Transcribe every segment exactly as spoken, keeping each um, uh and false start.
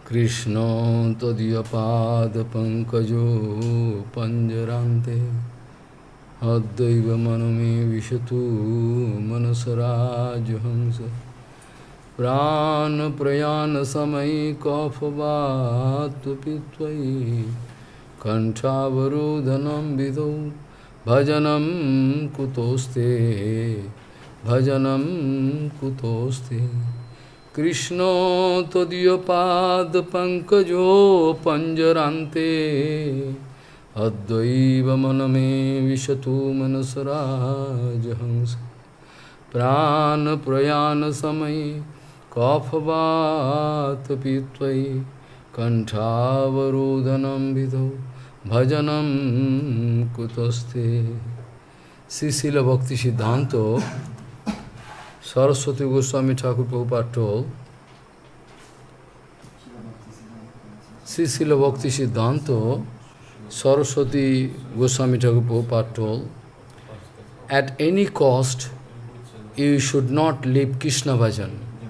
Krishna tadyapada pankajo panjarante Addaiva maname vishatu manasarajahamsa Prana prayana samai kafavatu pitvai Kanchavarodhanam vidau bhajanam kutoste Bhajanam kutoste Krishna tadiyapad pankajo panjarante Addaiva maname vishatu manasarajahamsa Prana prayana samai Kafavat pitvai Kanthavarodhanam vidau Bhajanam kutoste Srila Bhakti Siddhanta Saraswati Goswami Thakur Prabhupada told Srila Bhakti Siddhanta Saraswati Goswami Thakur Prabhupada told at any cost you should not leave Krishna bhajan.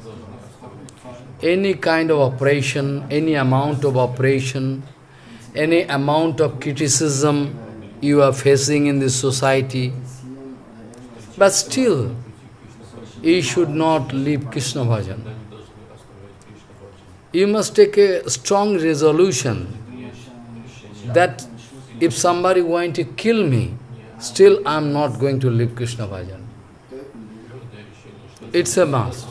Any kind of operation, any amount of operation, any amount of criticism you are facing in this society, but still you should not leave Krishna bhajan. You must take a strong resolution that if somebody is going to kill me, still I am not going to leave Krishna bhajan. It's a must.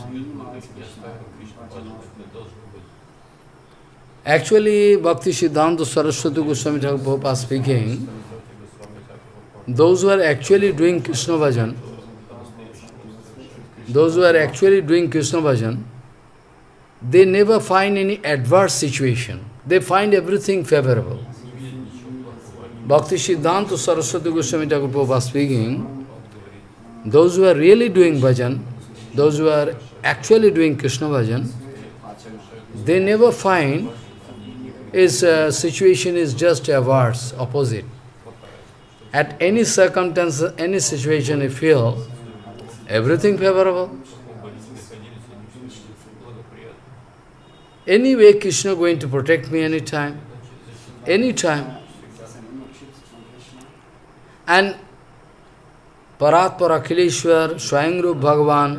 Actually, Bhakti Siddhanta Saraswati Goswami Thakur Prabhupada speaking, those who are actually doing Krishna bhajan, those who are actually doing Krishna bhajan, they never find any adverse situation. They find everything favorable. Bhakti Siddhanta Saraswati Goswami Thakur Prabhupada speaking, those who are really doing bhajan, those who are actually doing Krishna bhajan, they never find his uh, situation is just adverse, opposite. At any circumstance, any situation you feel, everything favorable. Anyway, Krishna going to protect me anytime, anytime. And Paratpara Akhileshwar, Swayamrup Bhagavan,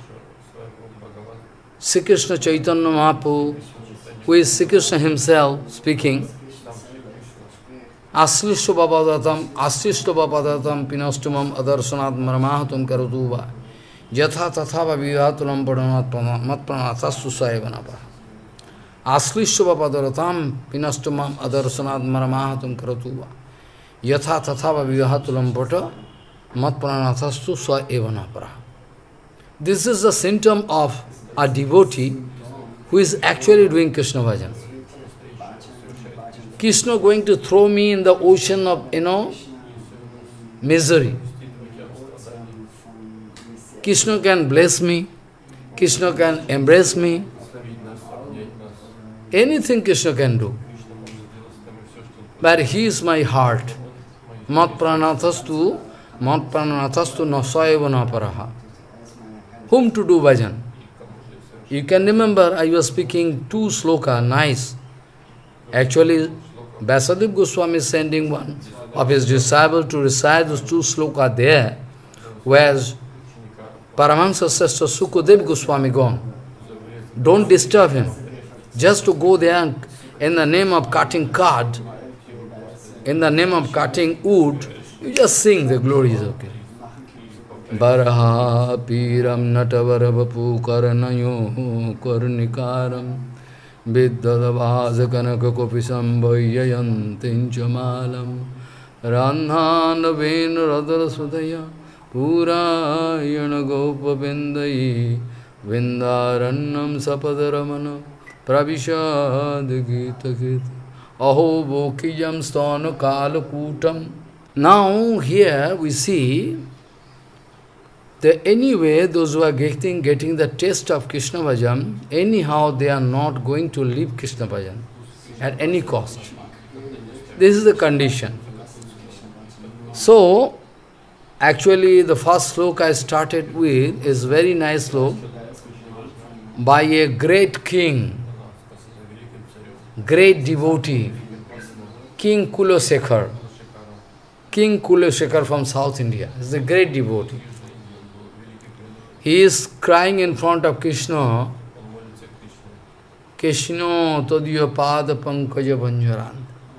Sri Krishna Chaitanya Mahaprabhu, who is Sri Krishna himself speaking, Aslishto Babadatam, Aslishto Babadatam, Pinastumam, Adarsanat Maramahatum Karatuva, Yatha Tathava Vivatulam Padanat Matpranatastu Saevanapa. Aslishto Babadatam, Pinastumam, Adarsanat Maramahatum Karatuva, Yatha Tathava Vivatulam Pata, Matpranatastu Saevanapara. This is the symptom of a devotee who is actually doing Krishna bhajan. Krishna going to throw me in the ocean of, you know, misery. Krishna can bless me, Krishna can embrace me, anything Krishna can do. But he is my heart. Mat pranathastu, mat pranathastu nasayeva naparaha. Whom to do bhajan? You can remember, I was speaking two sloka, nice. Actually, Vyasadeva Goswami is sending one of his disciples to recite those two sloka there, whereas Paramahansa Sestra Sukadeva Goswami gone. Don't disturb him. Just to go there and, in the name of cutting card, in the name of cutting wood, you just sing the glories, okay. Baraha piram natavarabapu karanayo karnikaram viddadavaza kanaka kopisam vayayantinchamalam randhanaven radarasudaya purayana gopavindai vindarannam sapadaramana pravishad gita gita aho bokijam sthana kalakutam. Now here we see that anyway, those who are getting, getting the taste of Krishna bhajan, anyhow they are not going to leave Krishna bhajan at any cost. This is the condition. So, actually the first sloka I started with is very nice sloka by a great king. great devotee, King Kulosekhar. King Kulosekhar from South India is a great devotee. He is crying in front of Krishna, Krishna tadiya pada pankaja banjaran.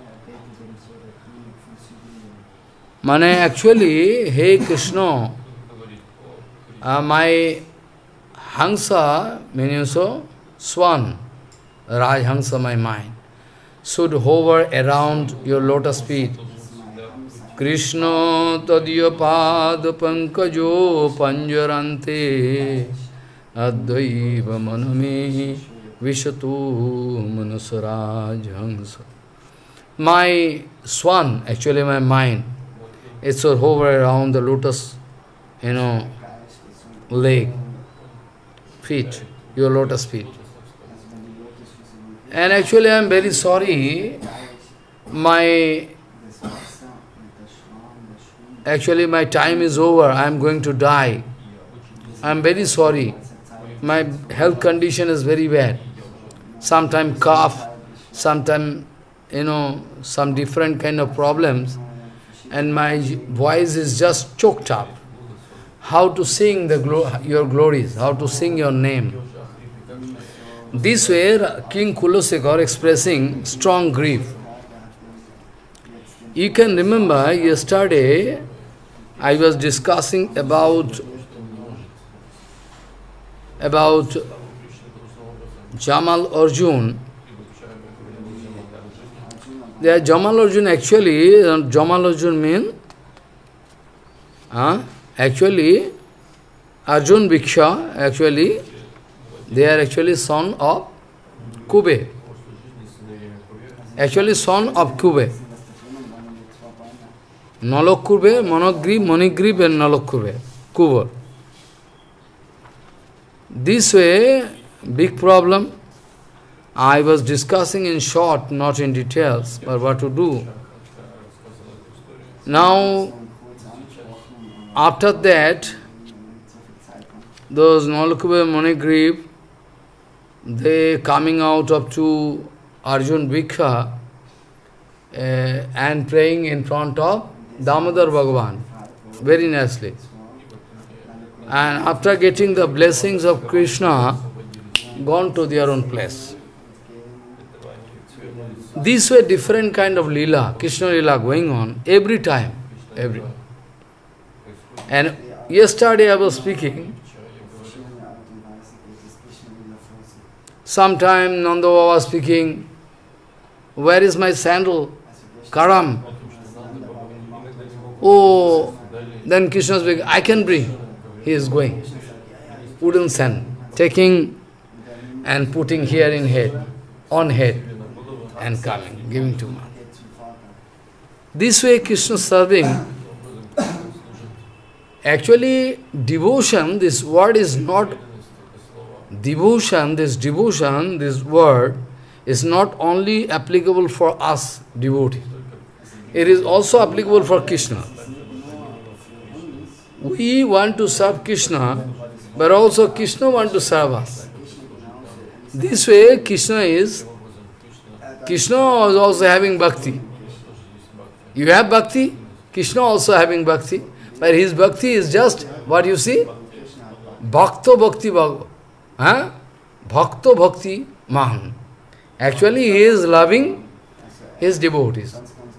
Mane actually, hey Krishna, uh, my Hansa, meaning so, swan, Rajhansa, my mind, should hover around your lotus feet. Krishna tadiya pada pankajo panjarante advaiva maname vishatu manasarajhansa. My swan, actually my mind, it should hover around the lotus, you know, leg, feet, your lotus feet. And actually I am very sorry, my, actually my time is over, I am going to die. I am very sorry, my health condition is very bad. Sometimes cough, sometimes, you know, some different kind of problems. And my voice is just choked up. How to sing the glo your glories, how to sing your name. This way, King Kulosekhar expressing strong grief. You can remember, yesterday, I was discussing about, about Jamal Arjun. There, Jamal Arjun actually, Jamal Arjun means, uh, actually, Arjun Bhiksha, actually, they are actually son of Kube. Actually, son of Kube. Nolok Kube, Monogrib, Monigrib and Nolok Kube. Kuber. This way, big problem. I was discussing in short, not in details, but what to do. Now, after that, those Nolakube Monigrib, they coming out up to Arjun Bhiksha uh, and praying in front of Damodar Bhagavan, very nicely. And after getting the blessings of Krishna, gone to their own place. These were different kind of lila, Krishna lila going on every time, every. And yesterday I was speaking. Sometime Nanda Baba was speaking. Where is my sandal? Karam. Oh, then Krishna speaking. I can bring. He is going. Wooden sand, taking and putting here in head, on head. And coming, giving to man. This way Krishna serving, actually devotion, this word is not, devotion, this devotion, this word is not only applicable for us, devotee. It is also applicable for Krishna. We want to serve Krishna, but also Krishna wants to serve us. This way Krishna is, Krishna is also having bhakti. You have bhakti, Krishna also having bhakti, but his bhakti is just, what you see? Bhakto bhakti bhakti. Huh? Bhakto bhakti man. Actually he is loving his devotees.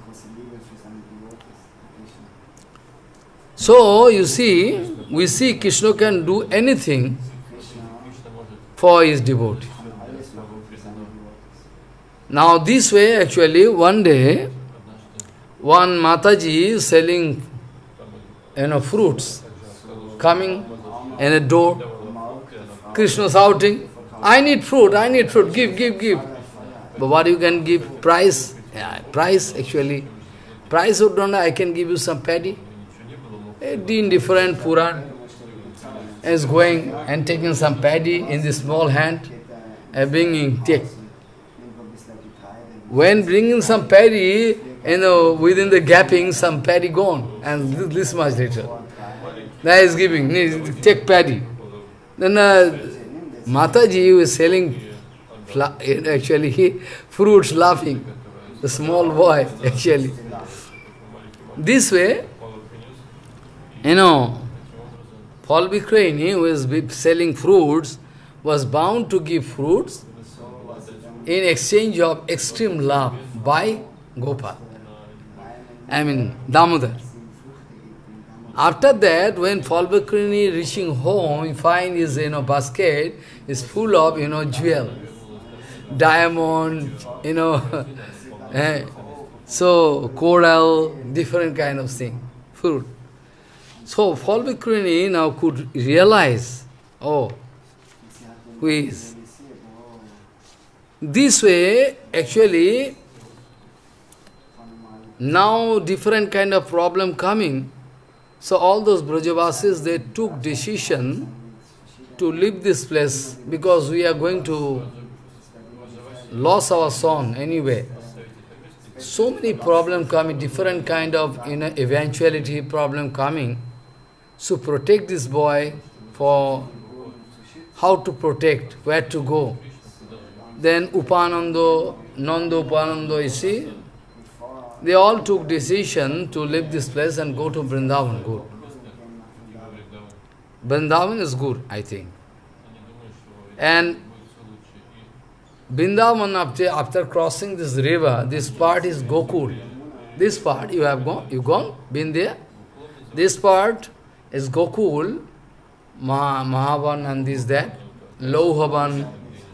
So, you see, we see Krishna can do anything for his devotee. Now this way, actually, one day, one Mataji is selling, you know, fruits, coming in a door, Krishna shouting, I need fruit, I need fruit, give, give, give. But what you can give? Price? Yeah, price actually. Price or don't I can give you some paddy. In different Puran is going and taking some paddy in the small hand and bringing, take. When bringing some paddy, you know, within the gapping, some paddy gone, and this much later. That is giving, take paddy. Then uh, Mataji was selling la actually he, fruits laughing. The small boy, actually. This way, you know, Paul Bikrini, who is selling fruits, was bound to give fruits in exchange of extreme love by Gopal. I mean, Damodar. After that, when Paul Bikrini reaching home, he finds his, you know, basket is full of, you know, jewel, diamond, you know, eh, so coral, different kind of thing, fruit. So Paul Bikrini now could realize, oh, who is? This way, actually, now different kind of problem coming. So all those Brajavasis, they took decision to leave this place because we are going to lose our son anyway. So many problem coming, different kind of, you know, eventuality problem coming. So protect this boy for how to protect, where to go. Then Upanando, Nanda Upanando, you see, they all took decision to leave this place and go to Vrindavan. Good. Vrindavan is good, I think. And Vrindavan, after, after crossing this river, this part is Gokul. This part, you have gone, you gone, been there. This part is Gokul, Mah Mahavan and this, that, Louhavan,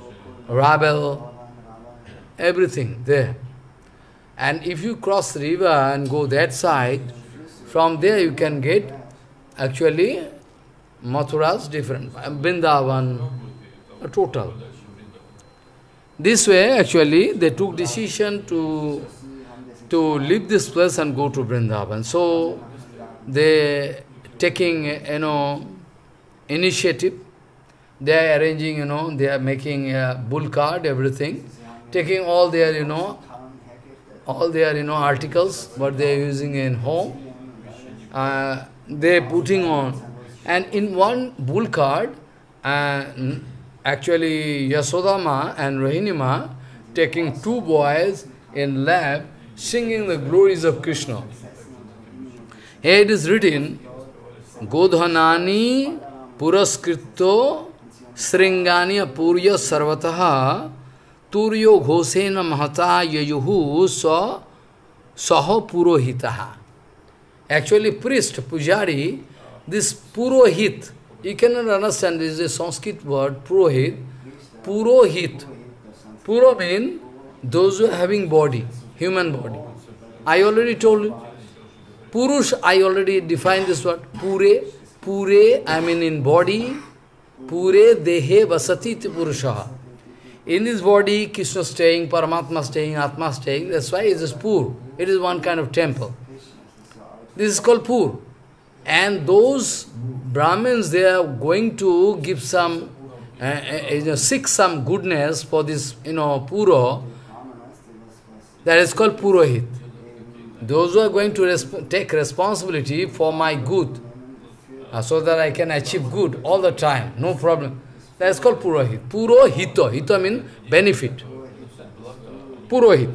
Rabel, everything there. And if you cross the river and go that side, from there you can get actually Mathura's different, Vrindavan, a total. This way actually they took decision to, to leave this place and go to Vrindavan. So they taking, you know, initiative, they are arranging, you know, they are making a bull card, everything, taking all their, you know, all their, you know, articles, what they are using in home, uh, they are putting on. And in one bull cart, uh, actually Yasodama and Rohinima taking two boys in lap, singing the glories of Krishna. Here it is written, Godhanani puraskrito sringani apurya sarvataha Turyo ghosena mahata yayuhu sa saho purohitaha. Actually, priest, pujari, this purohit, you cannot understand, this is a Sanskrit word, purohit. Purohit. Puro means those who are having body, human body. I already told you. Purush, I already defined this word. Pure, pure, I mean in body. Pure dehe vasati purushaha. In this body, Krishna staying, Paramatma staying, Atma staying, that's why it is pur. It is one kind of temple. This is called pur. And those Brahmins, they are going to give some, uh, uh, you know, seek some goodness for this, you know, puro. That is called purohit. Those who are going to resp take responsibility for my good, uh, so that I can achieve good all the time, no problem. That is called purohit. Purohito. Hito means benefit. Purohit.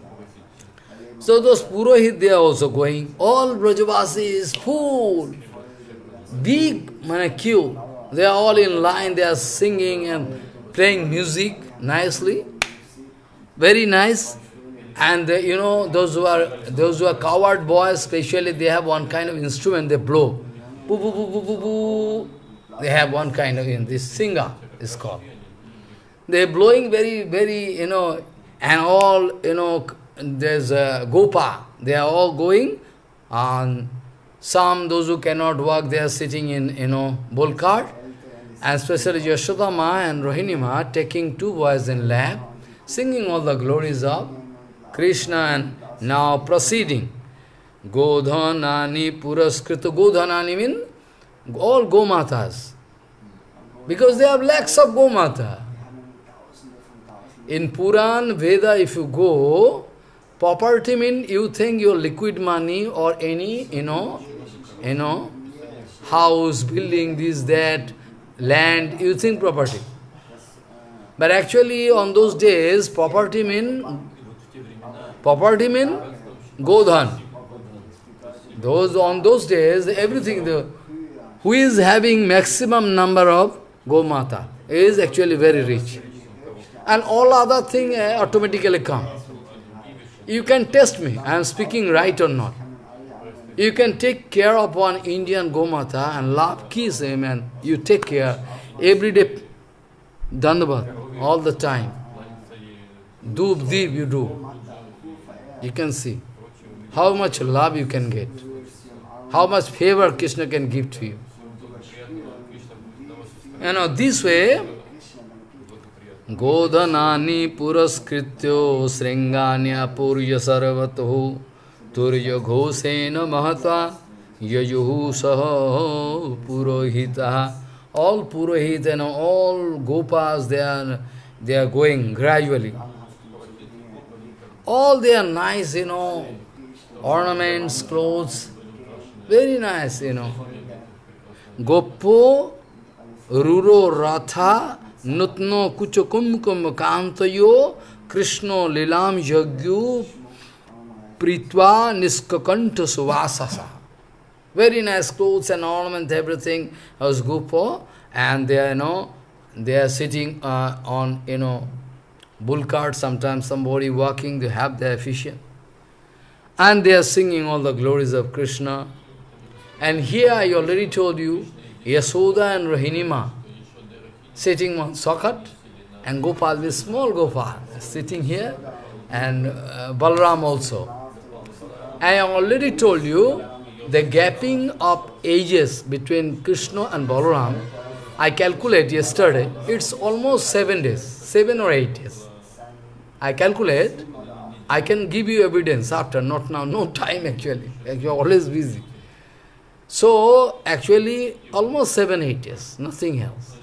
So those purohit, they are also going. All Brajavasi is full. Big mana queue. They are all in line. They are singing and playing music nicely. Very nice. And they, you know, those who are those who are coward boys, especially, they have one kind of instrument. They blow. Boo, boo, boo, boo, boo, boo. They have one kind of, in this singa is called. They are blowing very, very, you know, and all, you know, there's a Gopa. They are all going on. Some, those who cannot walk, they are sitting in, you know, bull cart. And especially Yashodama and Rohinima taking two boys in lap, singing all the glories of Krishna and now proceeding. Godhanani puraskrita. Godhanani means all Gomatas. Because they have lakhs of Gomata. In Puran, Veda, if you go, property means you think your liquid money or any, you know, you know, house, building, this, that, land, you think property. But actually on those days, property mean, property mean Godhan. Those, on those days, everything, the, who is having maximum number of Gomata is actually very rich. And all other things uh, automatically come. You can test me, I am speaking right or not. You can take care of one Indian Gomata and love, kiss him, and you take care every day, Dandavad, all the time. Doob, deep you do. You can see how much love you can get, how much favor Krishna can give to you. You know, this way, Godhanani puraskrityo sringanya purya sarvatahu turya ghosena mahata yajuhu saha purohita. All purohita and all gopas, they are, they are going gradually. All they are nice, you know, ornaments, clothes, very nice, you know. Gopo Ruro Ratha Nutno Kuchokum Kum Kantayo Krishno Lilam Yagyu Pritva Niskakanta Suvasasa. Very nice clothes and ornaments, everything was Gopo, and they are, you know, they are sitting uh, on, you know, bull cart, sometimes somebody walking, they have their official. And they are singing all the glories of Krishna. And here I already told you, Yasoda and Rohinima sitting on Sakat, and Gopal, this small Gopal, sitting here, and uh, Balram also. I already told you, the gapping of ages between Krishna and Balaram, I calculate yesterday, it's almost seven days, seven or eight days. I calculate, I can give you evidence after, not now, no time actually, you are always busy. So, actually, almost seven, eight years, nothing else.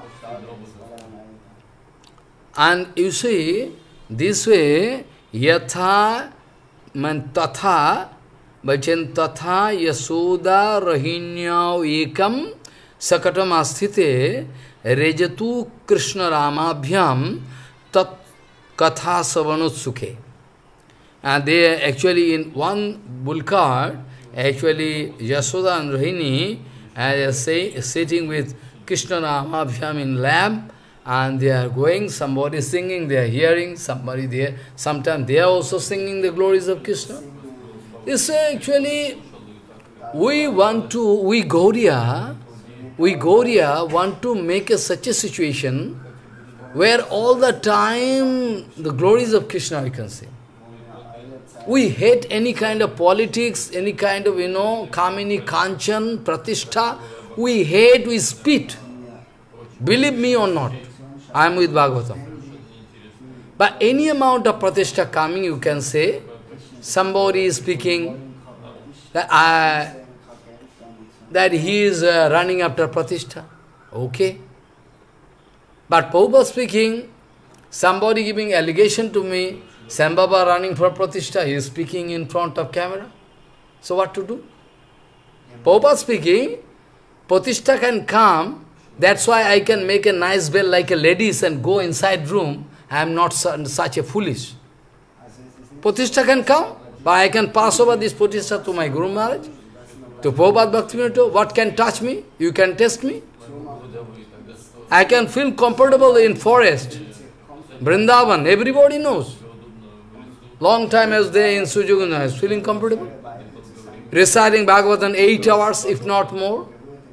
And you see, this way, yatha, man tatha, bhajan tatha, yasoda, rahinyao, ekam, sakatam asthite, rejatu krishna ramabhyam, tat katha savanut And they actually in one bull cart, actually Yasoda and Rohini are say, sitting with Krishna Ramabhyam in lamp, and they are going, somebody singing, they are hearing, somebody there, sometimes they are also singing the glories of Krishna. This actually, we want to, we Gaudiya, we Gaudiya want to make a, such a situation where all the time the glories of Krishna we can see. We hate any kind of politics, any kind of, you know, Kamini, Kanchan, Pratishtha. We hate, we spit. Believe me or not, I am with Bhagavatam. But any amount of Pratishtha coming, you can say, somebody is speaking that, I, that he is uh, running after Pratishtha. Okay. But Prabhupada speaking, somebody giving allegation to me, Sambhava running for Pratishtha, he is speaking in front of camera. So what to do? Prabhupada speaking, Pratishtha can come, that's why I can make a nice bell like a ladies and go inside room. I am not su such a foolish. Pratishtha can come, but I can pass over this Pratishtha to my Guru Maharaj, to Prabhupada Bhaktivinoda. What can touch me? You can test me. I can feel comfortable in forest, Vrindavan, everybody knows. Long time I was there in Sujoguna, I was feeling comfortable. Reciting Bhagavatam eight hours, if not more.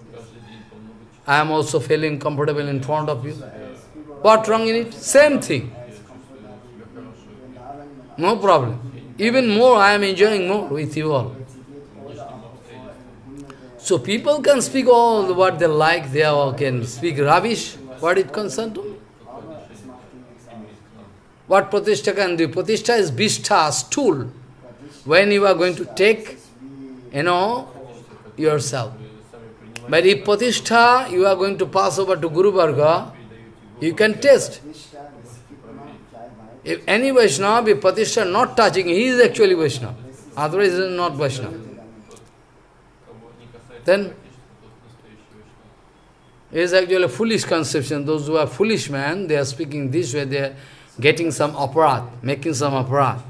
I am also feeling comfortable in front of you. What wrong in it? Same thing. No problem. Even more, I am enjoying more with you all. So people can speak all what they like, they all can speak rubbish. What it concerned to me? What Pratishtha can do? Pratishtha is Bishtha, stool. When you are going to take, you know, yourself. But if Pratishtha, you are going to pass over to Guru Varga, you can test. If any Vaishnava, if Pratishtha not touching, he is actually Vaishnava. Otherwise he is not Vaishnava. Then, is actually a foolish conception. Those who are foolish man, they are speaking this way, they are getting some aparat, making some aparat.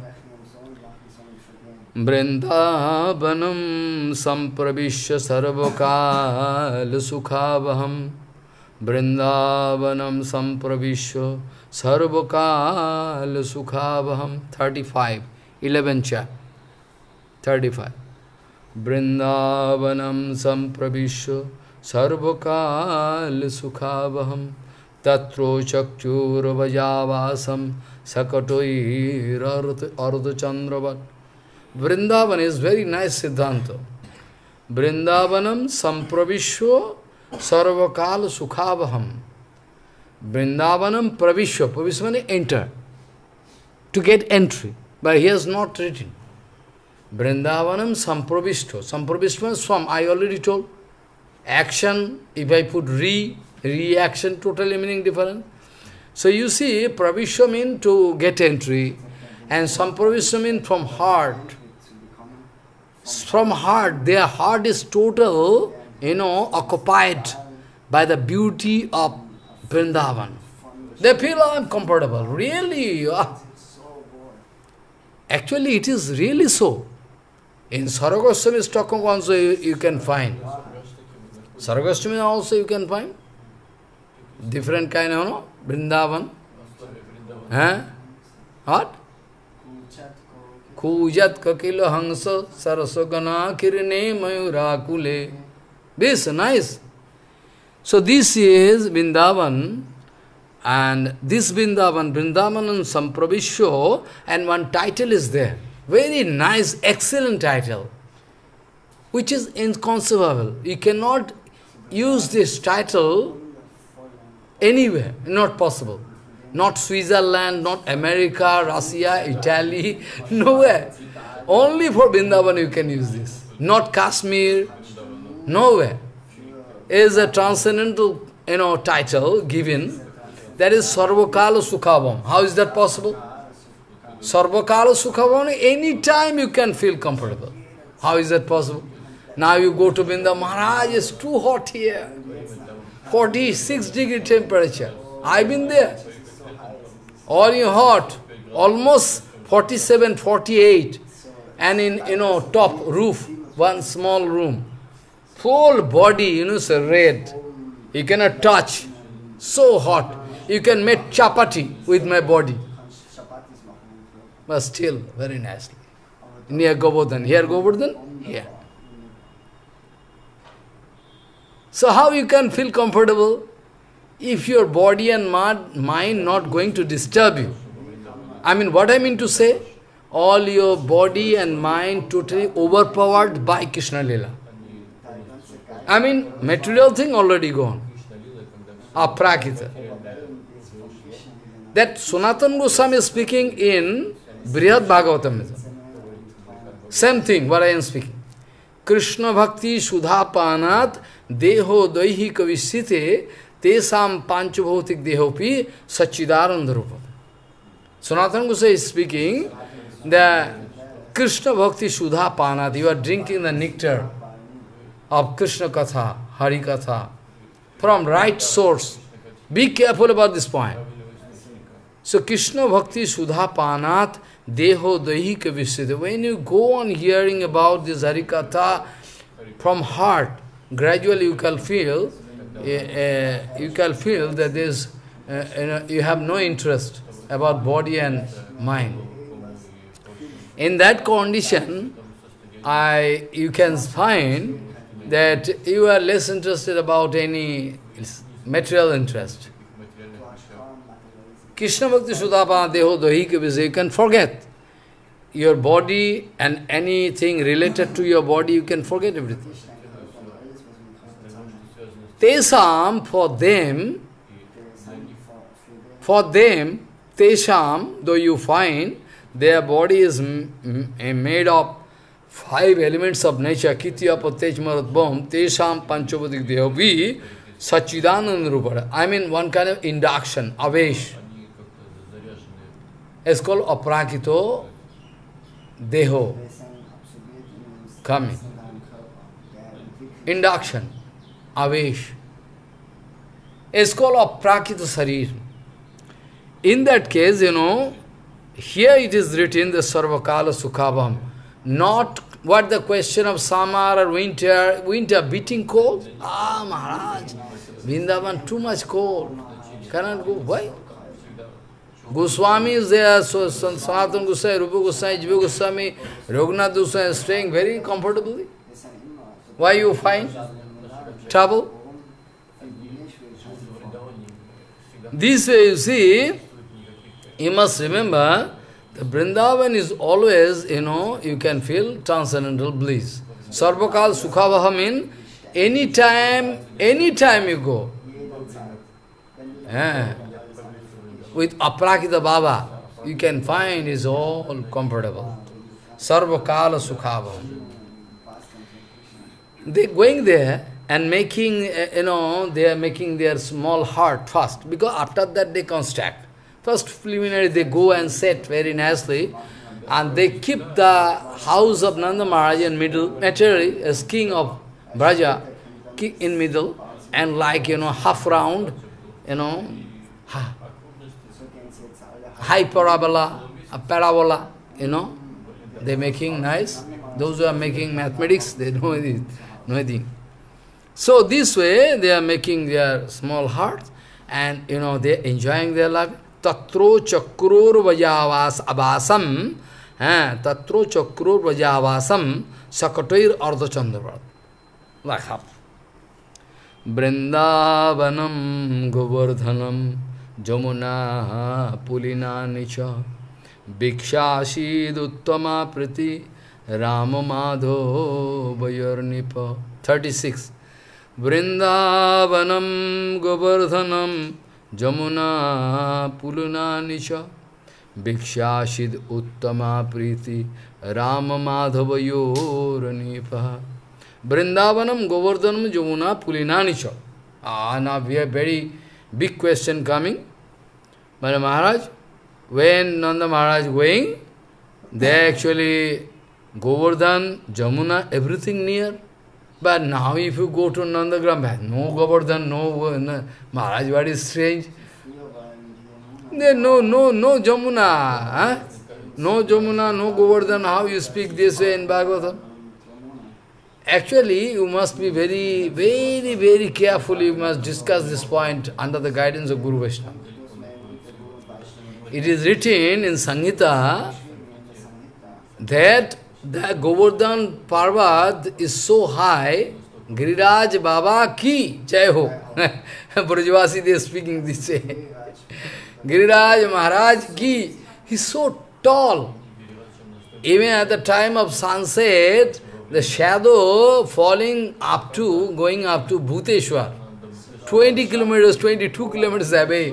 Vrindavanam sampravishya sarvakal sukhavaham. Vrindavanam sampravishya sarvakal sukhavaham. thirty-five, eleventh chapter, thirty-five. Vrindavanam sampravishya sarvakal sukhavaham. Tatro chakchur vajavasam sakatoir ardha chandravat. Vrindavan is very nice Siddhanta. Vrindavanam sampravishya sarvakal sukhavaham. Vrindavanam pravishya. Pravishya means enter. To get entry. But he has not written. Vrindavanam sampravishya. Sampravishya means from, I already told. Action, if I put re, reaction, totally meaning different. So you see, pravishya means to get entry. And sampravishya means from heart. From heart, their heart is total, you know, occupied by the beauty of Vrindavan. They feel, oh, I'm comfortable. Really? Ah. Actually, it is really so. In Sarvagoswami Stockholm also you, you can find. Sarvagoswami also you can find. Different kind of, no? Vrindavan. Huh? What? Kujat kakila hangsa sarasogana kirine mayurakule. This, nice. So this is Vrindavan, and this Vrindavan, Vrindavanam Sampravishyo, and one title is there. Very nice, excellent title, which is inconceivable. You cannot use this title anywhere, not possible. Not Switzerland, not America, Russia, Italy, nowhere. Only for Vrindavan you can use this. Not Kashmir, nowhere. It is a transcendental, you know, title given. That is Sarvakala Sukhavam. How is that possible? Sarvakala Sukhavam, any time you can feel comfortable. How is that possible? Now you go to Vrindavan, Maharaj, it's too hot here. forty-six degree temperature. I've been there. All you hot, almost forty-seven, forty-eight, and in, you know, top roof, one small room. Full body, you know, so red. You cannot touch. So hot. You can make chapati with my body. But still, very nicely. Near Govardhan. Here Govardhan? Here. So how you can feel comfortable? If your body and mind not going to disturb you. I mean, what I mean to say? All your body and mind totally overpowered by Krishna Lila. I mean, material thing already gone. Aprakita. That Sanatana Goswami is speaking in Brihad Bhagavatam. Same thing, what I am speaking. Krishna Bhakti Sudha Panat Deho Daihi Kavisite Tesam Panchabhautik Dehopi Sachidaranda Rupa. Sanatana Goswami is speaking the Krishna Bhakti Sudha Panat. You are drinking the nectar of Krishna Katha, Hari Katha, from right source. Be careful about this point. So Krishna Bhakti Sudha Panat Deho Daihika Visita. When you go on hearing about this Hari Katha from heart, gradually you can feel, uh, uh, you can feel that there's, uh, you, know, you have no interest about body and mind. In that condition, I you can find that you are less interested about any material interest. Krishna Bhakti Sudhapana Deho Dahika Vijay, you can forget your body and anything related to your body, you can forget everything. Tesam, for them, for them, Tesham, though you find their body is made of five elements of nature, Kitya, Patej, Marat, Bham, Tesham, Panchavadik Deho, we, Sachidananda Rupa. I mean one kind of induction, Avesh. It's called Aprakito Deho, coming. Induction, Avesh. It's called Aprakita Sarir. In that case, you know, here it is written the Sarvakala Sukhabham. Not what the question of summer or winter, winter beating cold. Ah, Maharaj, Vrindavan too much cold. Cannot go. Why? Goswami is there, so Sanatana Goswami, Rupa Goswami, Jiva Goswami, Raghunath Goswami is staying very comfortably. Why you find trouble? This way you see, you must remember, the Vrindavan is always, you know, you can feel transcendental bliss. Sarvakal Sukhavaham means anytime, anytime you go. Yeah. With Aprakita Baba, you can find is all comfortable. Sarvakala Sukhavaham. They going there and making, you know, they are making their small heart first, because after that they construct. First preliminary they go and set very nicely, and they keep the house of Nanda Maharaj in middle, naturally as king of Braja, in middle, and like, you know, half round, you know, high parabola, a parabola, you know, they making nice. Those who are making mathematics, they know it, know anything. So this way they are making their small hearts, and you know they are enjoying their life. Tatro chakrur vajavas abasam, tatro chakrur vajavasam sakatoir ardha chandravrat. Like how? Vrindavanam govardhanam jamuna pulina nicha bhikshasid uttama priti rama madho vayarnipa. thirty-six. Vrindavanam govardhanam jamuna puluna nisha bhikshashid uttama priti rama madhavayoranipa. Vrindavanam govardhanam jamuna pulina nisha. Ah, now we have very big question coming. But Maharaj, when Nanda Maharaj going, they actually Govardhan, Jamuna, everything near. But now if you go to Nandagram, no Govardhan, no, no Maharaj, what is strange? There no, no, no Jamuna, huh? No Jamuna, no Govardhan, how you speak this way in Bhagavatam? Actually, you must be very, very, very careful, you must discuss this point under the guidance of Guru Vaishnava. It is written in Samhita that the Govardhan Parvat is so high, Giriraj Baba ki jai ho. Brajvasi they are speaking this way. Giriraj Maharaj ki, he is so tall. Even at the time of sunset, the shadow falling up to, going up to Bhuteshwar, twenty kilometers, twenty-two kilometers away.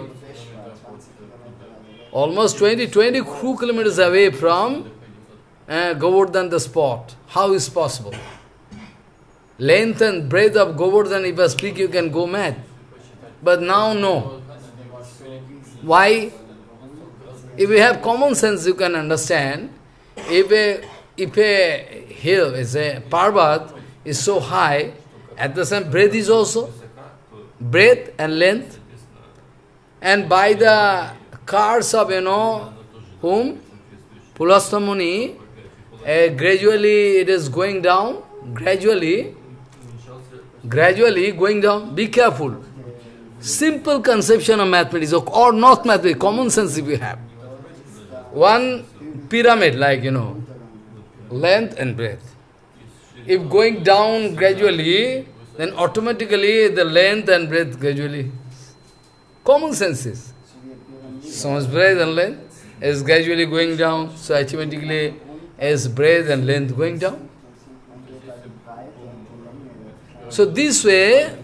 Almost twenty, twenty-two kilometers away from uh, Govardhan the spot. How is possible? Length and breadth of Govardhan, if I speak, you can go mad. But now, no. Why? If you have common sense, you can understand. If a, if a hill, is a Parvat, is so high, at the same breadth is also, breadth and length. And by the cars of, you know, whom? Pulastha Muni, uh, gradually it is going down, gradually, gradually going down. Be careful. Simple conception of mathematics, or not mathematics, common sense if you have. One pyramid, like, you know, length and breadth. If going down gradually, then automatically the length and breadth gradually. Common sense is. So much breadth and length is gradually going down, so automatically is breadth and length going down. So this way,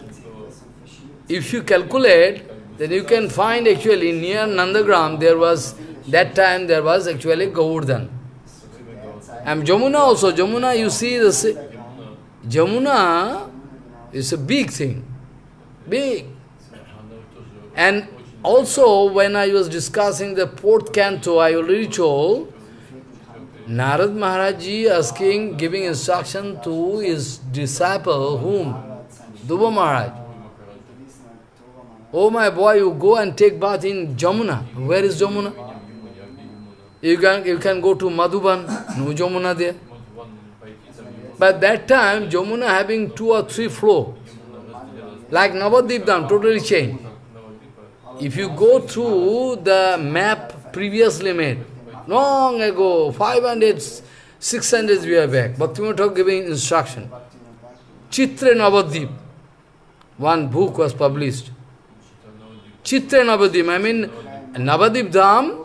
if you calculate, then you can find actually near Nandagram, there was, that time there was actually Govardhan. And Jamuna also, Jamuna you see, the Jamuna is a big thing, big. And also when I was discussing the fourth canto, I already told, Narad Maharaj Ji asking, giving instruction to his disciple, whom? Dhruva Maharaj. Oh my boy, you go and take bath in Jamuna. Where is Jamuna? You can, you can go to Madhuban, no Jamuna there. But that time, Jamuna having two or three floors. Like Navadvip Dham, totally changed. If you go through the map previously made, long ago, five hundred, six hundred years back, Bhaktivinoda Thakur giving instruction. Chitra Navadvip, one book was published. Chitra Navadvip, I mean, Navadvip Dham,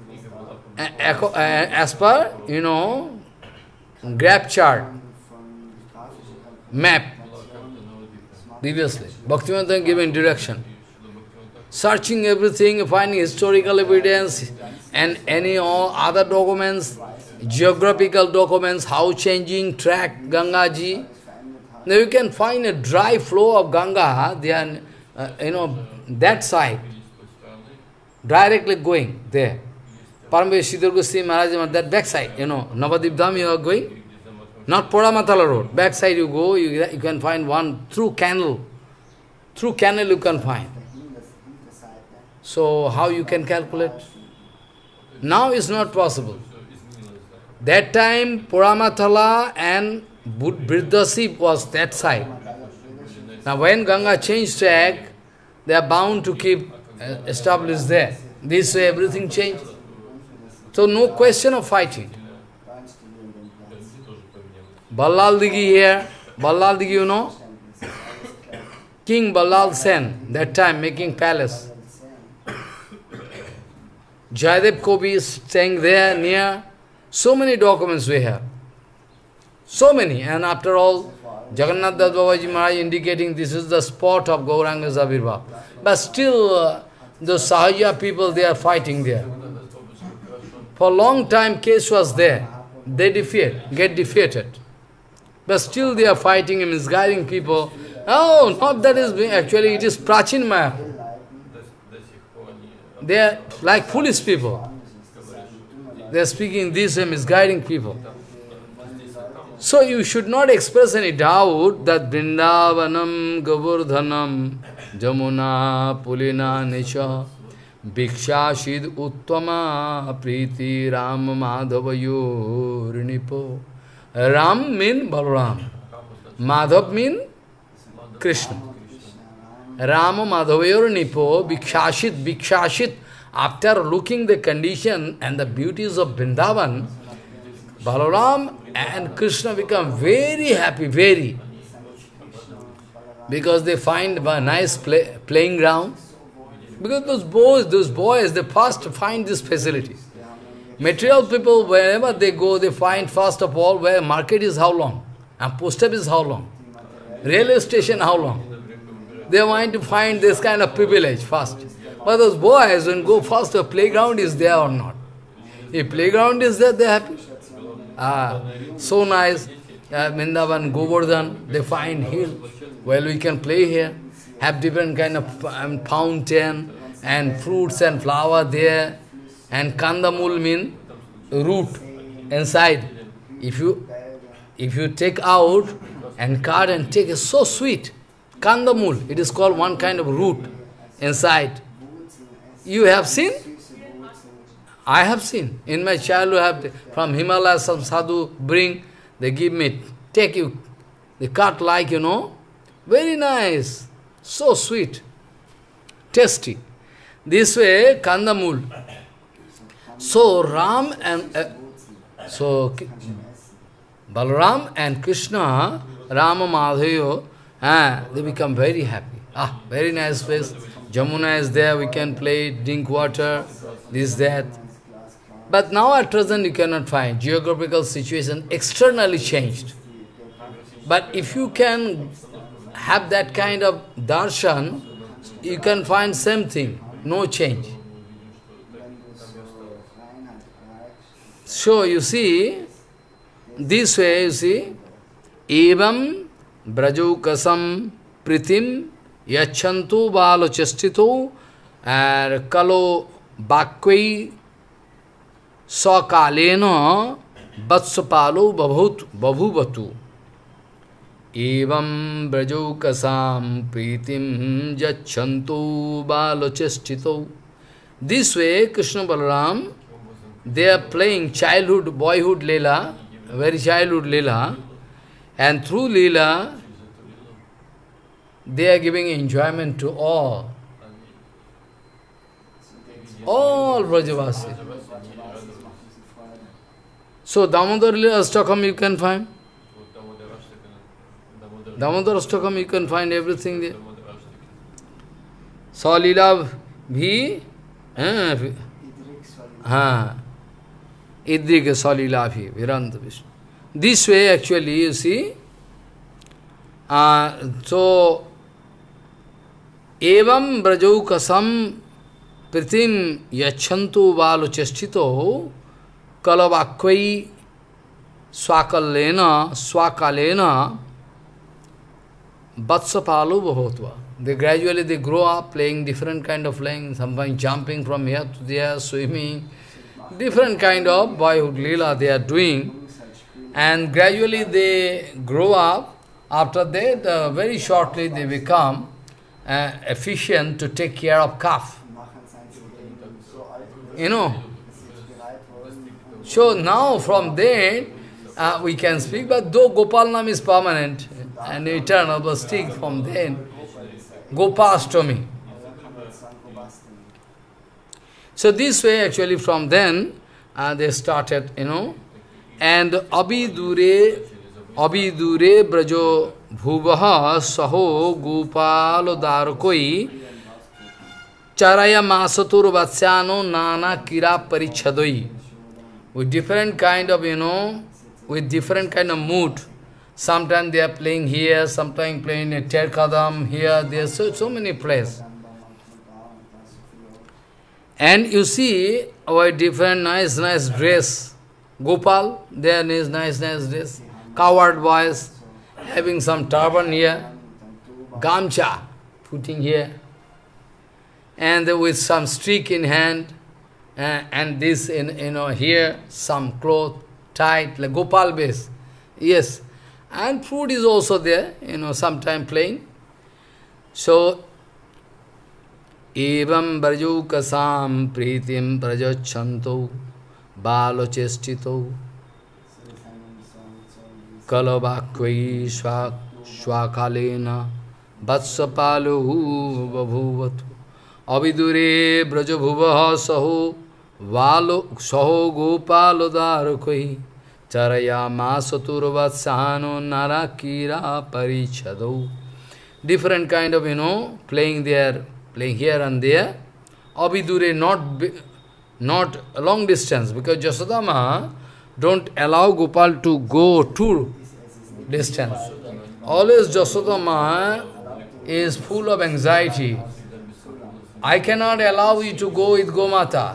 as per, you know, graph chart, map, previously. Bhaktivinoda Thakur giving direction. Searching everything, finding historical evidence and any all other documents, geographical documents, how changing track Ganga ji. Now you can find a dry flow of Ganga, they are, uh, you know, that side, directly going there. Paramvesh Sridhar Goswami Maharaj, that back side, you know, Navadvip Dham you are going, not Poramatala road, back side you go, you, you can find one through canal, through canal you can find. So how you can calculate? Now it's not possible. That time Puramatala and Vriddasip was that side. Now when Ganga changed track, they are bound to keep uh, established there. This way everything changed. So no question of fighting. Ballal Digi here, Ballal Digi you know, King Ballal Sen, that time making palace. Jayadev Kobi is staying there near. So many documents we have. So many. And after all, Jagannath Das Babaji Maharaj indicating this is the spot of Gauranga's Avirbhav. But still, uh, the Sahaja people, they are fighting there. For a long time, case was there. They defeat, get defeated. But still they are fighting and misguiding people. Oh, not that is being, actually it is Prachin Maya. They are like foolish people. They are speaking this and misguiding people. So you should not express any doubt that Vrindavanam Govardhanam Jamuna Pulina Nisha Bhiksha Shid Uttama Priti Ram Madhavayo Rinipo. Ram mean Balaram. Madhav mean Krishna. Rama Madhavayor Nipo, Bhikshashit, Bhikshashit. After looking the condition and the beauties of Vrindavan, Balaram and Krishna become very happy, very. Because they find a nice play, playing ground. Because those boys, those boys, they first find this facility. Material people, wherever they go, they find first of all where market is how long, and post office is how long, railway station how long. They want to find this kind of privilege first. But those boys, when go first, the playground is there or not. If playground is there, they are happy. Ah, so nice. Uh, Vrindavan, Govardhan, they find hill. Well, we can play here. Have different kind of um, fountain and fruits and flower there. And Kandamul mean root inside. If you if you take out and cut and take, it's so sweet. Kandamul, it is called one kind of root inside. You have seen? I have seen. In my childhood, I have from Himalaya, some sadhu bring, they give me, take you, they cut like, you know, very nice, so sweet, tasty. This way, Kandamul. So Ram and uh, so Balaram and Krishna, Rama Madhayo, ah, they become very happy. Ah, very nice place. Jamuna is there, we can play, drink water, this, that. But now at present you cannot find. Geographical situation externally changed. But if you can have that kind of darshan, you can find same thing, no change. So you see, this way you see, evam brajaukasam pritim yachantu balo chastito and kalo bakvai sakaleno vatsapalo babhut babhuvatu. Evam brajaukasam pritim jachantu balochestito. This way, Krishna Balaram, they are playing childhood, boyhood Leela, very childhood Leela, and through Leela, they are giving enjoyment to all. All Brajavasi. So, Damodar Leela Astakam you can find. Damodar Astakam you can find everything there. Salila bhi, हाँ इद्रिक सलीलाभि विरंत Vishnu. This way actually you see, uh, so evam brajaukasam pritim yachantu balu chestito kalavakvai swakalena swakalena vatsapalu bhavotva. They gradually they grow up playing different kind of playing, sometimes jumping from here to there, swimming, different kind of boyhood leela they are doing, and gradually they grow up. After that, uh, very shortly they become uh, efficient to take care of calf. You know. So now from there uh, we can speak, but though Gopal Nam is permanent and eternal, but still from then Gopastami. So this way actually from then uh, they started, you know, and Abhidure, Abhidure Brajo Bhuvaha Saho Gopalo Darkoi Charaya Masatur Vatsyano Nana Kira Parichadoi. With different kind of, you know, with different kind of mood. Sometimes they are playing here, sometimes playing in Terkadam, here, there are so, so many places. And you see our different nice, nice dress. Gopal, there is nice, nice dress. Coward boys, having some turban here. Gamcha, putting here. And with some streak in hand. Uh, and this, in you know, here, some cloth, tight, like Gopal base. Yes. And food is also there, you know, sometime playing. So, evam brajaukasam pritim prajachanto balo chestito kalavakvai swakalena vatsapalu babhuvatu avidure brajabhuvaha saho valo saho gopalo darakoi charaya masaturvatsano narakira parichado. Different kind of, you know, playing there, playing here and there. Abhidure, not not a long distance, because Jasodama don't allow Gopal to go too distance. Always Jasodama is full of anxiety. I cannot allow you to go with Gomata.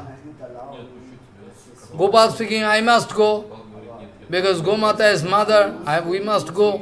Gopal speaking, I must go. Because Gomata is mother, I, we must go.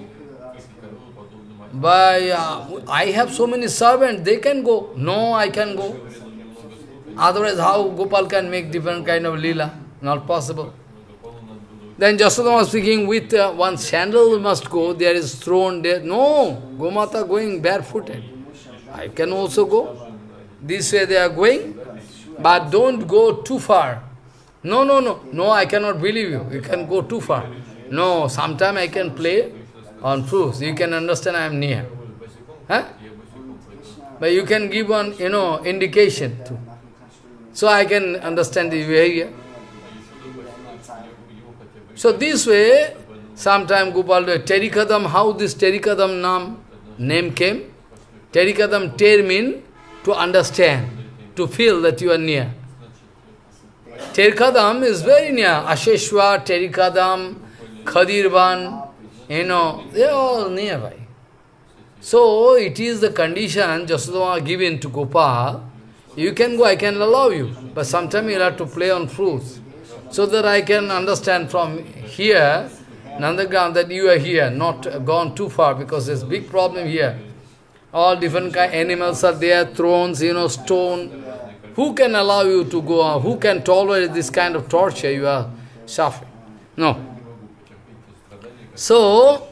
But uh, I have so many servants, they can go. No, I can go. Otherwise, how Gopal can make different kind of lila? Not possible. Then Jasodama was speaking, with uh, one sandal must go, there is thrown there. No, Gomata going barefooted. I can also go. This way they are going, but don't go too far. No, no, no, no, I cannot believe you. You can go too far. No, sometime I can play on proofs. You can understand I am near. Huh? But you can give one, you know, indication too. So I can understand the behavior. So this way, sometime Gopal, Terikadam, how this Terikadam nam, name came? Terikadam, ter mean to understand, to feel that you are near. Terikadam is very near. Asheshwa, Terikadam, Khadirvan, you know, they are all nearby. So it is the condition Jasodama given to Gopal. You can go, I can allow you. But sometimes you have to play on fruits. So that I can understand from here, Nandagram, that you are here, not gone too far, because there's big problem here. All different kind of animals are there, thrones, you know, stone. Who can allow you to go on? Who can tolerate this kind of torture you are suffering? No. So,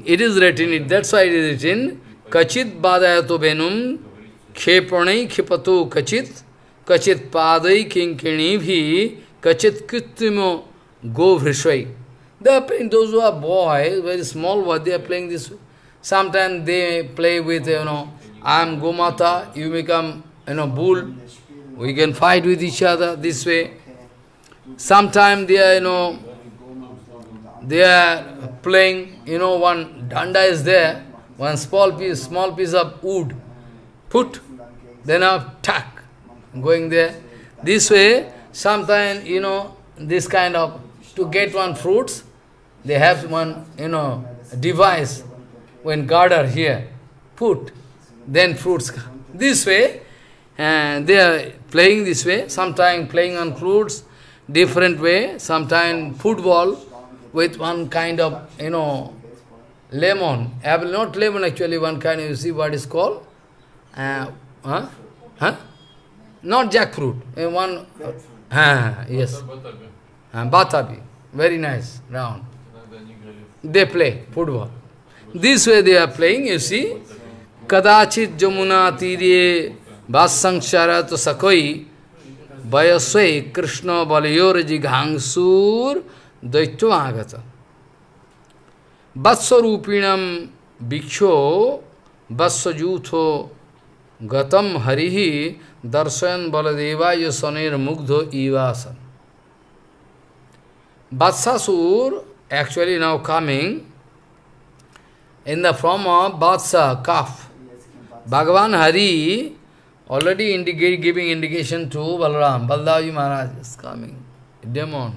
It is written, it, that's why it is written, Kachit badayato venum khepanai khipato kachit, Kachit padai kinkini bhi, Kachit kritrimo go vrishvai. They are playing, those who are boys, very small boys, they are playing this way. Sometimes they play with, you know, I am Gomata, you become, you know, bull. We can fight with each other this way. Sometimes they are, you know, they are playing, you know, one danda is there, one small piece, small piece of wood, put, then a tack, going there. This way, sometimes, you know, this kind of, to get one fruits, they have one, you know, device, when garter here, put, then fruits. This way, and they are playing this way, sometimes playing on fruits, different way, sometimes football with one kind of, you know, lemon, apple, not lemon actually, one kind of, you see what is called? Uh, huh? Huh? Not jackfruit, uh, one, uh, yes, uh, batabi, very nice, round. They play football. This way they are playing, you see. Kadachit Jamuna Tire Vasangsharat Sakoi Bayaswai Krishna Balayor Jighangsur Daitya Agata. Vatsarupinam Bhiksho Vatsajutho Gatam Harihi Darshan Baladeva Yasanir Mugdho Ivasan. Vatsasur actually now coming in the form of Vatsa, calf. Bhagavan Hari already indicate, giving indication to Balaram. Baldaji Maharaj is coming, demon.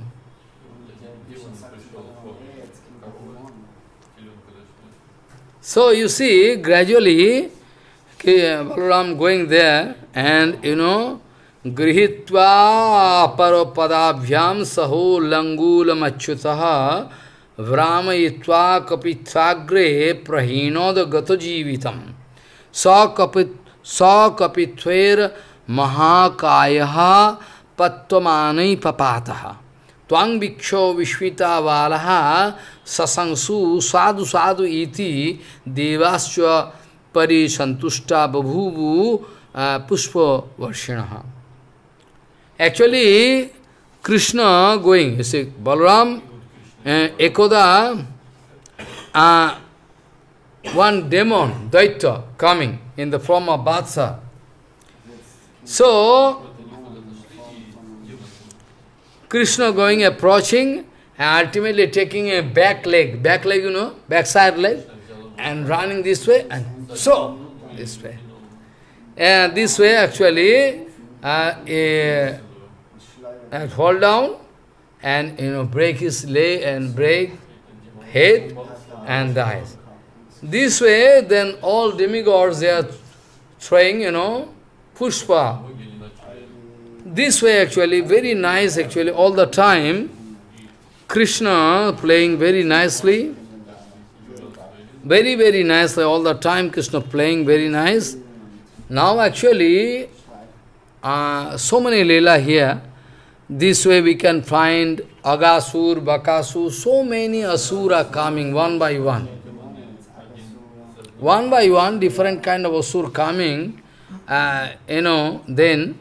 So you see, gradually, Balaram going there, and you know, Grihitva Paropadabhyam Saho Langulam Achyutaha Vramayitva Kapithagre Prahinod Gato Jivitam Sa Kapit Sa Kapithver Mahakayaha Pattamani Papataha Twang Bhiksho Vishvita Valaha Sasangsu Sadhu Sadhu Iti Devascha Pari Santushta Babhuvu Pushpa Varshinaha. Actually, Krishna going, you see, Balaram, uh, Ekoda, uh, one demon, Daitya, coming in the form of Vatsa. So, Krishna going, approaching, and ultimately taking a back leg, back leg, you know, backside leg, and running this way, and so, this way. And this way, actually, uh, a, and fall down, and you know, break his leg and break head and dies. This way, then all demigods they are throwing, you know, pushpa. This way actually, very nice actually, all the time, Krishna playing very nicely, very very nicely, all the time Krishna playing very nice. Now actually, uh, so many Leela here. This way we can find Agasur, Bakasur, so many Asura coming one by one. One by one, different kind of Asur coming, uh, you know, then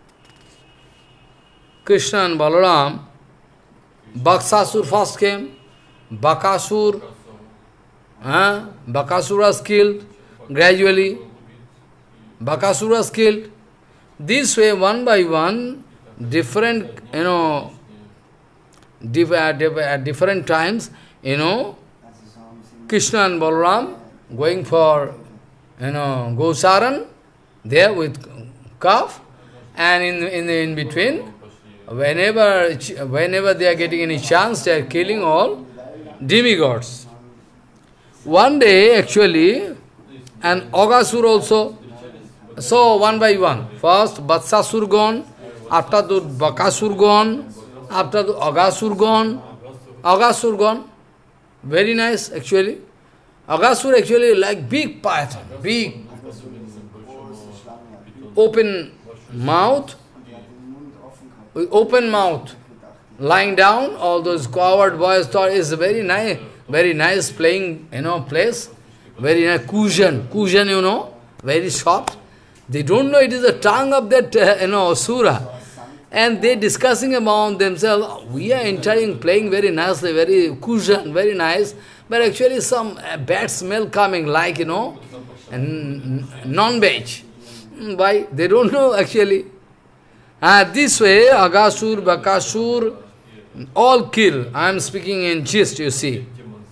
Krishna and Balaram, Baksasur first came, Bakasur, uh, Bakasur was killed, gradually, Bakasur was killed. This way, one by one, different, you know, diff uh, diff at different times, you know, Krishna and Balaram going for, you know, Gosaran, there with calf, and in, in, in between, whenever, whenever they are getting any chance, they are killing all demigods. One day, actually, and Agasur also, so one by one, first Vatsasur gone, after the Bakasur gone, after the Agasur gone, Agasur gone, very nice actually. Agasur actually like big python, big open mouth, with open mouth, lying down, all those coward boys thought is very nice, very nice playing, you know, place, very nice cushion, cushion, you know, very soft. They don't know it is the tongue of that, uh, you know, Asura. And they discussing among themselves, oh, we are entering, playing very nicely, very cushion, very nice, but actually some uh, bad smell coming, like, you know, and non-veg. Why? They don't know actually. Uh, this way, Agasur, Bakasur, all kill. I am speaking in gist, you see.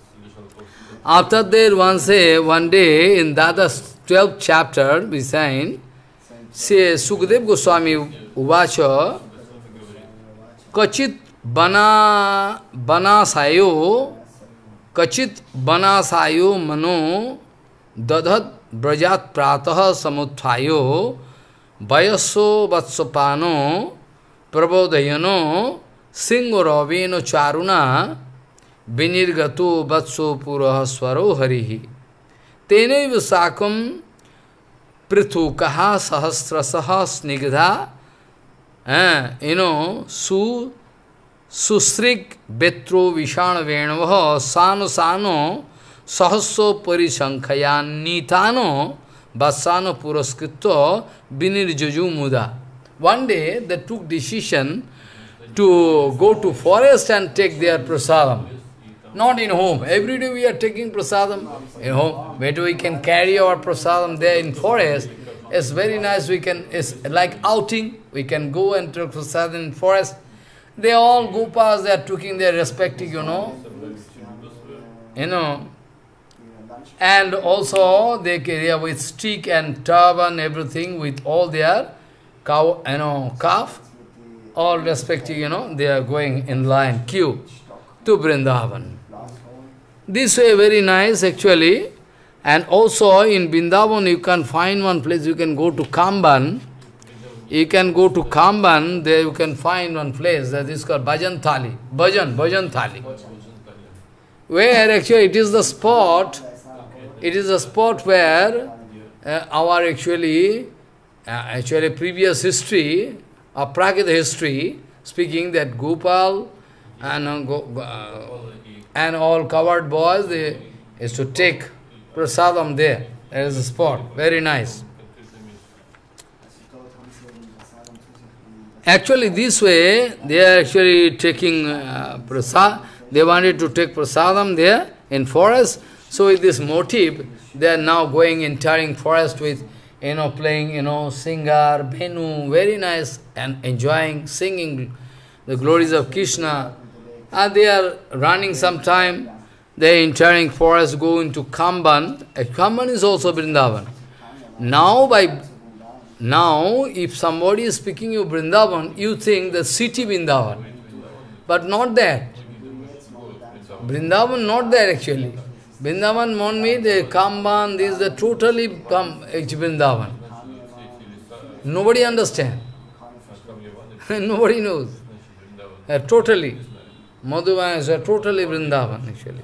After that, one say, one day, in Dada's twelfth chapter, we say, say Sukadev Goswami Uvacha, Kachit Bana Bana Sayo, Kachit Bana Sayo Mano, Dadhat Brajat Prataha Samuthayo, Bayaso Vatsopano, Prabodayano, Singoraveno Charuna, Binirgato Vatso Puraha Swaro Harihi. Tene Visakam Prithukaha Sahasrasaha Snigdha, eh, you know, Su Susrik Betro Vishana Venavaha Sano Sano Sahaso Parishankhayan Nitano Basano Puraskrito Binir Joju Muda. One day they took decision to go to forest and take their prasadam. Not in home. Every day we are taking prasadam in home. Where we can carry our prasadam there in forest. It's very nice. We can, it's like outing. We can go and take prasadam in forest. They all go past, they are taking their respective, you know. You know. And also they carry with stick and turban, everything, with all their cow, you know, calf. All respective, you know, they are going in line, queue, to Vrindavan. This way very nice actually. And also in Vrindavan you can find one place, you can go to Kamban. You can go to Kamban, there you can find one place that is called Bhajan Thali. Bhajan, Bhajan Thali. Where actually it is the spot, it is the spot where uh, our actually, uh, actually previous history, or Prakita history, speaking that Gopal and, uh, go, uh, and all covered boys, they is to take prasadam there. There is a spot, very nice. Actually, this way, they are actually taking uh, prasad. They wanted to take prasadam there in forest. So with this motive, they are now going entering forest with, you know, playing, you know, singar, benu, very nice, and enjoying, singing the glories of Krishna. And they are running some time. They are entering forest, go into Kamban. Kamban is also Vrindavan. Now by Now, if somebody is speaking you Vrindavan, you think the city Vrindavan. But not that. Vrindavan not there actually. Vrindavan won't mean the Kamban, this is the totally Vrindavan. Nobody understands. Nobody knows. Uh, totally. Madhuban is a totally Vrindavan actually.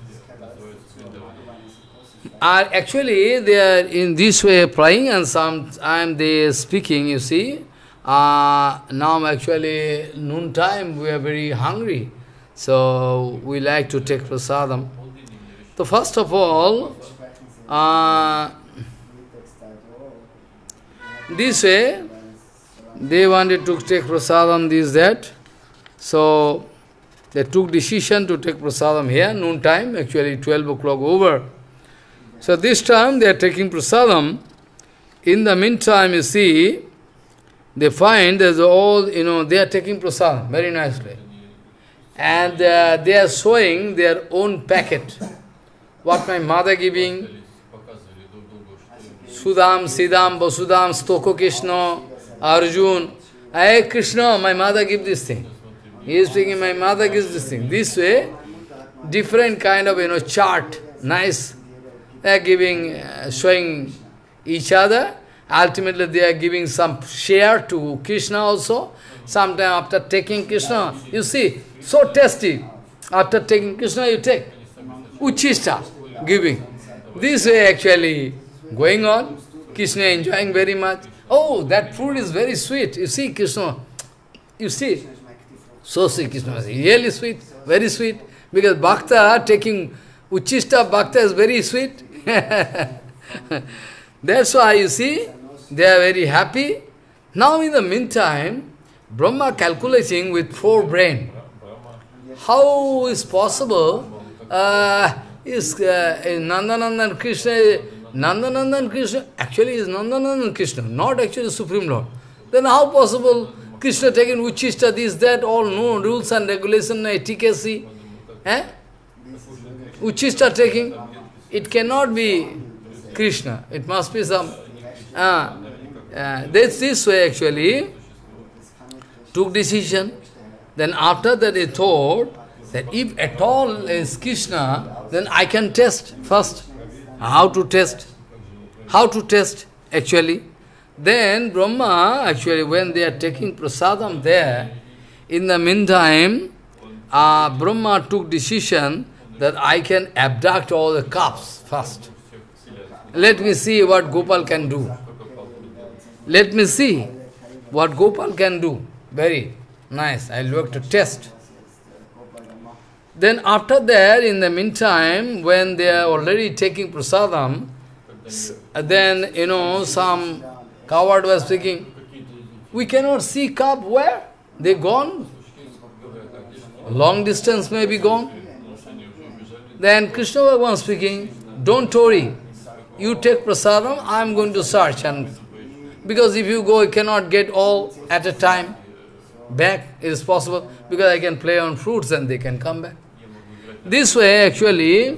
Are actually they are in this way playing, and sometimes they speaking, you see. Uh, now actually noon time we are very hungry, so we like to take prasadam. So first of all, uh, this way they wanted to take prasadam, this, that. So they took decision to take prasadam here, noon time, actually twelve o'clock over. So this time they are taking prasadam. In the meantime, you see, they find there's all, you know, they are taking prasadam very nicely. And uh, they are showing their own packet. What my mother giving, Sudam, Siddham, Vasudam, Stoko Krishna, Arjun. Hey Krishna, my mother give this thing. He is speaking, my mother gives this thing. This way, different kind of, you know, chart, nice. They are giving, uh, showing each other. Ultimately, they are giving some share to Krishna also. Sometime after taking Krishna, you see, so tasty. After taking Krishna, you take Uchista, giving. This way actually going on. Krishna enjoying very much. Oh, that food is very sweet. You see, Krishna, you see, so sweet, Krishna, really sweet, very sweet. Because Bhakta taking Uchishta Bhakta is very sweet. That's why you see, they are very happy. Now in the meantime, Brahma calculating with four brain. How is possible? Uh, is uh, Nandanandan Krishna, Nandanandan Krishna, actually is Nandanandan Krishna, not actually Supreme Lord. Then how possible Krishna taking Uchishta, this, that, all no rules and regulation, efficacy? Eh? Uchishta taking, it cannot be Krishna, it must be some... Uh, uh, this, this way actually, took decision. Then after that he thought that if at all is Krishna, then I can test first. How to test? How to test actually? Then Brahma, actually when they are taking prasadam there, in the meantime, uh, Brahma took decision that I can abduct all the cups first. Let me see what Gopal can do. Let me see what Gopal can do. Very nice. I'll work to test. Then after that, in the meantime, when they are already taking prasadam, then, you know, some coward was speaking, we cannot see cup where? They gone. Long distance may be gone. Then Krishna Bhagavan speaking, don't worry, you take prasadam, I am going to search. And because if you go, you cannot get all at a time. Back it is possible, because I can play on fruits and they can come back. This way, actually,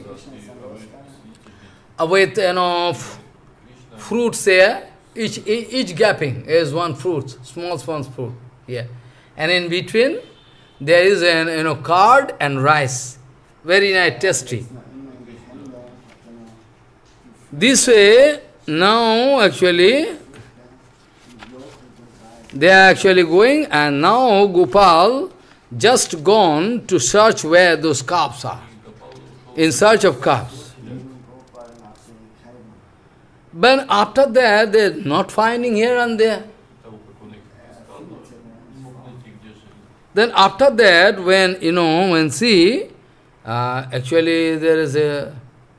with, you know, fruits there, each, each gapping is one fruit, small, small fruit. Yeah. And in between, there is an, you know, curd and rice. Very nice, tasty. This way, now, actually, they are actually going, and now Gopal just gone to search where those cups are, in search of cups. But after that, they are not finding here and there. Then after that, when, you know, when see, uh, actually there is a,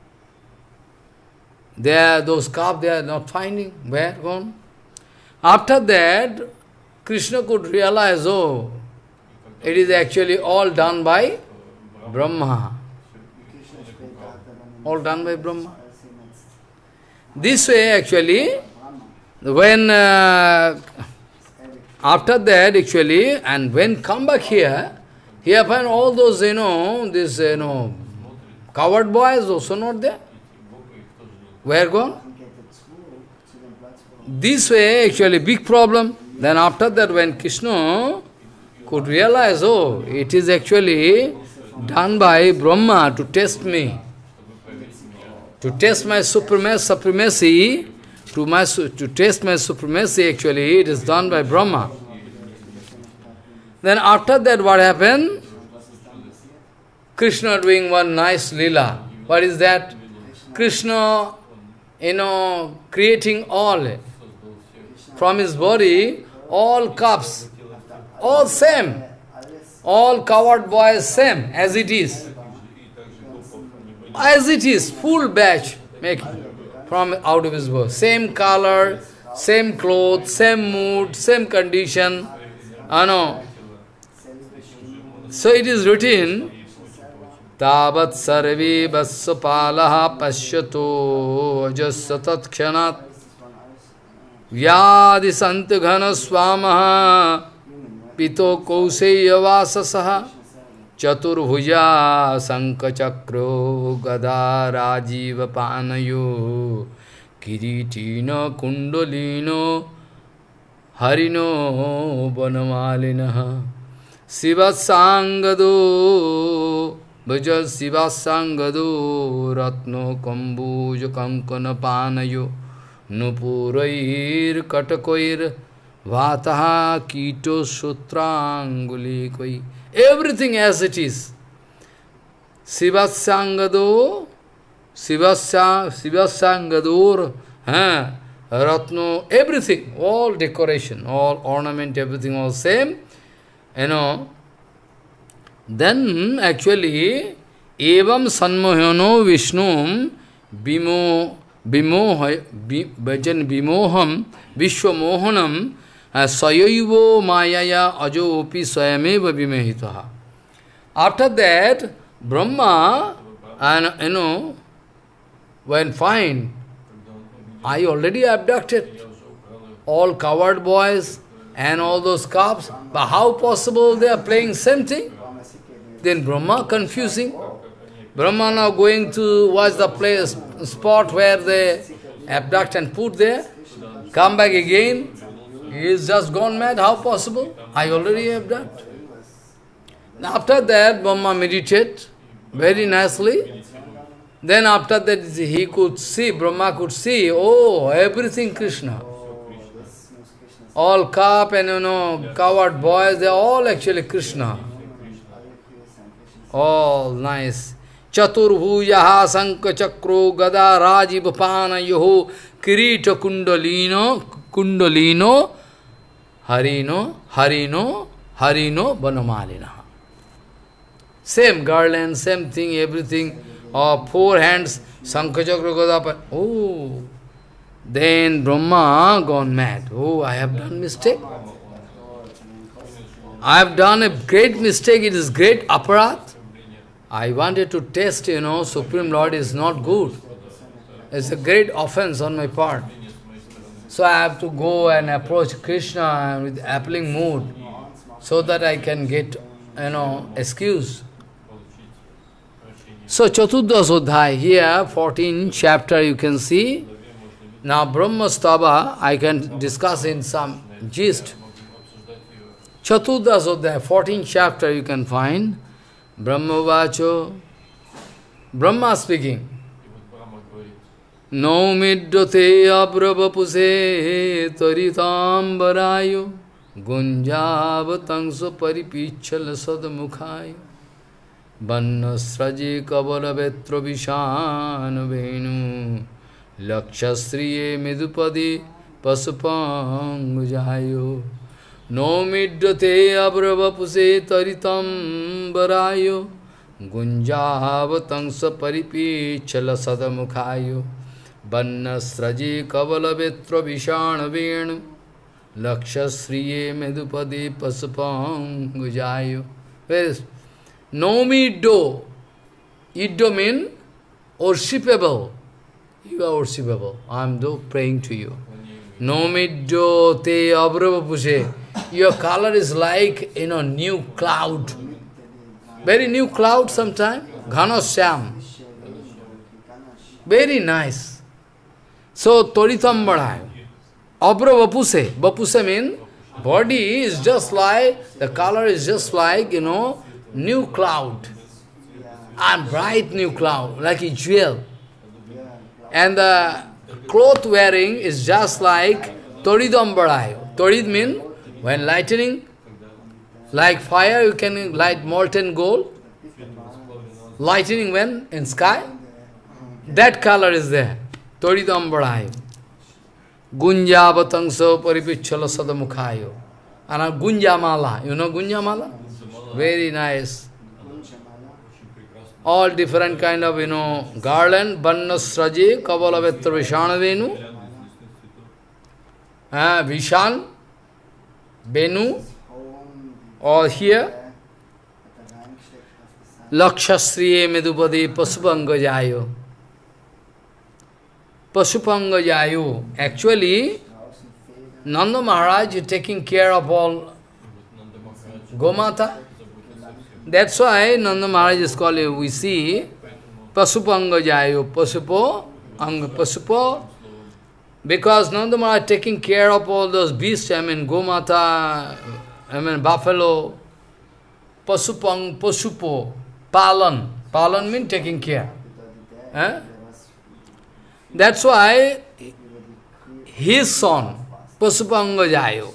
there, those cups they are not finding, where gone? After that, Krishna could realize, oh, it is actually all done by Brahma. All done by Brahma. This way, actually, when, uh, after that, actually, and when come back here, here find all those, you know, this, you know, coward boys also not there. Where gone? This way, actually, big problem. Then after that, when Krishna could realize, oh, it is actually done by Brahma to test me, to test my supremacy, to, my, to test my supremacy, actually, it is done by Brahma. Then after that, what happened? Krishna doing one nice lila. What is that? Krishna, you know, creating all, from his body, all cups, all same, all coward boys same, as it is. As it is, full batch, making from out of his body. Same color, same clothes, same mood, same condition. I know. So it is written, Tavat sarvi vasapalaha pashyato ajasatat khanat vyadi santaghana swamaha pito kauseya vasasaha Chaturbhuja sankachakro gada rajiva panayo kiritina kundalino harino vanamalinaha Sivasangado Bhaja Sivasangado Ratno Kambuja Kankana Panayo Nupurair Katakoir Vataha Kito Sutranguli Koi. Everything as it is. Sivasangado, Sivasa, Sivasangadur, huh? Ratno, everything, all decoration, all ornament, everything all same. You know, then actually, Evam sanmohano Vishnum bimo bimoha bhajan bimoham vishwamohanam sayaivo mayaya ajo opi swayameva bimehitaha. After that, Brahma, and you know, when fine, I already abducted all coward boys and all those cops, but how possible they are playing same thing? Then Brahma confusing. Brahma now going to watch the place, spot where they abduct and put there, come back again, he is just gone mad, how possible? I already abduct. After that, Brahma meditate very nicely. Then after that, he could see, Brahma could see, oh, everything Krishna. All cop and, you know, coward boys, they are all actually Krishna. All nice. Chaturbhujaha Sankha Chakro Gada Rajiv Pana Yoho Kirita Kundalino Kundalino Harino Harino Harino Banamalina. Same garland, same thing, everything. Or four hands, Sankha Chakra Gada. Oh, then Brahma gone mad. Oh, I have done mistake. I have done a great mistake. It is great aparat. I wanted to test, you know, Supreme Lord is not good. It's a great offense on my part. So I have to go and approach Krishna with appealing mood so that I can get, you know, excuse. So Chaturdas Adhyaya, here, fourteen chapter you can see. Now Brahma Stava, I can discuss in some gist. Chaturdas Adhyaya, fourteen chapter you can find. Brahma Vacho, Brahma speaking. No middote abrabapuse taritam barayo gunjavatangso paripichal sadmukhayo Vannasraji kavala vetro vishan venu Lakshastriye midupadi pasupangujayo No middote abrabapuse taritam barayo Gunjavatangsa paripi chala sadamukhayo Vannasraji kavala vetro vishan venu Lakshasriye medupadi pasupangujayo. Where is? Nomi do. Iddo means worshipable. You are worshipable. I am do praying to you. Nomi do te abrabapuse. Your color is like, you know, new cloud. Very new cloud sometime. Ghanasyam. Very nice. So, toritam badhayo. Abra vapuse. Vapuse means body is just like, the color is just like, you know, new cloud. And bright new cloud, like a jewel. And the cloth wearing is just like toridam badhayo. Torid means when lightning, like fire, you can light molten gold. Lightning when in sky, that color is there. Toridam badhayo. Gunjavatangso paripichala sadamukhayo. And a gunjamala. You know gunjamala? Very nice. All different kind of, you know, garland, Vannasraji, Kavala Vetra Vishana Venu, uh, Vishan, Venu, all here. Lakshasriye Medupadi Pasupangajayo. Pasupangajayo. Actually, Nanda Maharaj is taking care of all Gomata. That's why Nanda Maharaj is called, we see, Pasupangajayo, Pasupo, Anga Pasupo, because Nanda Maharaj is taking care of all those beasts, I mean Gomata, I mean buffalo, Pasupang, Pasupo, Palan. Palan means taking care. Eh? That's why his son, Pasupangajayo.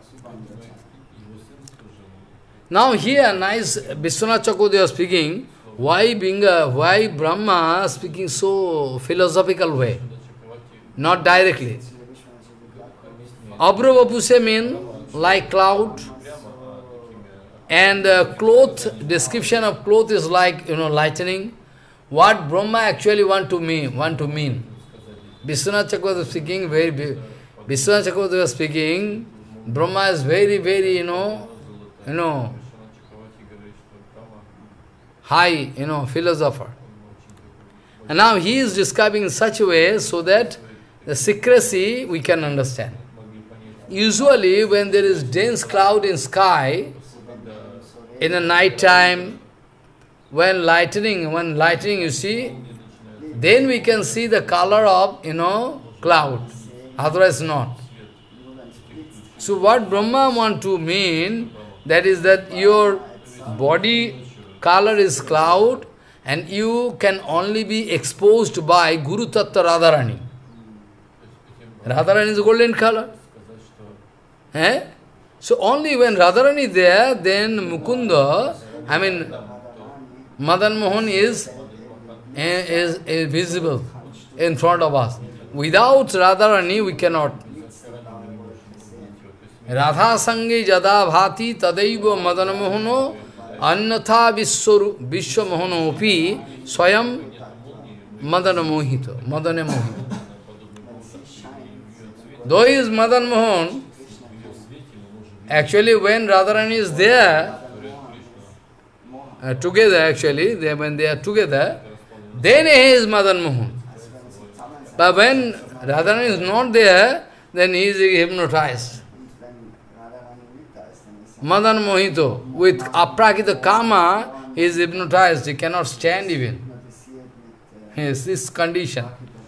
Now here, nice, Vishwanath Chakravarti speaking, why being a, why Brahma speaking so philosophical way? Not directly. Abrabapuse means like cloud. And uh, cloth, description of cloth is like, you know, lightning. What Brahma actually want to mean, want to mean. Vishwanath Chakravarti was speaking, very, Vishwanath Chakravarti was speaking, Brahma is very, very, you know, you know, high, you know, philosopher. And now he is describing in such a way so that the secrecy we can understand. Usually when there is dense cloud in sky, in the night time, when lightning, when lightning you see, then we can see the color of, you know, cloud. Otherwise not. So what Brahma want to mean, that is that your body color is cloud, and you can only be exposed by Guru Tattva Radharani. Radharani is golden color. Eh? So only when Radharani is there, then Mukunda, I mean, Madan Mohan is, is, is visible in front of us. Without Radharani, we cannot. Radha Sange Jada Bhati Tadaiva Madan Mohano Annatha Vishwa Mohano Upi Swayam Madan Mohito. Madan Mohito. Though he is Madan Mohan, actually when Radharani is there, uh, together actually, they, when they are together, then he is Madan Mohan. But when Radharani is not there, then he is hypnotized. Madan Mohito, with aprakita kama, he is hypnotized, he cannot stand even. Yes, this condition.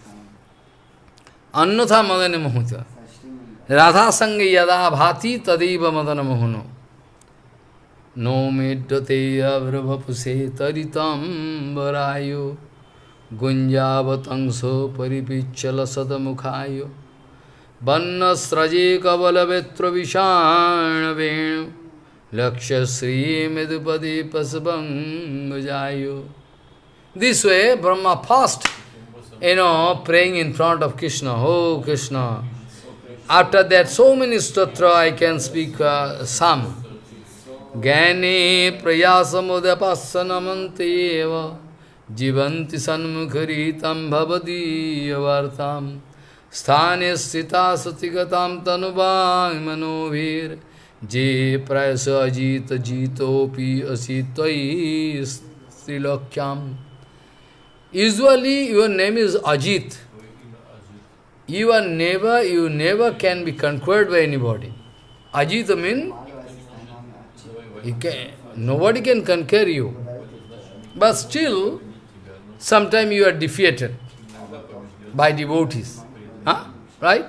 Annatha Madana Mohita. Radha Sanga Yada Bhati Tadeva Madana Mohono. No Middate Avrabhapuse Taritam Varayo Gunjavatangso Paripichala Sadamukhayo Bannasraje Kavala Vetra Vishana Venu Laksha Sri Medupadi Pasabhangajayo. This way, Brahma first, you know, praying in front of Krishna, oh Krishna. After that, so many stotra I can speak uh, some. Gani prayasamudapassanamanteva jivanti sanmukharitam bhavadiyavartam sthane sthita satigatam tanubang manovir je prayasa ajita jitopi asitai strilokyam. Usually your name is Ajit. You are never, you never can be conquered by anybody. Ajita means you can, nobody can conquer you. But still, sometimes you are defeated by devotees. Huh? Right?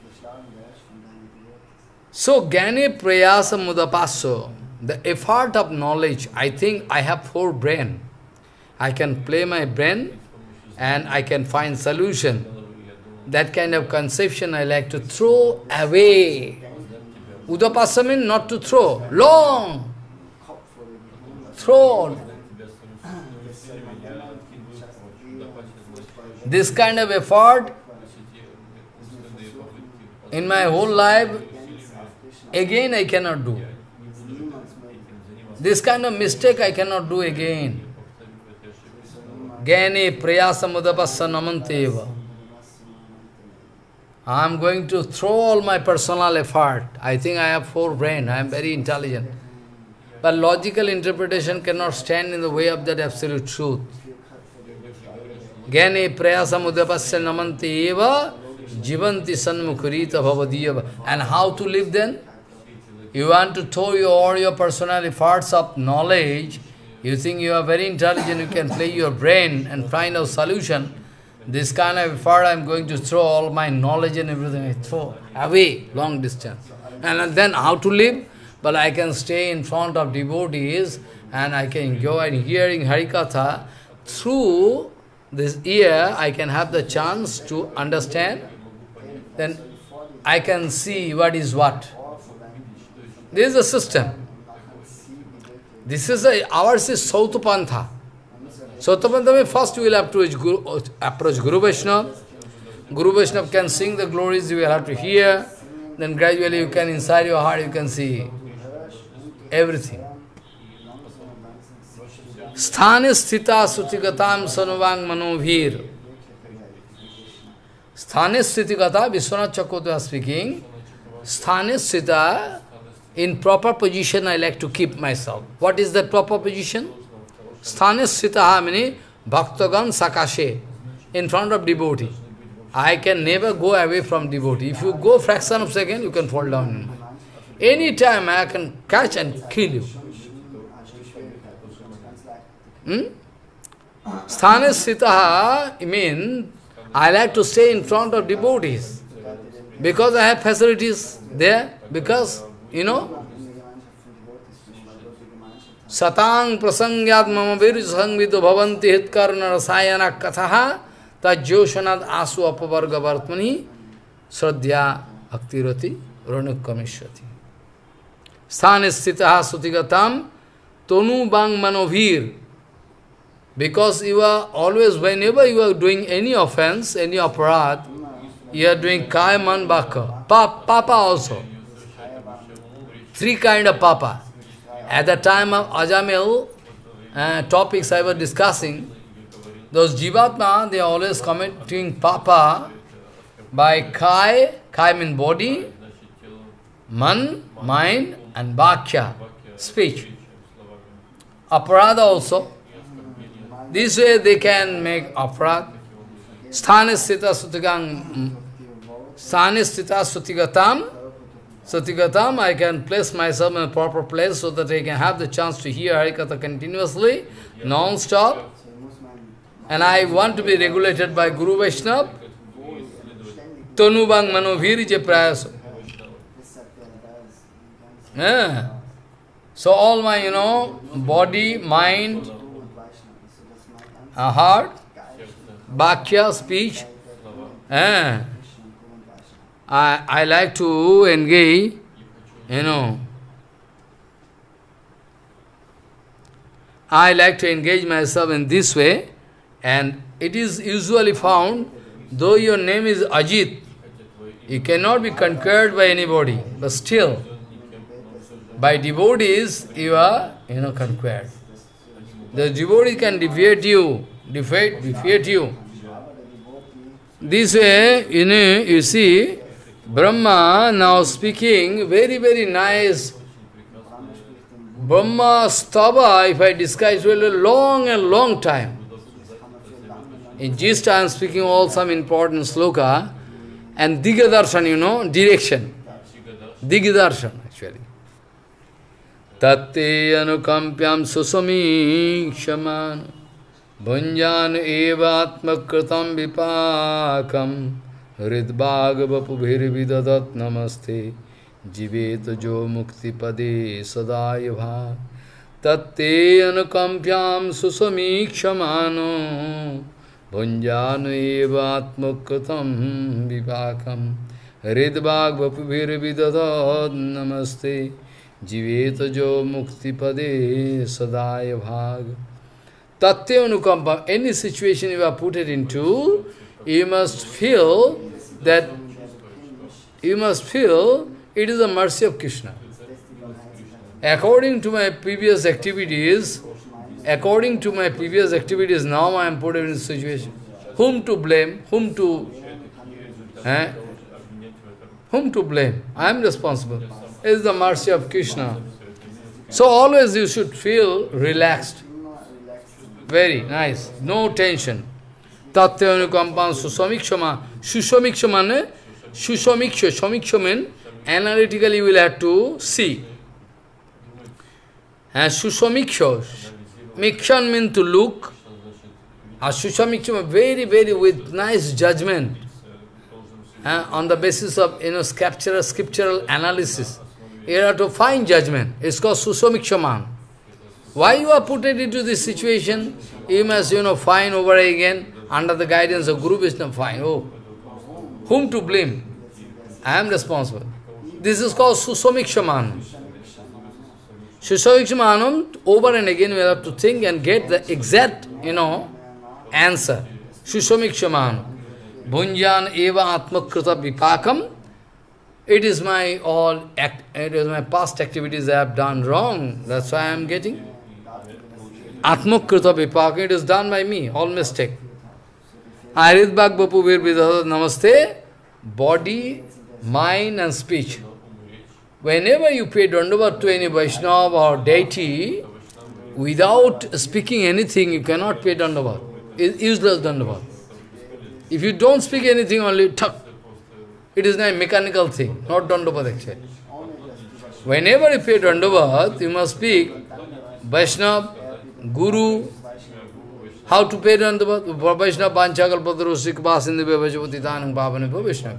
So, Jnane Prayasa Mudapasso, the effort of knowledge, I think I have four brain. I can play my brain and I can find solution. That kind of conception I like to throw away. Udapasa means not to throw, long. Throw. This kind of effort in my whole life, again I cannot do. This kind of mistake I cannot do again. Jnane prayasa mudapassa namanteva. I am going to throw all my personal effort. I think I have four brain, I am very intelligent. But logical interpretation cannot stand in the way of that absolute truth. Jnane prayasa mudapasya namanti eva jivanti sanmukharita bhavadiyava. And how to live then? You want to throw your, all your personal efforts of knowledge. You think you are very intelligent, you can play your brain and find a solution. This kind of effort I am going to throw all my knowledge and everything, I throw away, long distance. And then how to live? But I can stay in front of devotees and I can go and hearing Harikatha. Through this ear, I can have the chance to understand. Then I can see what is what. This is the system. This is a, ours is Sautapantha. Sautapantha means first you will have to Guru, approach Guru Vaishnava. Guru Vaishnava can sing the glories, you will have to hear. Then gradually you can, inside your heart, you can see everything. Sthane sthita sutigatam sanuvang manovir. Sthane sthita, Vishwanath Chakravarti was speaking. Sthane sthita, in proper position I like to keep myself. What is that proper position? Sthane sthita meaning bhaktagan sakashe, in front of devotee. I can never go away from devotee. If you go fraction of second, you can fall down. Any time I can catch and kill you. Hmm? Sthane sthita means I like to stay in front of devotees. Because I have facilities there. Because, you know, Satang prasangyat mama virusangvito bhavanti hitkarna rasayana kathaha tajyoshanad asu apavarga vartmani sradhya bhaktirati ranukkamishvati. Sthane sthitaha sutigatam tonu bang manovir. Because you are always, whenever you are doing any offense, any aparad, you are doing kaya man baka. Pa, papa also. Three kind of papa. At the time of Ajamil, uh, topics I was discussing, those jivatma, they are always committing papa by kai, kai means body, man, mind, and bhakya, speech. Aparada also. This way they can make aparad. Sthane sthita sutigang, sthane sthita sutigatam, sutigatam, I can place myself in a proper place so that I can have the chance to hear Harikatha continuously, non-stop. And I want to be regulated by Guru Vaishnava. Tanubang manoviri je prayaso. Yeah. So all my, you know, body, mind, heart, bhakya, speech, eh, I, I like to engage, you know, I like to engage myself in this way, and it is usually found, though your name is Ajit, you cannot be conquered by anybody, but still, by devotees, you are, you know, conquered. The devotee can defeat you, defeat, defeat you. This way, you know, you see, Brahma now speaking very, very nice. Brahma Stava, if I discuss, it will be a long and long time. In gist, I am speaking all some important sloka, and Digadarshan, you know, direction. Digadarshan, actually. Tatte anukampyam susami kshaman bhanjan evatmakritam vipakam hridbhag vapubhir vidadat namaste jivet jo mukti pade sadaya bha. Tatte anukampyam susami kshamano bhanjan evatmakritam vipakam hridbhag vapubhir vidadat namaste Jiveta jo mukti pade sadaya bhag. Tatya anukampa, any situation you are put it into, you must feel that, you must feel it is the mercy of Krishna. According to my previous activities, according to my previous activities, now I am put in a situation. Whom to blame? Whom to, eh? Whom to blame? I am responsible. It is the mercy of Krishna. So always you should feel relaxed. Very nice. No tension. Tatya anukampan susamikshama. Susamikshama means, susamiksha. Samiksha means, analytically you will have to see. And susamiksha. Mikshan means to look. A susamiksha very, very with nice judgment. Uh, on the basis of, you know, scriptural, scriptural analysis. You have to find judgment. It's called Susamikshaman. Why you are put into this situation? You must, you know, find over again, under the guidance of Guru Vishnu, find, oh, whom to blame? I am responsible. This is called Susamikshaman. Susamikshamanam, over and again we have to think and get the exact, you know, answer. Susamikshaman. Bhunjan eva atmakrita vipakam. It is my all act, it is my past activities I have done wrong. That's why I am getting. Atmakrita vipaka, it is done by me, all mistake. Aridbhag Bapu Vir Vidhata Namaste, body, mind and speech. Whenever you pay dandavat to any Vaishnava or deity, without speaking anything, you cannot pay dandavat. It's useless dandavat. If you don't speak anything, only tuck. It is not a mechanical thing, not dandavat actually. Whenever you pay dandavat, you must speak Vaishnava, Guru. How to pay dandavat? Vaishnava Banchagal Padrosik Vasindhi Vajapati Tanang Bhavani Vaishnava.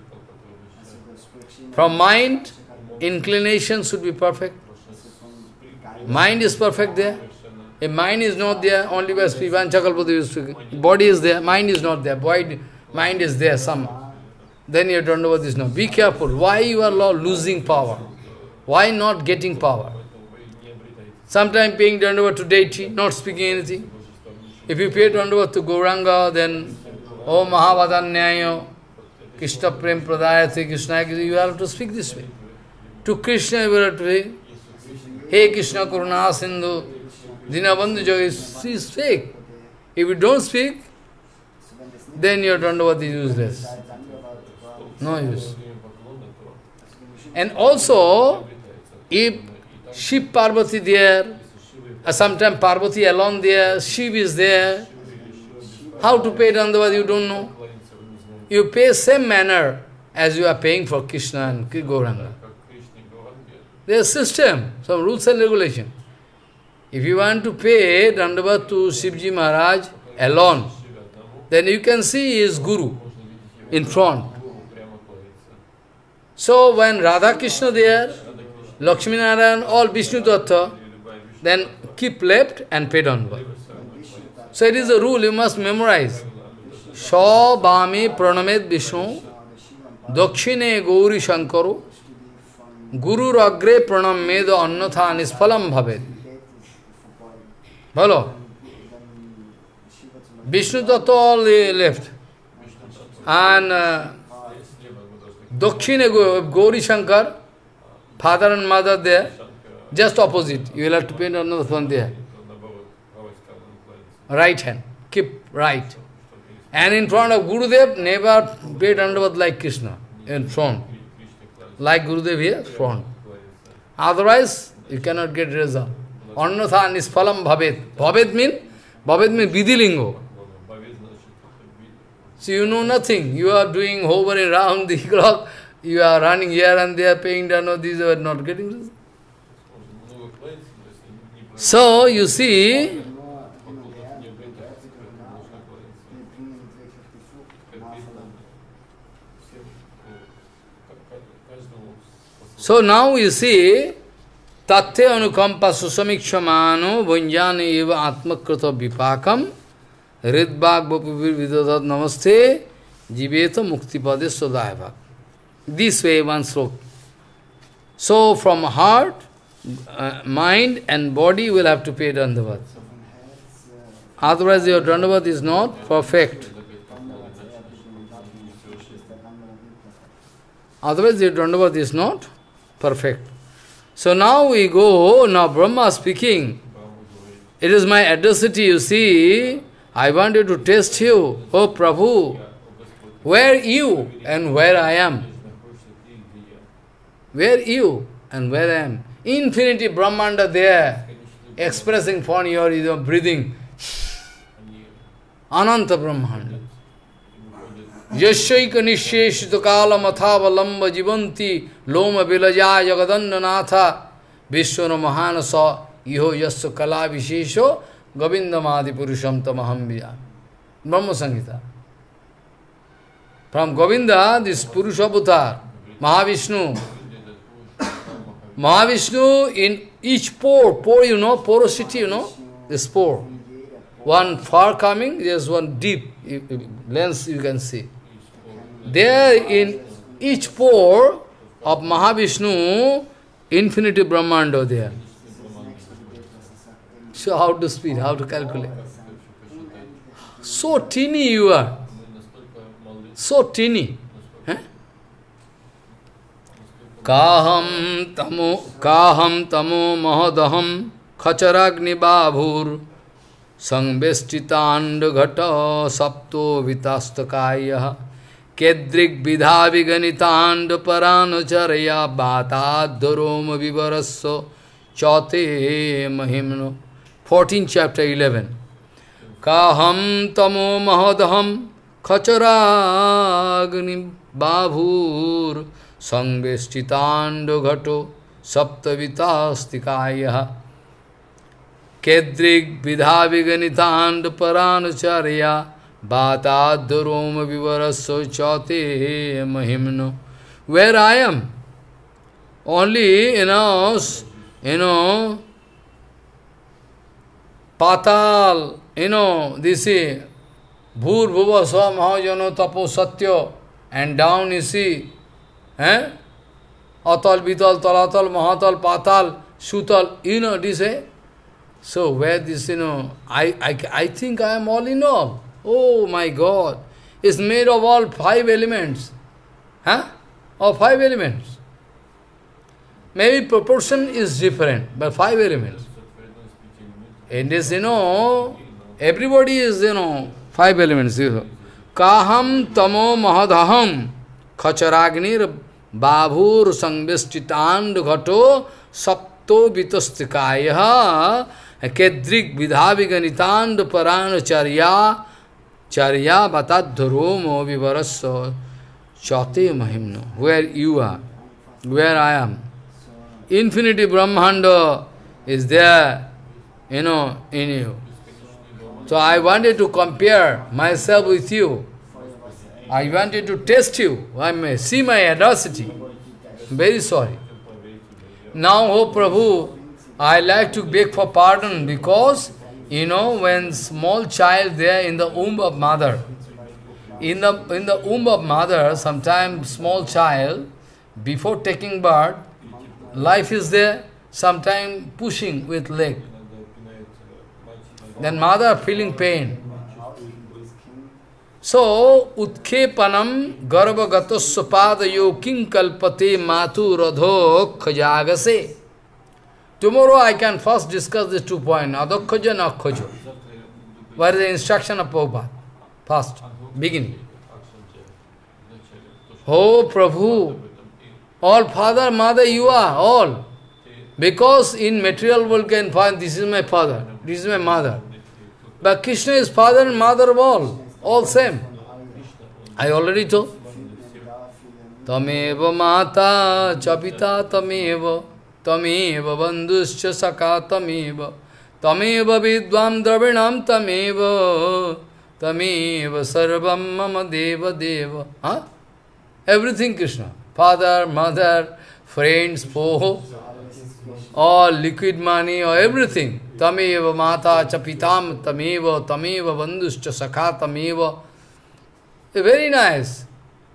From mind, inclination should be perfect. Mind is perfect there. If mind is not there, only by Vanchakalpati is speaking. Body is there, mind is not there. Body, mind is there, some. Then your dandavat is not. Be careful. Why you are losing power? Why not getting power? Sometimes paying dandavat to deity, not speaking anything. If you pay dandavat to Gauranga, then Om Mahavadanyaya, Krishna Prem Pradayate, Krishna, you have to speak this way. To Krishna, you have to say, Hey Krishna Karuna Sindhu, Dinabandhu Jogi, is fake. If you don't speak, then your dandavat is useless. No use. And also, if Shiv Parvati there, or sometimes Parvati alone there, Shiv is there, how to pay dandavat you don't know. You pay same manner as you are paying for Krishna and Gauranga. There is a system, some rules and regulation. If you want to pay dandavat to Shivji Maharaj alone, then you can see his Guru in front. So when Radha Krishna there, Lakshmi Narayan, all Vishnu Tattva, then keep left and pay dandavat. So it is a rule you must memorize. Sha Bhami Pranamed Vishnu Dakshine Gauri Shankaro Guru Ragre Pranam Medo Annatha Nisphalam Bhaved. Hello? Vishnu Tattva all left. And uh, Dakshine Gauri Shankar, father and mother there, just opposite. You will have to paint another one there. Right hand. Keep right. And in front of Gurudev, never pay dandavat like Krishna. In front. Like Gurudev here, front. Otherwise, you cannot get result. Annatha nisphalam bhavet. Bhavet means? Bhavet means vidilingo. So you know nothing. You are doing hovering around the clock. You are running here and there, paying dandavat. These are not getting result. So, you see, so now you see, Tatya anukampa susamikṣamano vunjana eva atmakrita vipakam ridbhag vapuvir vidadat namaste jiveta muktipade sodayavak. This way one slok. So from heart, uh, mind and body will have to pay dandavat. Otherwise your dandavat is not perfect. Otherwise your dandavat is not perfect. So now we go, now Brahma speaking. It is my adversity, you see. I wanted to test you. Oh Prabhu, where you and where I am? Where you and where I am? Infinity Brahmanda there, expressing for your, your breathing. Ananta Brahmanda. Yashaika nisheshita kala mathava lamba jivanti loma vilaja jagadanda natha vishwana mahanasa iho yasya kala vishesho govindamadi purusham tamaham vya. Brahma Samhita. From Govinda, this Purusha avatar, Mahavishnu. Mahavishnu in each pore, pore you know, porosity you know, this pore. One far coming, there's one deep lens you can see. There in each pore of Mahavishnu, infinity Brahmanda there. So how to speed, how to calculate? So teeny you are. So teeny. Eh? Kaham tamo, kaham tamo mahadaham Khacharagni Babhur Sangbestitand Ghata Sapto Vitastakaya Kedrik Vidha Viganitand Paranacharya Bhatadharom Vivarasso Chote Mahimno. fourteenth chapter eleven. Kaham tamo mahadham khacharagni babhur sangvestitando ghato saptavitastikaya kedrig vidha viganitand paranacharya bhatadharom vivarasso chote mahimno. Where I am? Only, you know, you know, Patal, you know, this is Bhur Bhuva Sva Mahajano Tapo Satya, and down you see, eh? Atal, Vital, Talatal, Mahatal, Patal, Sutal, you know, this eh? So where this, you know, I, I, I think I am all in all. Oh my God, it's made of all five elements. Huh? Of five elements. Maybe proportion is different, but five elements. In this, you know, everybody is, you know, five elements. Kaham tamo mahadaham khacharagnir babhur sangbestitand ghato sapto vitastikaya kedrik vidhaviganitand paranacharya charya batadharomo vivarasso chote mahimno. Where you are, where I am. Infinity Brahmanda is there, you know, in you. So I wanted to compare myself with you. I wanted to test you. I may see my adversity. Very sorry. Now, oh Prabhu, I like to beg for pardon because, you know, when small child there in the womb of mother, in the, in the womb of mother, sometimes small child, before taking birth, life is there, sometimes pushing with leg. Then mother feeling pain. So, Utkepanam Garbhagatasya Padayo Kinkalpate Matu Radho Khajagase. Tomorrow I can first discuss these two points, Adokhaja and Akhaja. What is the instruction of Prabhupada? First, beginning. Oh Prabhu, all father, mother you are, all. Because in material world can find, this is my father, this is my mother. But Krishna is father and mother of all, all same. I already told. Tameva mata chapita tameva, tameva bandhuscha saka tameva, tameva vidvam dravinam tameva, tameva sarvam mama deva deva. Huh? Everything Krishna. Father, mother, friends, foe, all liquid money, or everything. Tameva mata chapitam tameva, tameva bandhuscha sakha tameva. Very nice.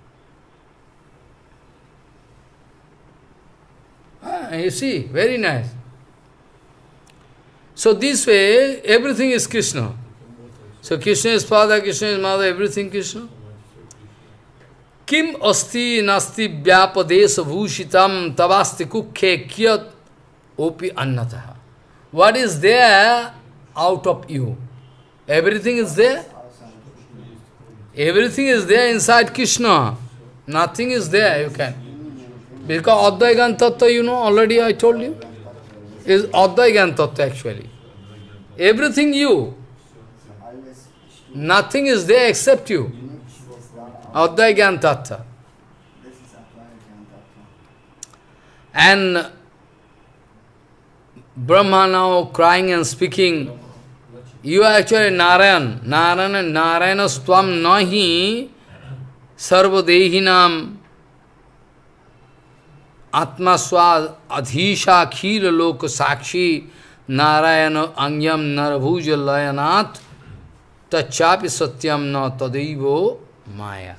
Ah, you see, very nice. So this way, everything is Krishna. So Krishna is father, Krishna is mother, everything Krishna. Kim asti nasti vyapadesa bhushitam tavasti kukhe kyat opi annataha. What is there out of you? Everything is there. Everything is there inside Krishna. Nothing is there, you can. Because Advaigan Tattva, you know, already I told you, is Advaigan Tattva actually. Everything you. Nothing is there except you. Advaigan Tattva. And Brahma now crying and speaking, you are actually Narayan. Narayan, Narayana Stvam Nahi Sarvadehinam Atma Swa Adhisha Khila Loka Sakshi Narayana Angyam Narabhuja Layanat Tachapi Satyam Na Tadaivo Maya.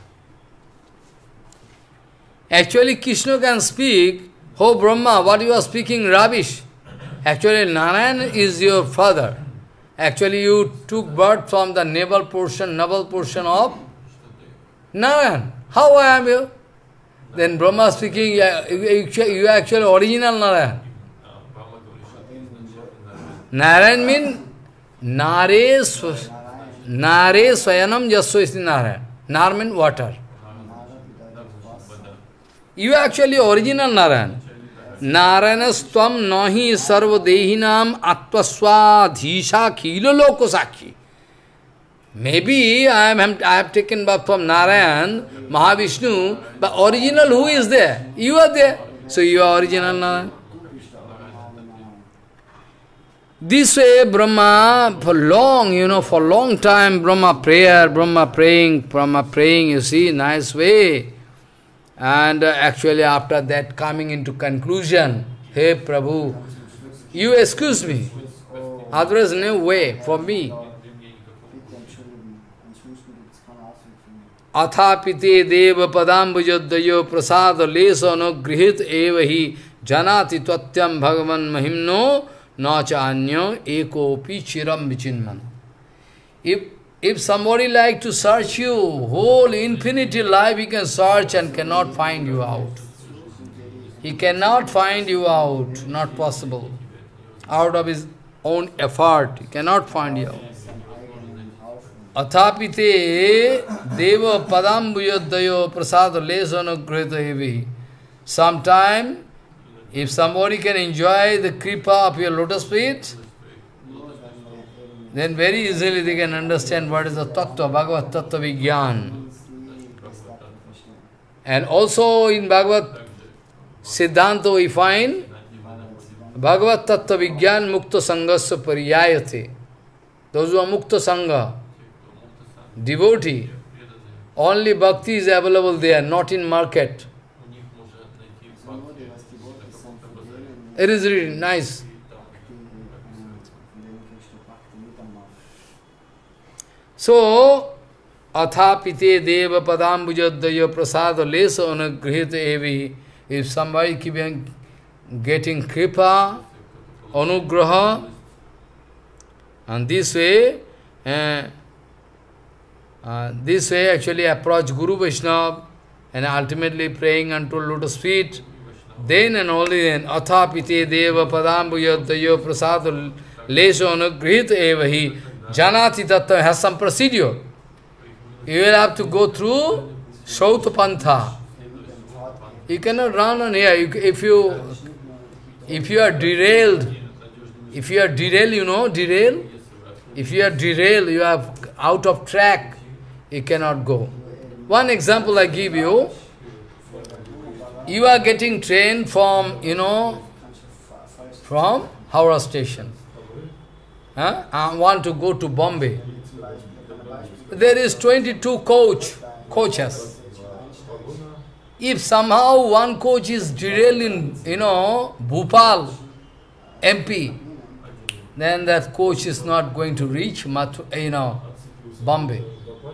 Actually, Krishna can speak, oh Brahma, what you are speaking, rubbish. Actually, Narayan is your father. Actually, you took birth from the navel portion, navel portion of Narayan. How I am you? Then Brahma speaking, you are actually original Narayan. Narayan means Nare, Nare Swayanam Jaswa is Narayan. Nar means water. You are actually original Narayan. Narayanastvam nahi sarvadehinam attvaswadhisha khilo loko sakhi. Maybe I am I have taken birth from Narayan, Mahavishnu, but original who is there? You are there. So you are original Narayan. This way Brahma, for long, you know, for long time, Brahma prayer, Brahma praying, Brahma praying, you see, nice way. And uh, actually after that coming into conclusion, hey Prabhu, you excuse me, otherwise no way for me. Athapite deva padambujoddayo prasada lesa no grihit evahi janati tvatyam bhagavan mahimno nacha anyo ekopi chiram vichinman. If If somebody like to search you, whole infinity life he can search and cannot find you out. He cannot find you out, not possible. Out of his own effort, he cannot find you out. Athapite deva padambuyoddayo prasada lesana greta evi. Sometime, if somebody can enjoy the kripa of your lotus feet, then very easily they can understand what is the tattva, Bhagavad Tattva Vigyan. And also in Bhagavad Siddhanta we find Bhagavad Tattva Vigyan Mukta Sangasya Pariyayate. Those who are Mukta Sangha, devotee, only bhakti is available there, not in market. It is really nice. So, athapite deva padambujadaya prasada lesa anugrihita evi. If somebody keeping getting kripa, anugraha, and this way, uh, uh, this way actually approach Guru Vaishnava and ultimately praying unto lotus feet, then and only then, athapite deva padambujadaya prasada lesa anugrihita evahi. Janati Tattva has some procedure. You will have to go through Sauta Pantha. You cannot run on here. If you, if you are derailed, if you are derailed, you know, derail. If you are derailed, you are out of track, you cannot go. One example I give you. You are getting train from, you know, from Howrah station. Huh? I want to go to Bombay. There is twenty-two coach, coaches. If somehow one coach is derailed in, you know, Bhopal, M P, then that coach is not going to reach, you know, Bombay.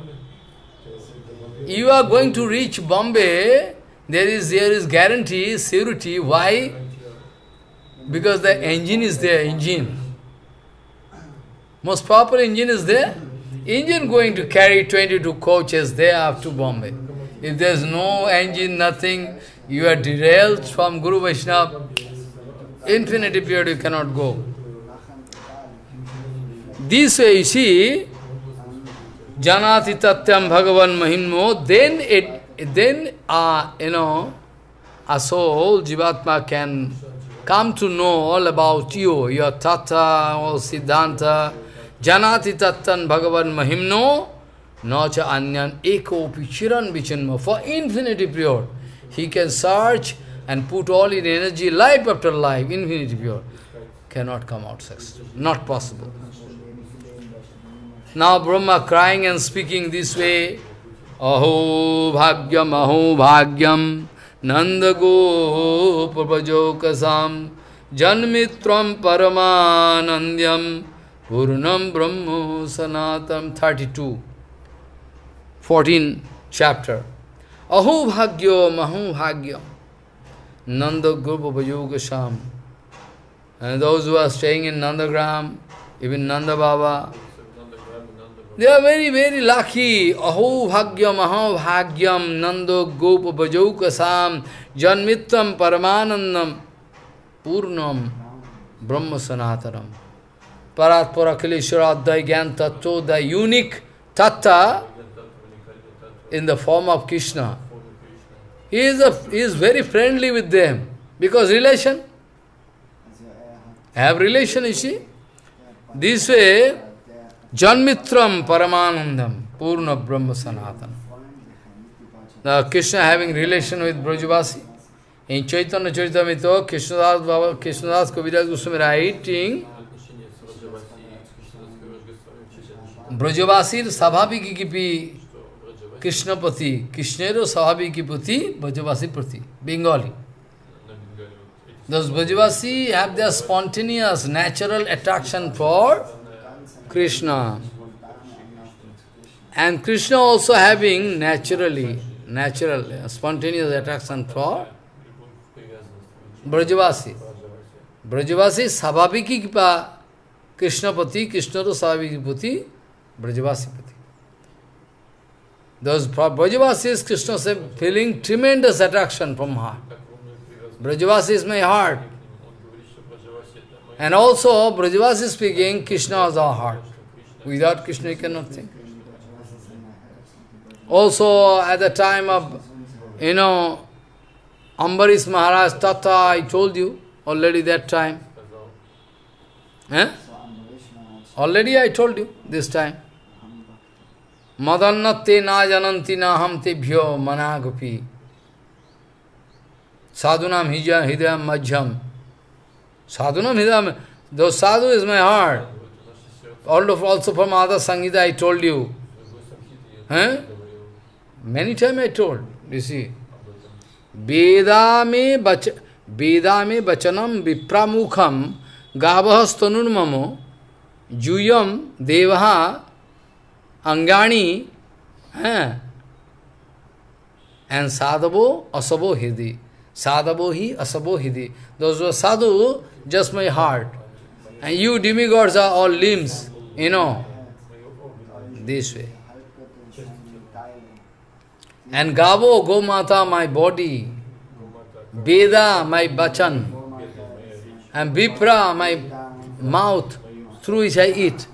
You are going to reach Bombay, there is, there is guarantee, surety. Why? Because the engine is there, engine. Most powerful engine is there. Engine going to carry twenty-two coaches there up to Bombay. If there is no engine, nothing, you are derailed from Guru Vaishnava, infinity period you cannot go. This way you see, Janati Tatyam Bhagavan Mahimno, then it, then uh, you know, a soul, Jivatma, can come to know all about you, your Tattva, all Siddhanta. Janati Tattan Bhagavan Mahimno, Nacha Anyan Eko Pichiran Vichinma. For infinity period, he can search and put all in energy, life after life, infinity period. Cannot come out successful. Not possible. Now Brahma crying and speaking this way, Aho Bhagyam, Aho Bhagyam, Nanda Go Prabhajokasam, Janmitram Paramanandyam, Purnam Brahmo Sanatam. Thirty-two, fourteen chapter. Aho Bhagyam, Aho Bhagyam, Nanda Go Prabhajokasam. And those who are staying in Nandagram, even Nanda Baba, they are very, very lucky. Aho Bhagyam, Aho Bhagyam, Nando Gopa Bhajaukasam, Janmittam Paramanandam, Purnam Brahma Sanataram. Parat Parakileshwara Adhai Gyan Tattva, the unique tattva in the form of Krishna. He is, a, he is very friendly with them, because relation. Have relation, you see. This way, Janmitram Paramanandam, Purna Brahma Sanatana. The Krishna having relation with Brajavasi. In Chaitanya Charitamrita, Krishnadas Baba, Krishnadas Kaviraj Goswami writing, Brajavasir Sabhaviki Kipi Krishnapati, Krishnero Sabhaviki Pati, Brajavasi Prati, Bengali. Those Brajavasi have their spontaneous, natural attraction for Krishna. And Krishna also having naturally, natural, spontaneous attraction for Brajavasi. Brajavasi Sabhaviki Kipa Krishnapati, Krishnaro Sabhaviki Pati, Brajavasi Pati. Those Brajavasis, Krishna is feeling tremendous attraction from heart. Brajavasi is my heart. And also, Brajavasi speaking, Krishna is our heart. Without Krishna, you cannot think. Also, at the time of, you know, Ambarish Maharaj Tata, I told you already that time. Eh? Already I told you this time. Madannate na jananti na ham tebhyo managapi. Sadhunam hidayam majham. Sadhunam hidayam. Though sadhu is my heart. Also from other Sangita I told you. Eh? Many times I told, you see. Veda me bach Veda me bachanam vipramukham gavahastanun mamo juyam devaha angani eh? And sadhavo asavo hidi. Sadhavo hi asavo hidi. Those who are sadhu, just my heart. And you demigods are all limbs, you know. This way. And Gavo, Gomata, my body. Veda, my bachan. And Vipra, my mouth, through which I eat.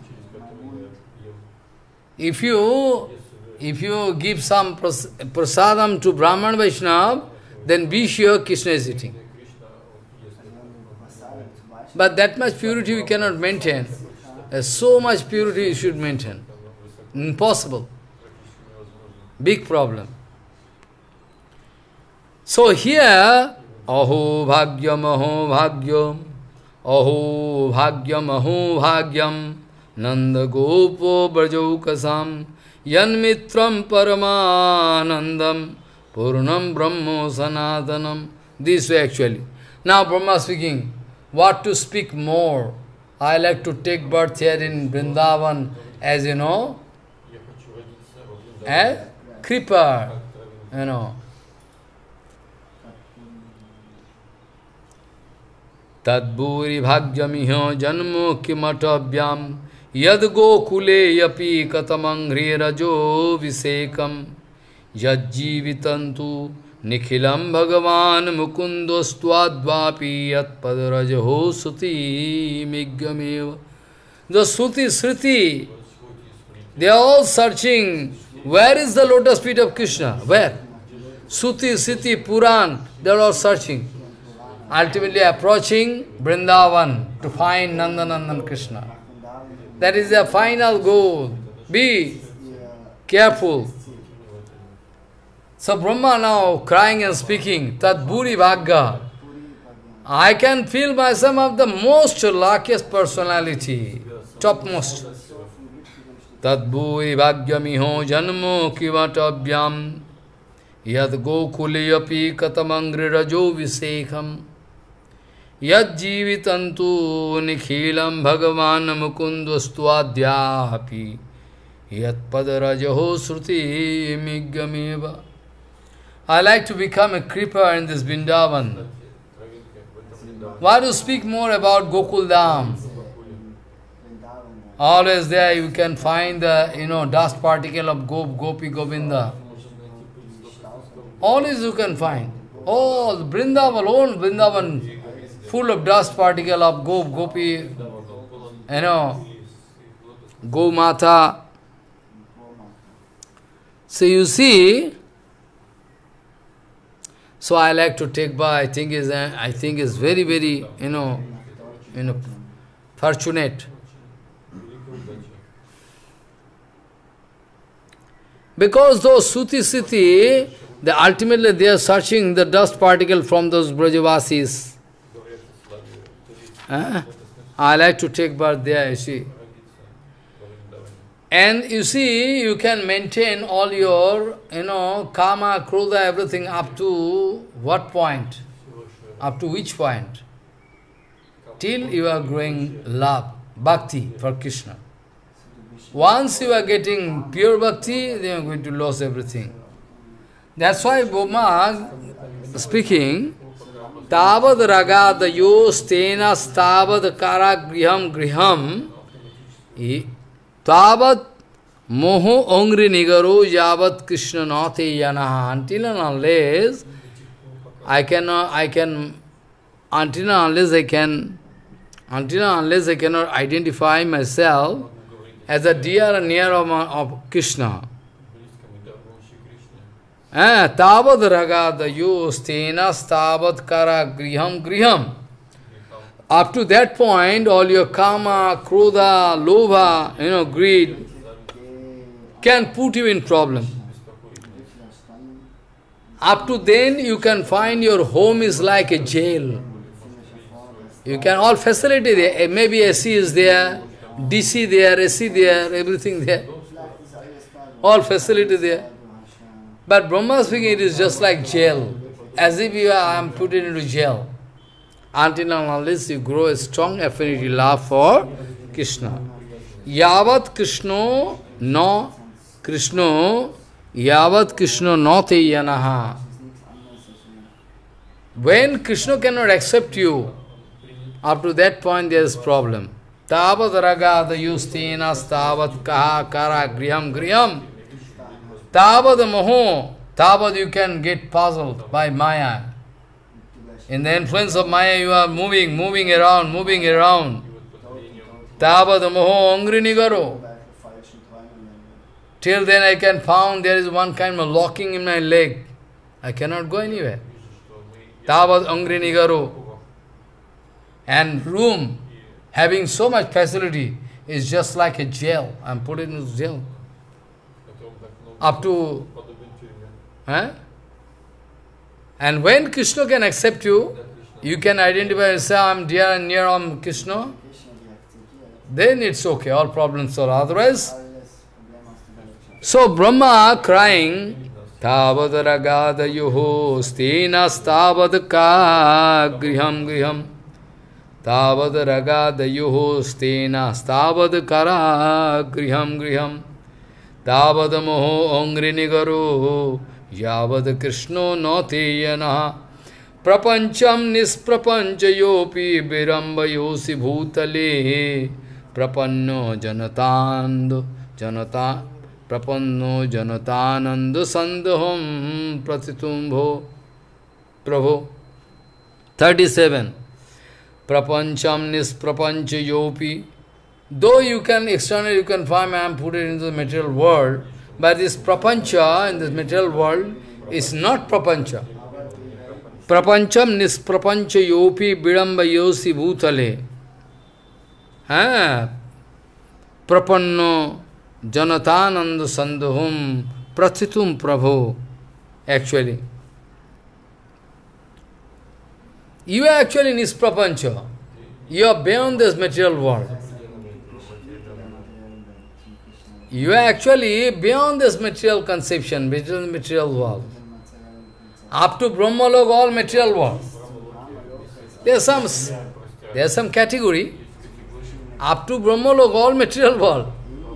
If you, if you give some pras prasadam to Brahman Vaishnava, then be sure Krishna is eating. But that much purity we cannot maintain. There's so much purity you should maintain. Impossible. Big problem. So here, aho bhagyam, aho bhagyam, aho bhagyam, aho bhagyam, nanda gopo brajaukasam, yan mitram paramanandam, purnam brahmo sanatanam. This way actually. Now Brahma speaking, what to speak more? I like to take birth here in Vrindavan, as you know, a creeper, you know. Tadburi bhagyamiho janmo kimatavyam yad gokule yapi katamangri rajo visekam yad jivitantu nikhilam bhagavan mukundostwadvapi yat padrajaho suti migyameva. The Suti, Sriti, they are all searching, where is the lotus feet of Krishna? Where? Suti, Sriti, Puran, they are all searching. Ultimately approaching Vrindavan to find Nandanandan Krishna. That is their final goal. Be careful. So Brahma now crying and speaking, Tat Bhuri Bhagya. I can feel myself of the most luckiest personality, topmost. Tat Bhuri Bhagya miho janmo kivatavyam yad gokuliyapi katamangri rajo visekham yad jivitantu nikhilam bhagavan mukundostwadhyapi yad padarajaho sruti migyameva. I like to become a creeper in this Vrindavan. Why to speak more about Gokul Dham? Always there you can find the, you know, dust particle of Gop, Gopi, Govinda. Always you can find. Oh, Vrindavan, alone Vrindavan, full of dust particle of Gop, Gopi. you know, Gomata. So you see, so I like to take by. I think is I think is very very you know, you know, fortunate. Because those Suti Siti, they ultimately they are searching the dust particle from those Brajavasis. Eh? I like to take birth there, you see. And you see, you can maintain all your, you know, karma, krodha, everything up to what point? Up to which point? Till you are growing love, bhakti for Krishna. Once you are getting pure bhakti, then you are going to lose everything. That's why Boma speaking, Tavad ragadayo stena stavad kara griham griham Tavad moho ongri nigaro yavat Krishna nate yanaha. Until and unless I cannot, I can, until and unless I can, until and unless I cannot identify myself as a dear and near of, of Krishna. Eh, Tavad ragadayo stena stavad kara griham griham. Up to that point, all your karma, krodha, lobha, you know, greed, can put you in problem. Up to then, you can find your home is like a jail. You can, all facility there, maybe A C is there, D C there, A C there, everything there. All facility there. But Brahma speaking, it is just like jail. As if you are, I am put into jail. Until and unless you grow a strong affinity love for Krishna. Yavat Krishna no Krishna Yavat Krishna no te yanaha. When Krishna cannot accept you, up to that point there is problem. Tavat ragada yustena stavat kaha kara griham griham. Tavat moho, tavat you can get puzzled by Maya. In the influence of Maya you are moving, moving around, moving around. Tavat moho angri nigaro. Till then I can found there is one kind of locking in my leg. I cannot go anywhere. Tavat angri nigaro. And room, having so much facility, is just like a jail. I am put in jail. Up to... Eh? And when Krishna can accept you, you can identify yourself, I am dear and near on Krishna, then it's okay, all problems solved. Otherwise, so Brahma crying, Tavad ragada yuho stena stavad ka griham griham. Tavad ragada yuho stena stavad kara griham griham. Tavad moho ongri nigaro yavad Krishna nati yanaha. Prapancham nisprapanchayopi virambayosi bhutale. Prapanno janatando janata Prapanno janatananda sandham pratitumbho. Prabhu. thirty-seven. Prapancham nisprapanchayopi. Though you can, externally you can find, I am put it into the material world, but this prapancha in this material world is not prapancha. Prapancham nisprapancha yopi bidamba yosi bhutale. Ah, prapanno janatananda sandhum prathitum prabho. Actually, you are actually nisprapancha. You are beyond this material world. You are actually beyond this material conception, beyond the material world. Up to Brahmalok, all material world. There is some, there is some category. Up to Brahmalok, all material world.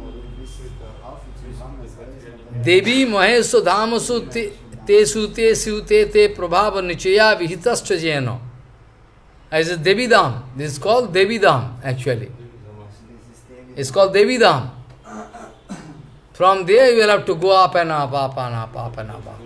Devi Mahesu Dhamasu Te Sute Sute Te Prabhava Nichaya Vihitascha Jeno. As a Devi Dham. This is called Devi Dham, actually. It's called Devi Dham. From there you will have to go up and up, up and up, up and up. up.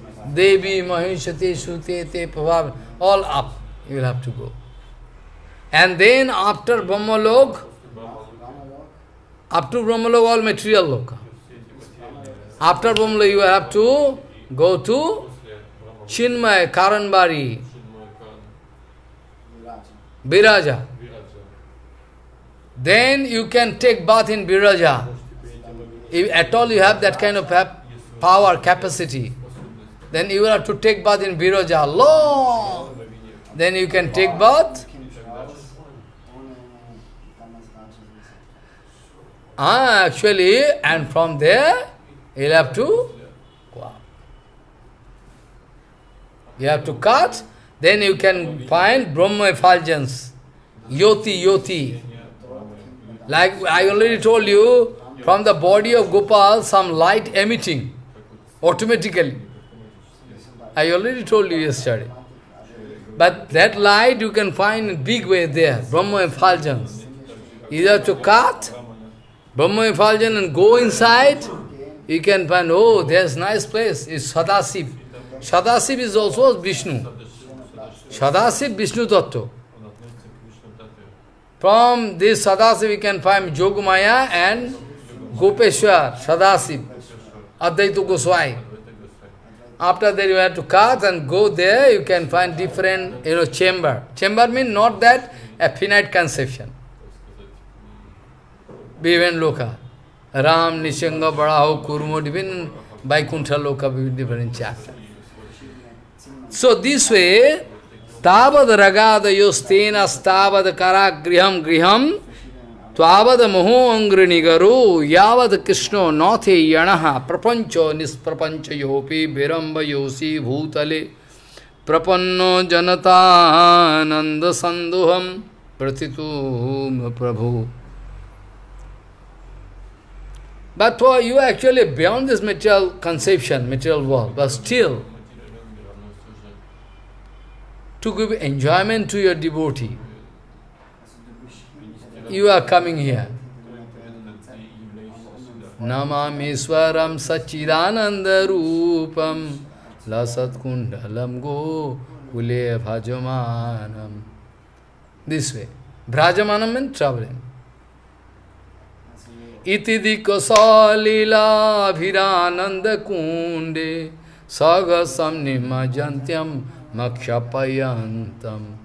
Devi, Maheshate, Sute, Te, Prabhav, all up you will have to go. And then after Brahmalok, up to Brahmalok, all material loka. After Brahmalok, you have to go to Chinmay, Karanbari, Viraja. Then you can take bath in Viraja. If at all you have that kind of power, capacity, then you will have to take bath in Viraja. Long! Then you can take bath. Ah, actually, and from there, you'll have to go up. You have to cut, then you can find Brahma effulgence, Yoti, Yoti. Like I already told you, from the body of Gopal, some light emitting, automatically. I already told you yesterday. But that light you can find in big way there, Brahma effulgence. You have to cut Brahma effulgence and go inside, you can find, oh, there's nice place, it's Sadasiv. Sadasiv is also Vishnu. Sadasiv, Vishnu Tattva. From this Sadasiv we can find Jogamaya and Gopeshwar, Sadasiv, Advaita Goswai. After that you have to cut and go there, you can find different, you know, chamber. Chamber means not that a finite conception. Viven Loka. Ram, Nishanga, Badaho, Kurmo, different Vaikuntha Loka, different chapter. So this way, Tavad Ragada Yostena Stavad Kara Griham Griham Twavad Moho Angrinigaru Yavad Krishno Nothe Yanaha Prapancho Nisprapancha Yopi Biramba Yosi Bhutale Prapanno Janata Nanda Sanduham Pratitu Prabhu. But for you actually beyond this material conception, material world, but still to give enjoyment to your devotee, you are coming here. Namami Swaram Sachidananda Rupam Lasat Kundalam Go Kule Bhajamanam. This way. Bhajamanam means traveling. Iti Dikosalila Bhirananda Kunde Sagasam Nimajantyam Makshapayantam.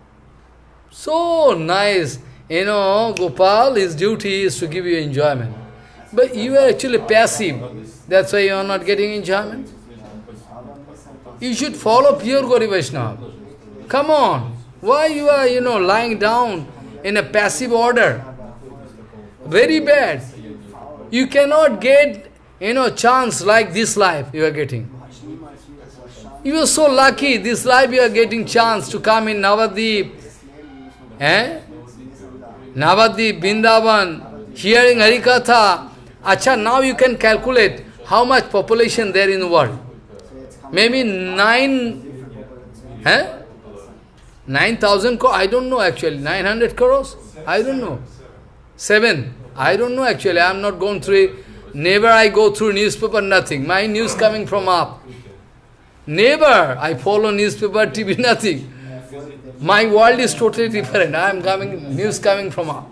So nice. You know, Gopal, his duty is to give you enjoyment. But you are actually passive. That's why you are not getting enjoyment. You should follow pure Gauri Vaishnava. Come on. Why you are, you know, lying down in a passive order? Very bad. You cannot get, you know, chance like this life you are getting. You are so lucky, this life you are getting chance to come in Navadip. Eh? Navadip, Vrindavan, hearing Harikatha. Acha, now you can calculate how much population there in the world. Maybe nine, eh? Nine thousand crores, I don't know actually. Nine hundred crores? I don't know. Seven. I don't know actually, I am not going through it. Never I go through newspaper, nothing. My news coming from up. Never I follow newspaper, T V, nothing. My world is totally different. I am coming, news coming from up.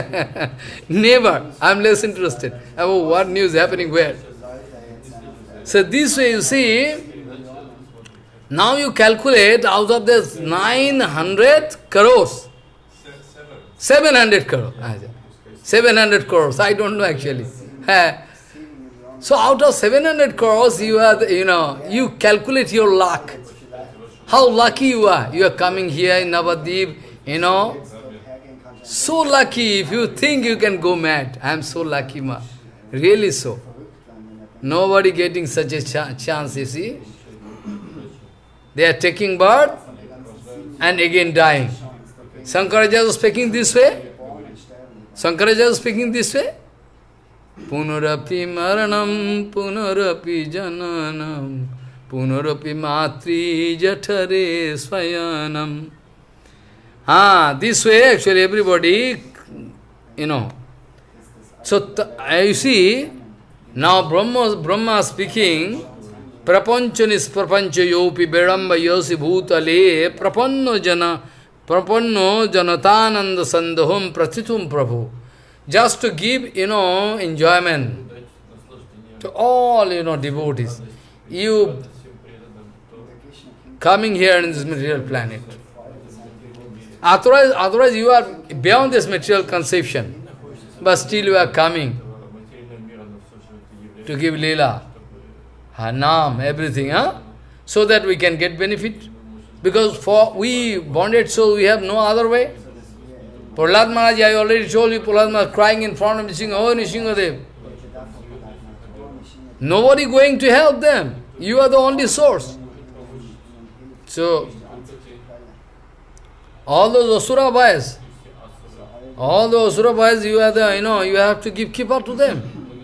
Never. I am less interested about what news happening where. So this way you see, now you calculate out of this nine hundred crores. seven hundred crores. seven hundred crores, I don't know actually. So out of seven hundred crores, you are, the, you know, you calculate your luck. How lucky you are. You are coming here in Navadip, you know. So lucky, if you think you can go mad. I am so lucky, ma. Really so. Nobody getting such a ch chance, you see. They are taking birth and again dying. Shankaracharya was speaking this way. Shankaracharya was speaking this way. Punarapi maranam, punarapi jananam, punarapi matri jathare swayanam. Ah, this way actually everybody, you know. So, you see, now Brahma, Brahma speaking, prapancha nisprapancha yopi beramba yosi bhutale prapanno jana prapanno janatananda sandahum pratitum prabhu. Just to give, you know, enjoyment to all, you know, devotees. You coming here in this material planet. Otherwise, otherwise you are beyond this material conception. But still you are coming to give lila, hanam, everything, huh? So that we can get benefit. Because for we bonded souls, we have no other way. Prahlad Maharaj, I already told you, Prahlad Maharaj crying in front of Nrsimha, oh Nrsimhadev. Nobody going to help them. You are the only source. So, all those Asura boys, all those Asura boys, you are the, you know, you have to give kippa to them.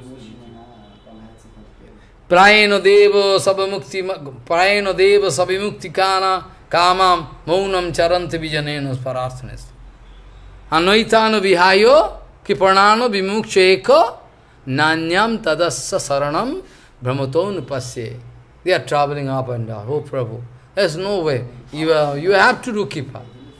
Prayeno deva sabamukti, prayeno deva sabamukti kana, kamam, maunam charanti vijanenos pararthanes. Anoitano vihayo, kiparnano vimukcheko, nanyam tadassa saranam, brahmato nupasye. They are traveling up and down. Oh Prabhu, there's no way. You, are, you have to do kippa.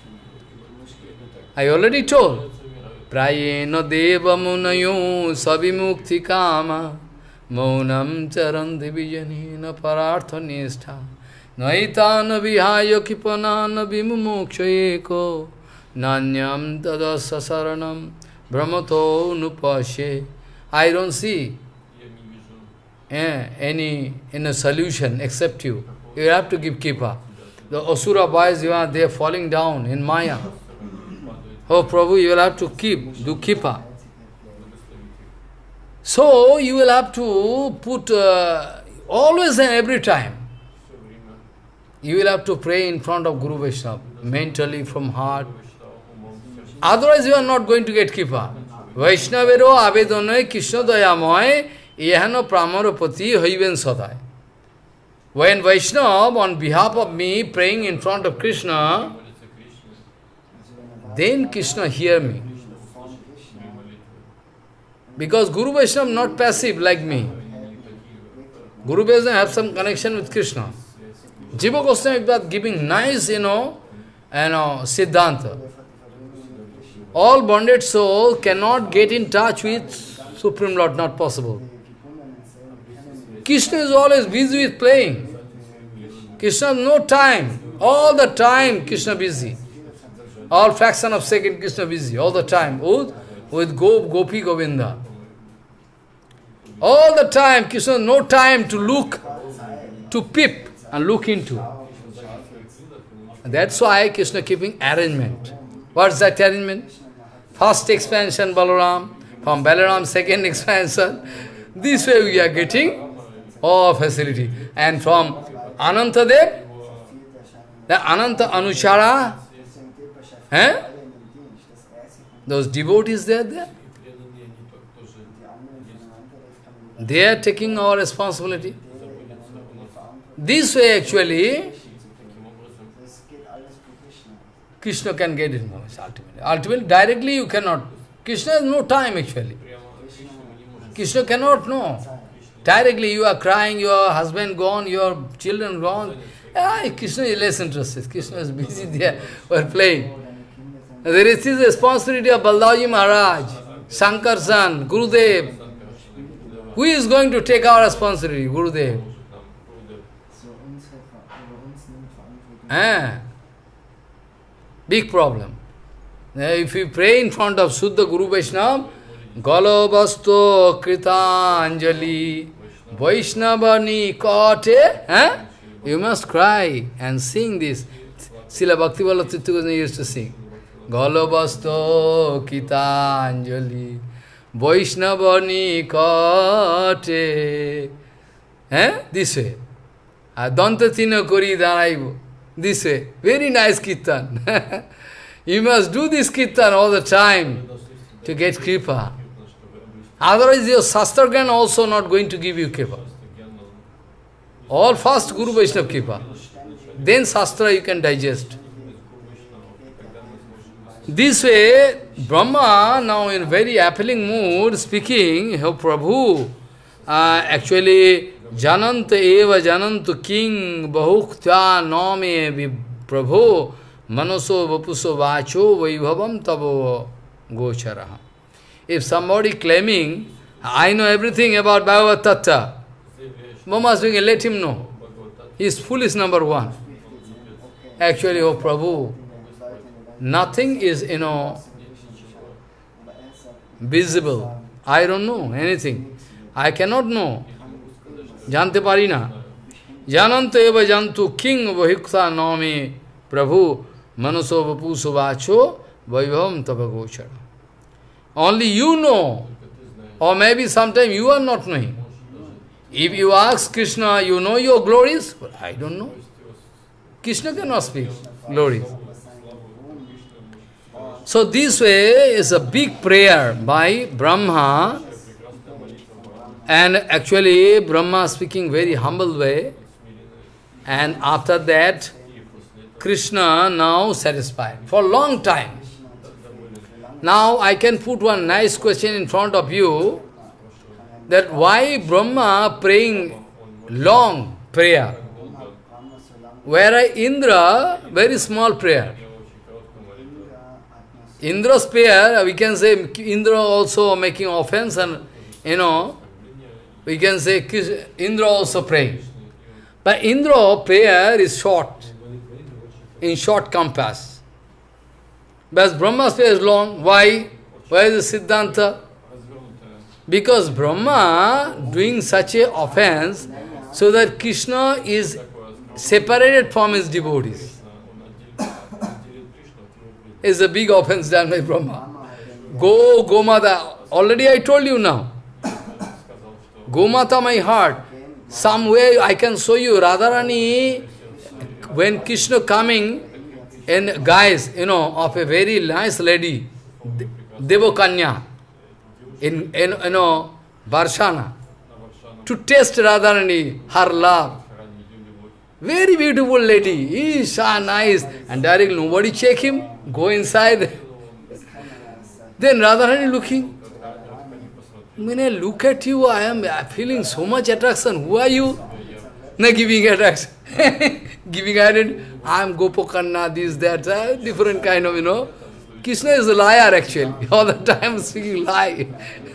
I already told. Prayeno deva munayo sabimukti kama, maunam charanti vijanena parartha nistha. Naitana vihaya kipanana vimumukshayeko, nanyam tadasa saranam brahmato nupasye. I don't see eh, any in a solution except you. You have to give kippa. The Asura boys, you are, they are falling down in Maya. Oh Prabhu, you will have to keep, do kippa. So, you will have to put, uh, always and every time, you will have to pray in front of Guru Vaishnava, mentally, from heart. Otherwise, you are not going to get kippa. Vaishnavero avedanoy Krishna dayamoy yahano pramarapati haiven sadai. When Vaishnava, on behalf of me, praying in front of Krishna, then Krishna hear me. Because Guru Vaishnava not passive like me. Guru Vaishnava have some connection with Krishna. Jiva Goswami is giving nice, you know, you know, Siddhanta. All bonded souls cannot get in touch with Supreme Lord, not possible. Krishna is always busy with playing. Krishna has no time. All the time Krishna busy. All fraction of second Krishna busy. All the time. With, with Go, Gopi Govinda. All the time Krishna has no time to look, to peep and look into. That's why Krishna keeping arrangement. What's that arrangement? First expansion Balaram, from Balaram second expansion. This way we are getting all facility. And from Anantadev, the Ananta Anuchara, eh? Those devotees they are there. They are taking our responsibility. This way actually, Krishna can get information ultimately. Ultimately, directly you cannot. Krishna has no time actually. Krishna cannot know. Directly you are crying, your husband gone, your children gone. Ah, Krishna is less interested. Krishna is busy there while playing. There is this responsibility of Baldaji Maharaj, Shankarsan, Gurudev. Who is going to take our responsibility? Gurudev. Ah. Big problem. If you pray in front of Suddha Guru Vaishnava, Galobasto Krita Anjali Vaishnavani Kate, eh? You must cry and sing this. Srila Bhaktivinoda Tirtha Goswami used to sing. Galobasto Krita Anjali Vaishnavani Kate. Eh? This way. Dantatina Kori Dharaivo. This way. Very nice kirtan. You must do this kirtan all the time to get kripa. Otherwise your Shastra Gyan also not going to give you kripa. All first Guru Vaishnava kripa. Then Shastra you can digest. This way, Brahma now in very appealing mood speaking, oh Prabhu, uh, actually, Jananta eva janantu king bahuktya name vi Prabhu manoso vapuso vacho vaibhavam tavo gocharaha. If somebody claiming, I know everything about Bhagavad Tattva, Mama speaking, let him know. He is foolish, number one. Actually, oh Prabhu, nothing is, you know, visible. I don't know anything. I cannot know. Jante parina. Jananta eva jantu king vahikta nami Prabhu manaso vapu suvacho vaibhavam tapagochara. Only you know. Or maybe sometime you are not knowing. If you ask Krishna, you know your glories? But I don't know. Krishna cannot speak glories. So this way is a big prayer by Brahma, and actually Brahma speaking very humble way, and after that Krishna now satisfied for a long time. Now I can put one nice question in front of you, that why Brahma praying long prayer, whereas Indra very small prayer. Indra's prayer, we can say Indra also making offense, and you know, we can say Indra also praying. But Indra prayer is short, in short compass. But Brahma's prayer is long. Why? Why is the Siddhanta? Because Brahma doing such a offense so that Krishna is separated from his devotees. Is a big offense done by Brahma. Go, Gomata. Already I told you now. Gomata, my heart. Some way I can show you. Radharani, when Krishna coming, in guise, you know, of a very nice lady, Devakanya, in, in you know, Varshana, to test Radharani, her love. Very beautiful lady, Isha, nice, and directly nobody check him, go inside. Then Radharani looking, when I look at you, I am feeling so much attraction. Who are you? No, giving attraction. Giving identity. I am Gopakanna, this, that, uh, different kind of, you know. Krishna is a liar actually. All the time speaking lie.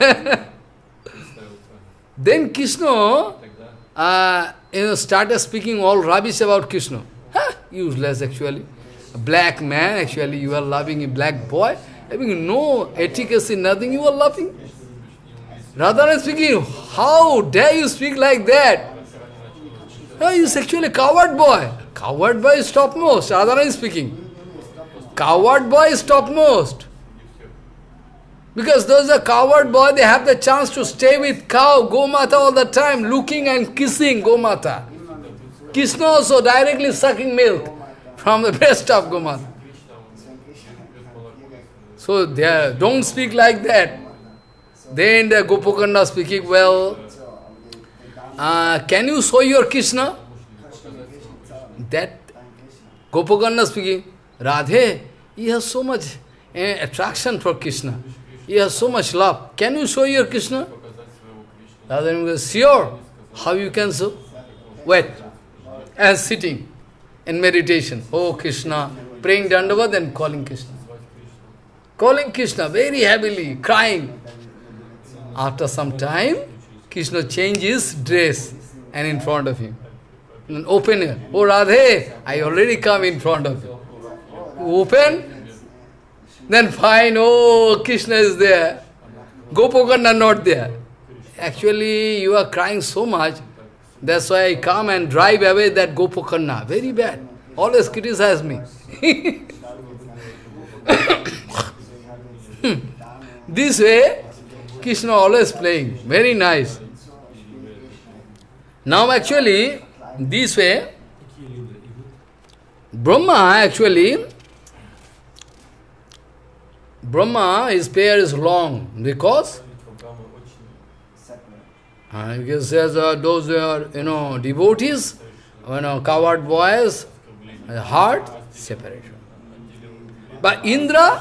Then Krishna uh, you know, started speaking all rubbish about Krishna. Huh? Useless actually. A black man, actually you are loving a black boy. Having no etiquette, nothing, you are laughing. Radharani is speaking, how dare you speak like that? No, you is actually a coward boy. Coward boy is topmost. Radharani is speaking. Coward boy is topmost. Because those are coward boy, they have the chance to stay with cow, Gomata all the time, looking and kissing Gomata. Krishna also directly sucking milk from the breast of Gomata. So they don't speak like that. Then the Gopakanda speaking, well, uh, can you show your Krishna? That Gopakanda speaking, Radhe, he has so much uh, attraction for Krishna. He has so much love. Can you show your Krishna? Radharani goes, sure. How you can show? Wait. And sitting in meditation. Oh Krishna, praying Dandava, then calling Krishna. Calling Krishna very heavily, crying. After some time, Krishna changes dress and in front of him. And open it. Oh Radhe, I already come in front of you. Open. Then fine, oh, Krishna is there. Gopakanda not there. Actually, you are crying so much, that's why I come and drive away that Gopakanda. Very bad. Always criticize me. This way, Krishna always playing. Very nice. Now actually, this way, Brahma actually, Brahma, his prayer is long because uh, because there's, uh, those who are, you know, devotees, you know, coward boys, heart separation. But Indra,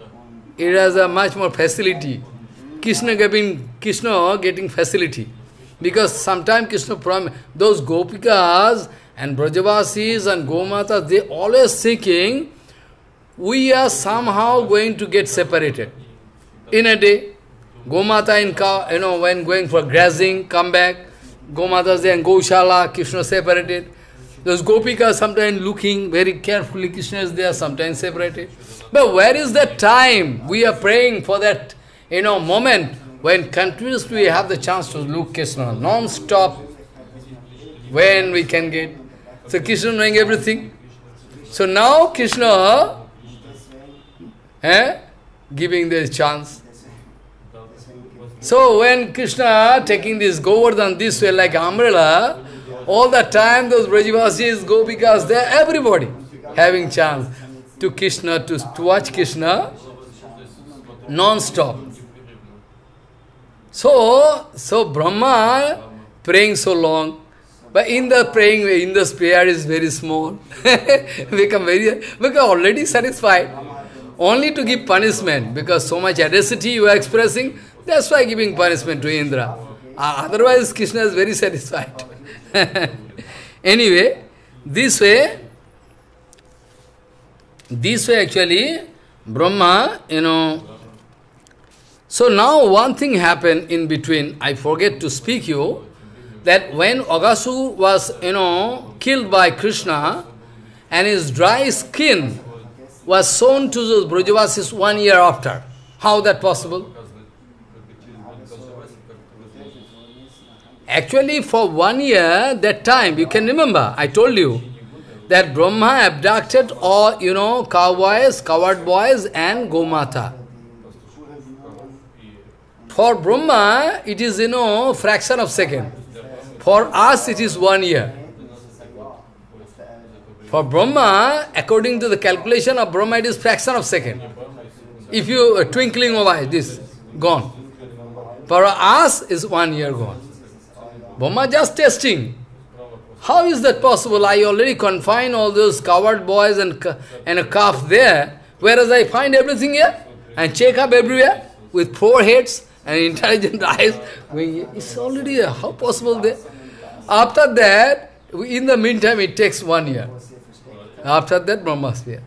it has a much more facility. Krishna getting, Krishna getting facility. Because sometimes Krishna promised, those Gopikas and Brajavasis and Gomatas, they always thinking, we are somehow going to get separated. In a day, Gomata in cow, you know, when going for grazing, come back, Gomatas there and Goshala, Krishna separated. Those Gopikas sometimes looking very carefully, Krishna is there, sometimes separated. But where is that time? We are praying for that, you know, moment when continuously we have the chance to look Krishna, non-stop, when we can get. So Krishna knowing everything. So now Krishna, eh, giving this chance. So when Krishna taking this Govardhan this way like umbrella, all the time those Brajavasis, Gopikas, there, everybody having chance to Krishna, to, to watch Krishna non-stop. So, so Brahma praying so long, but in the praying, in the prayer is very small. Become very, become already satisfied. Only to give punishment, because so much audacity you are expressing, that's why giving punishment to Indra. Uh, otherwise, Krishna is very satisfied. Anyway, this way, this way actually, Brahma, you know. So now one thing happened in between, I forget to speak you, that when Aghasur was, you know, killed by Krishna, and his dry skin was shown to those Brajavasis one year after. How that possible? Actually, for one year, that time, you can remember, I told you, that Brahma abducted all, you know, cowboys, coward boys and Gomata. For Brahma, it is, you know, fraction of second. For us, it is one year. For Brahma, according to the calculation of Brahma, it is fraction of second. If you, a twinkling of eye, this, gone. For us, is one year gone. Brahma just testing. How is that possible? I already confine all those coward boys and, and a calf there, whereas I find everything here, and check up everywhere, with four heads and intelligent eyes. It's already here. How possible there? After that, in the meantime, it takes one year. After that, Brahmasphere.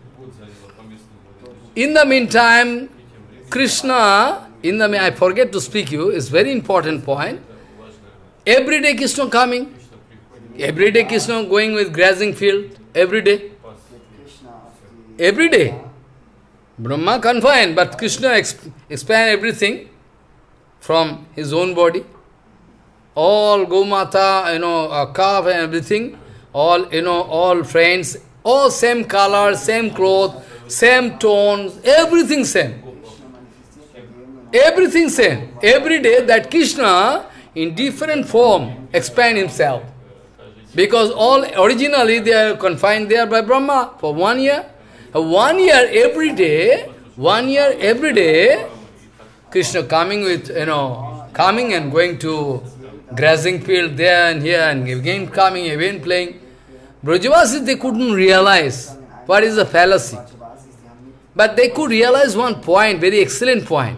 In the meantime, Krishna, in the I forget to speak you, it's very important point. Every day Krishna coming. Every day Krishna going with grazing field. Every day. Every day. Brahma confined, but Krishna exp expand everything from his own body. All Gomata, you know, uh, calf and everything. All, you know, all friends. All same color, same cloth, same tones, everything same. Everything same. Every day that Krishna, in different form, expand himself. Because all originally they are confined there by Brahma for one year. One year every day, one year every day, Krishna coming with, you know, coming and going to grazing field there and here and again coming, again playing. Brajavasis, they couldn't realize what is the fallacy. But they could realize one point, very excellent point.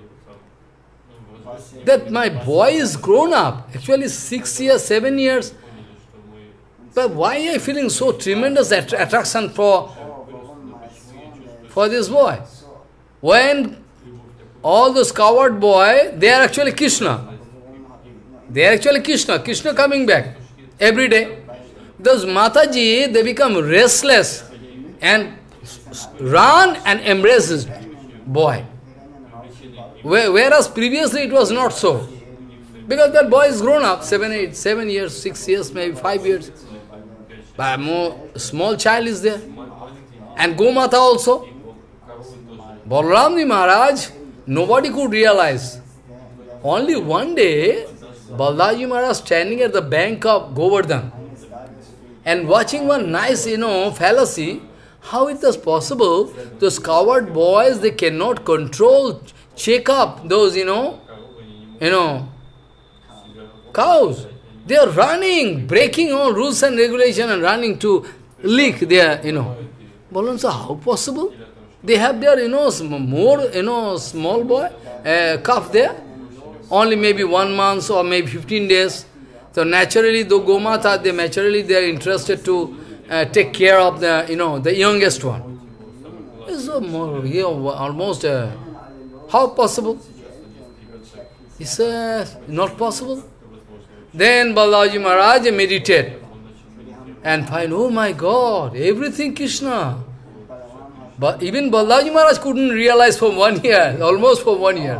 That my boy is grown up, actually six years, seven years. But why am I feeling so tremendous att attraction for, for this boy? When all those coward boy, they are actually Krishna. They are actually Krishna. Krishna coming back every day. Those Mataji, they become restless and run and embrace this boy. Whereas previously it was not so. Because that boy is grown up, seven, eight, seven years, six years, maybe five years. But more small child is there. And Gomata also. Balaramji Maharaj, nobody could realize. Only one day, Balaji Maharaj standing at the bank of Govardhan and watching one nice, you know, fallacy. How it is possible? Those coward boys, they cannot control, check up those, you know, you know, cows. They are running, breaking all rules and regulation and running to lick their, you know. Balaram sir, how possible? They have their, you know, more, you know, small boy, uh, calf there. only maybe one month or maybe fifteen days. So naturally, the Gomata, they naturally they are interested to uh, take care of the, you know, the youngest one. It's so more, you know, almost, uh, how possible? It's uh, not possible. Then Balaji Maharaj meditate and find, oh my God, everything Krishna. But even Balaji Maharaj couldn't realize for one year, almost for one year.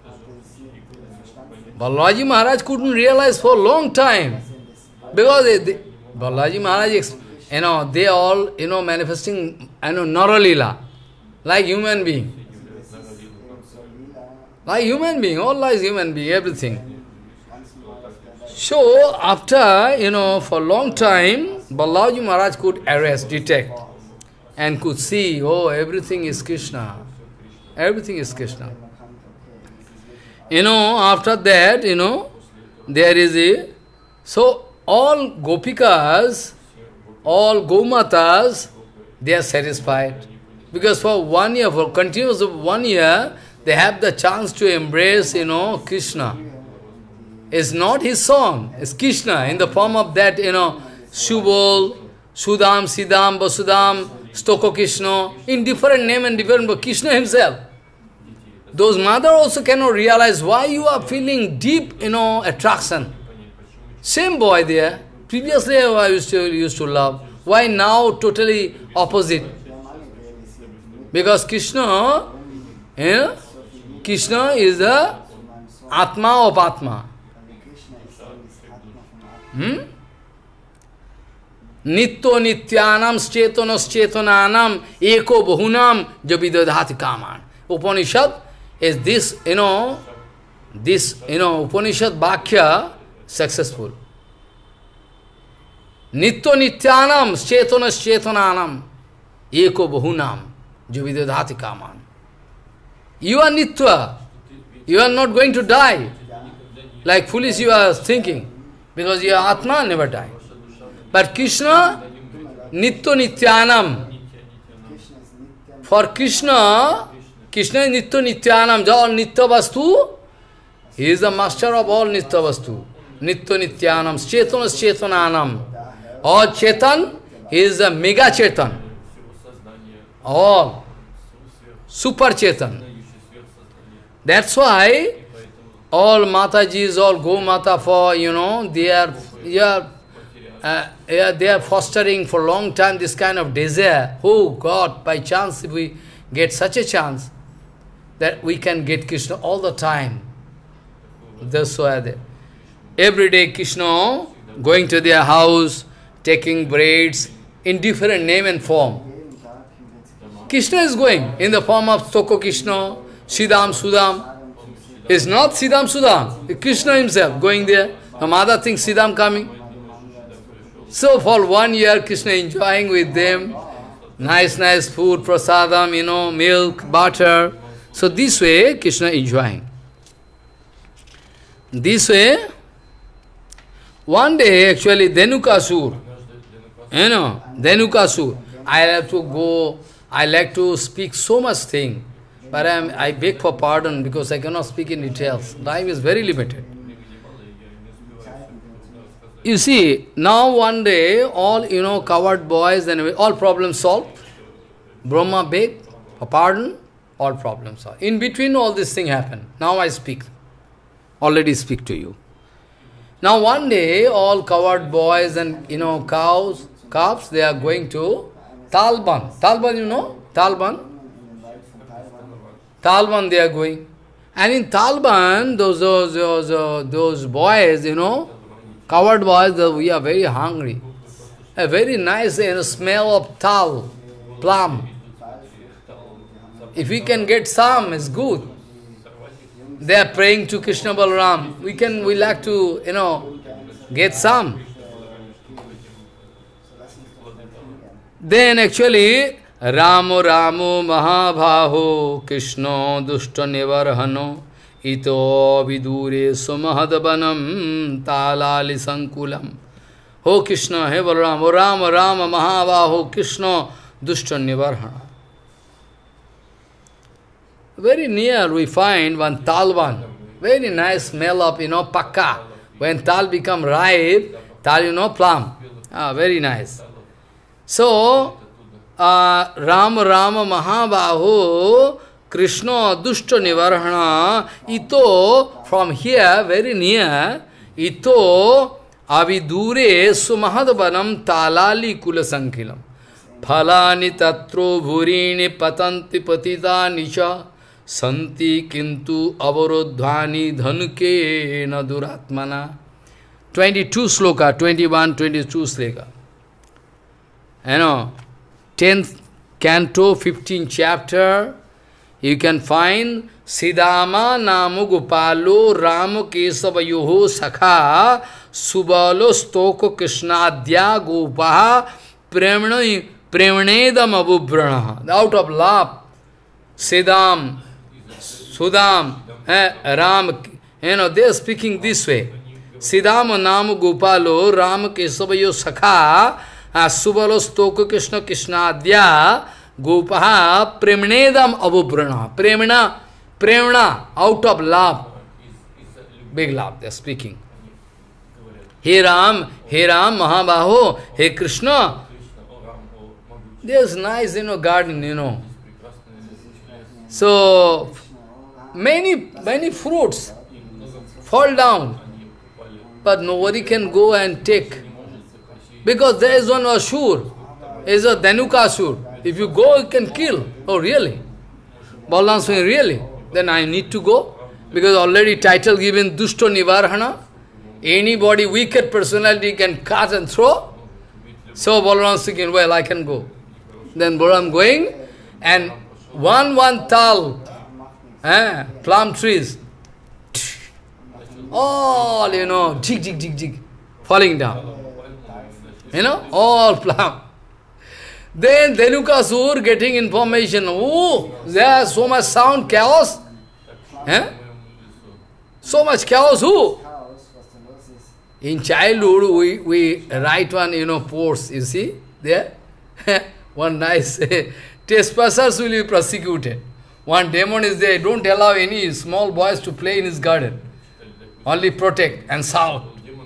Balaji Maharaj couldn't realize for a long time. Because they, they, Balaji Maharaj, you know, they all, you know, manifesting, you know, Naralila, like human being. Like human being, all like human being, everything. So, after, you know, for a long time, Balaji Maharaj could arrest, detect, and could see, oh, everything is Krishna. Everything is Krishna. You know, after that, you know, there is a... So, all Gopikas, all Gomatas, they are satisfied. Because for one year, for continuous of one year, they have the chance to embrace, you know, Krishna. It's not his song, it's Krishna in the form of that, you know, Shubol, Sudam, Siddham, Vasudam, Stoko Krishna, in different name and different, but Krishna himself. Those mother also cannot realize why you are feeling deep, you know, attraction. Same boy there. Previously I used to, used to love. Why now totally opposite? Because Krishna, you know, Krishna is the Atma of Atma. Hmm? Nitto nityanam chetonos chetananam eko bahunam javidadhati kaman. Upanishad is this, you know, this, you know, Upanishad Bhakya successful. Nitto nityanam chetonos chetananam eko bahunam javidadhati kaman. You are Nitya. You are not going to die. Like foolish you are thinking. Because your Atma never die. But Krishna, Nitya Nityanam. For Krishna, Krishna is Nitya Nityanam. All Nitya Vastu, he is the master of all Nitya Vastu. Nitya Nityanam, Chetanas Chetananam. All Chetan, he is the mega Chetan. All. Super Chetan. That's why all Matajis, all Go Mata for, you know, they are, they are, uh, they are fostering for a long time this kind of desire. Oh God, by chance if we get such a chance, that we can get Krishna all the time. That's why they, every day Krishna going to their house, taking breads in different name and form. Krishna is going in the form of Stoko Krishna, Siddham, Sudam. It's not Siddham, Sudam. It's Krishna himself going there. The mother thinks Siddham coming. So for one year, Krishna enjoying with them. Nice, nice food, prasadam, you know, milk, butter. So this way, Krishna enjoying. This way, one day actually, Dhenukasur, you know, Dhenukasur, I have to go, I like to speak so much thing. But I, am, I beg for pardon because I cannot speak in details. Time is very limited. You see, now one day, all, you know, coward boys and all problems solved. Brahma beg for pardon, all problems solved. In between all this thing happened. Now I speak. Already speak to you. Now one day, all coward boys and, you know, cows, calves, they are going to Talban. Talban, you know? Talban. Talban they are going. And in Talban, those those those, uh, those boys, you know, coward boys, uh, we are very hungry. A very nice you know, smell of tal, plum. If we can get some, it's good. They are praying to Krishna Balaram. We can, we like to, you know, get some. Then actually, Ramo Ramo Mahabhaho Krishna Dushta Nivarhano Ito Vidure Sumahadabanam Talali Sankulam. Oh Krishna, hey Balaram, oh Rama Rama Mahabhaho Krishna Dushta Nivarhana. Very near we find one Talban, very nice smell of, you know, pakka. When tal become ripe, tal, you know, plum. Ah, very nice. So, uh, Ram Rama Mahabaho, Krishna Dushta Nivarhana, ito, from here, very near, ito, avidure sumahadvanam talali kula sankilam. Phalani tatro bhurini patanti patita nisha santi kintu avarodhvani dhanuke na duratmana. twenty-two sloka, twenty-one, twenty-two sloka. You know, tenth canto, fifteenth chapter, you can find Siddhama Namu Gopalo Rama Kesava Yoho Sakha Subalo Stoko Krishnadya Gopaha Premna Premanedam Abubrana. Out of love, Siddham, Sudam, eh, Ram, you know, they are speaking this way. Siddhama Namu Gopalo Rama Kesava Yoho Sakha Subalo Stoko Krishna Krishnadya Gopaha Premanedam Abubrana. Premna, Premna, out of love. Big love, they are speaking. Hey Ram, Hey Ram, Mahabaho, Hey Krishna. There's nice, you know, garden, you know. So, many, many fruits fall down, but nobody can go and take. Because there is one Asur, is a Dhanuka Asur. If you go, you can kill. Oh, really? Balaram saying, really? Then I need to go. Because already title given Dushto Nivarhana. Anybody, wicked personality can cut and throw. So Balaram thinking, well, I can go. Then Balaram going, and one, one tal, eh, plum trees, all, you know, jig, jig, jig, jig, falling down. You know, all plum. Then Dhenukasur getting information, oh, there's so much sound, chaos. Eh? So much chaos, who? In childhood, we, we write one, you know, post, you see, there. One nice, trespassers will be prosecuted. One demon is there, don't allow any small boys to play in his garden. Only protect and shout.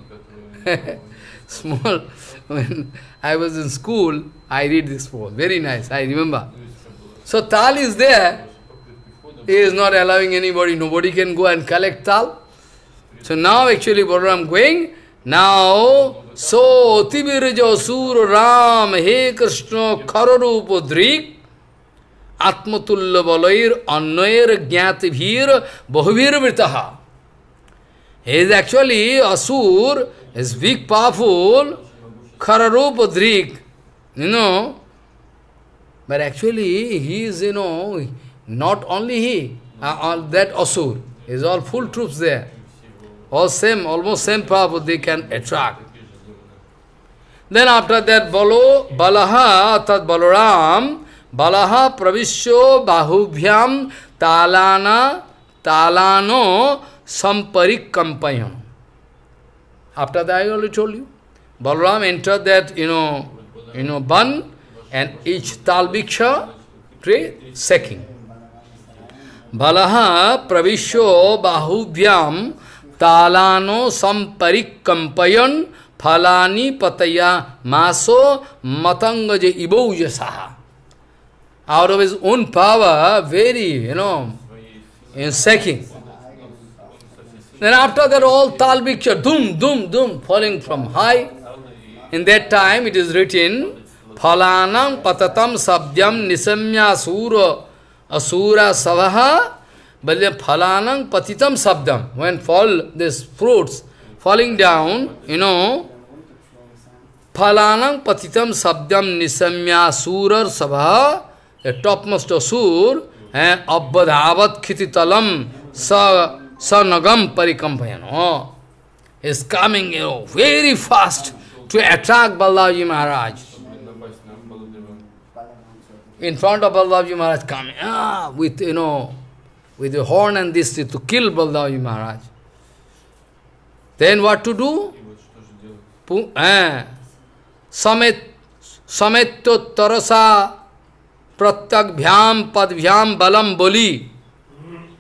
Small, when I was in school, I read this post. Very nice, I remember. So tal is there. He is not allowing anybody, nobody can go and collect tal. So now actually Balaram going, now, so Tibirajo Sur Ram, He Krishna Kararupa Drik, Atmatulla Balair, Annair Jnativir, Bahuvir Vritaha. He is actually Asur, is big, powerful, Kararupa Drik, you know. But actually, he is, you know, not only he, uh, all that Asur, is all full troops there. All same, almost same power they can attract. Then after that, Balo, Balaha, Tat Balaram, Balaha Pravishyo Bahubhyam Talana, Talano Samparik Kampayam. After that, I already told you. Balaram entered that, you know, you know, bun, and each talbiksha tree sacking. Balaha Pravishyo Bahubhyam Talano samparik kampayan phalani pataya maso matangaja ibaujasaha. Out of his own power, very, you know, in sacking. Then after that, all talbiksha, dum, dum, dum, falling from high. In that time, it is written, phalanam patatam sabdyam nisamya asura asura savaha. But the phalanam patitam sabdam, when fall these fruits falling down, you know, phalanam patitam sabdam nisamya surar sabha, the topmost asur, and abbadhavat khititalam sa sanagam parikampayano, is coming, you know, very fast to attract Balaji Maharaj. In front of Balaji Maharaj coming, ah, with, you know, with the horn and this to kill Baldaji Maharaj. Then what to do? Eh, Samet, Sametto Tarasa Pratyag Bhyam Padbhyam Balam Boli.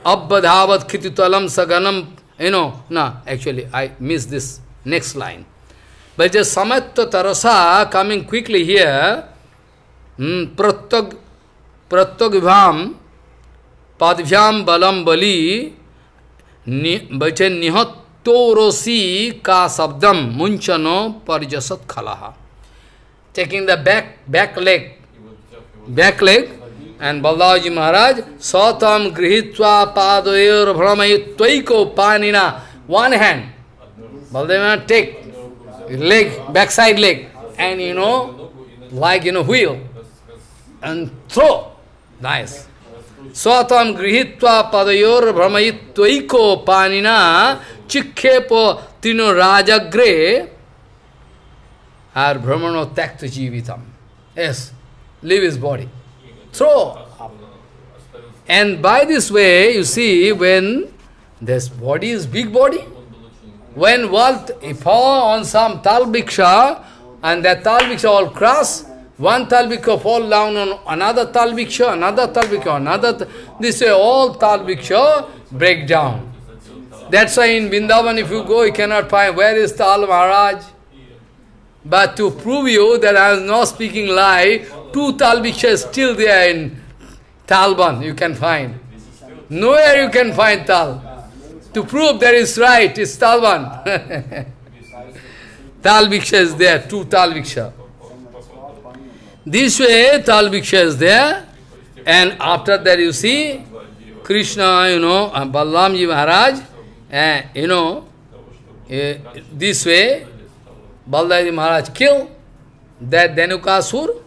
Abbadhavat khitutalam saganam, you know, no, actually I missed this next line. But just samatta tarasa coming quickly here, hmm, prattag, prattagibham, padvyam balam bali, bhajan nihatto rosi ka sabdam munchano parijasat khalaha. Taking the back, back leg, back leg, and Baldaji Maharaj, Satam grihitva padoyor brahmayitvaiko panina, one hand. Baldaji Maharaj take leg, backside leg, and you know, like you know, wheel, and throw. Nice. Satam grihitva padoyor brahmayitvaiko panina, chikhepo tino rajagre, ar brahmano takta jivitam. Yes, leave his body. Throw. And by this way, you see, when this body is big body, when what if on some talbiksha, and that talbiksha all cross, one talbiksha fall down on another talbiksha, another talbiksha, another, this way all talbiksha break down. That's why in Vrindavan, if you go, you cannot find where is Tal Maharaj. But to prove you that I am not speaking lie, two talbiksha is still there in Talban, you can find. Nowhere you can find Tal. To prove that is right, it's Talban. Talbiksha is there, two talbiksha. This way, talbiksha is there, and after that you see, Krishna, you know, Balramji Maharaj, uh, you know, uh, this way, Baldaji Maharaj killed that Dhenukasur,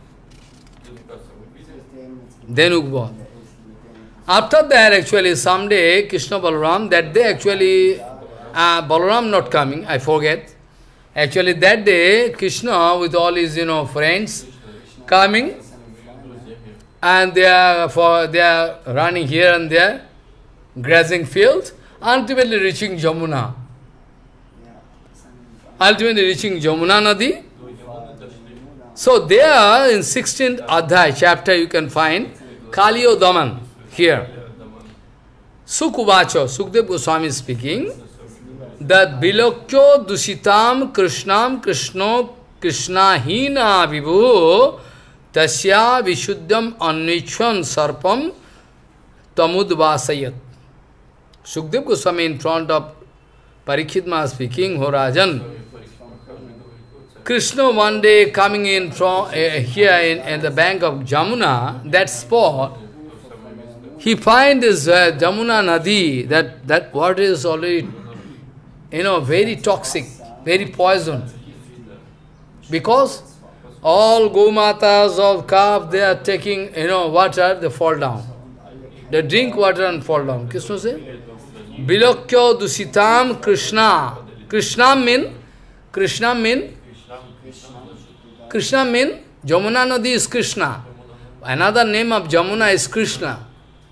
Dhenuk. After that, actually, someday, Krishna Balaram, that day actually, uh, Balaram not coming, I forget. Actually, that day, Krishna with all his, you know, friends coming, and they are, for, they are running here and there, grazing fields, ultimately reaching Jamuna. Ultimately reaching Jamuna Nadi. So there in sixteenth Adhyay chapter you can find Kaliyo Daman here. Sukuvacho, Sukdev Goswami is speaking that Bilokyo Dushitam Krishnam Krishno Krishna Hina Vibhu Tasya Vishuddham Anvichwan Sarpam Tamudvasayat. Sukdev Goswami in front of Parikshit Maharaj speaking, Ho Rajan, Krishna one day coming in from uh, here in, in the bank of Jamuna, that spot, he find this uh, Jamuna Nadi, that, that water is already, you know, very toxic, very poison. Because all Gomatas of calf, they are taking, you know, water, they fall down. They drink water and fall down. Krishna says, Bilokyo Dusitam Krishna. Krishna mean, Krishna mean, Krishna mean, Jamuna Nadi is Krishna. Another name of Jamuna is Krishna.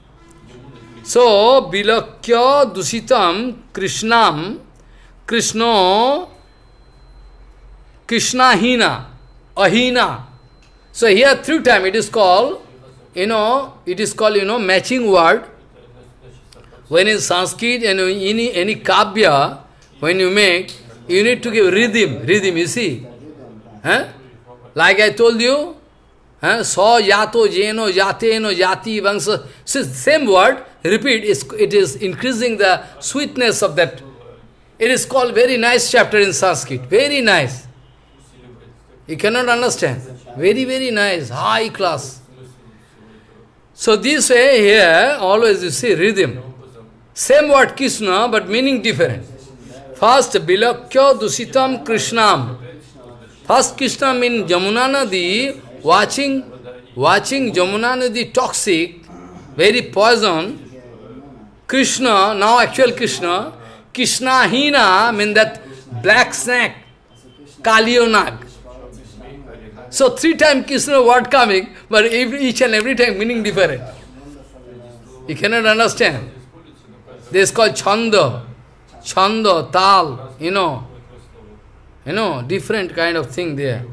So, Bilakya Dusitam Krishnam, Krishna, Krishna Hina, Ahina. So here three times it is called, you know, it is called, you know, matching word. When in Sanskrit and in any, any Kavya, when you make, you need to give rhythm, rhythm, you see. Huh? Like I told you, huh? So, yato, jeno, yateno, yati, vangsa. So same word, repeat, it is increasing the sweetness of that. It is called very nice chapter in Sanskrit, very nice. You cannot understand. Very, very nice, high class. So this way here, always you see rhythm. Same word Krishna, but meaning different. First, Bilakya Dusitam Krishnam. First Krishna means Jamuna Nadi, watching, watching Jamuna Nadi toxic, very poison. Krishna, now actual Krishna, Krishna Hina means that black snake, Kaliyonag. So three times Krishna word coming, but each and every time meaning different. You cannot understand. This is called Chanda, Chanda, Tal, you know. You know, different kind of thing there.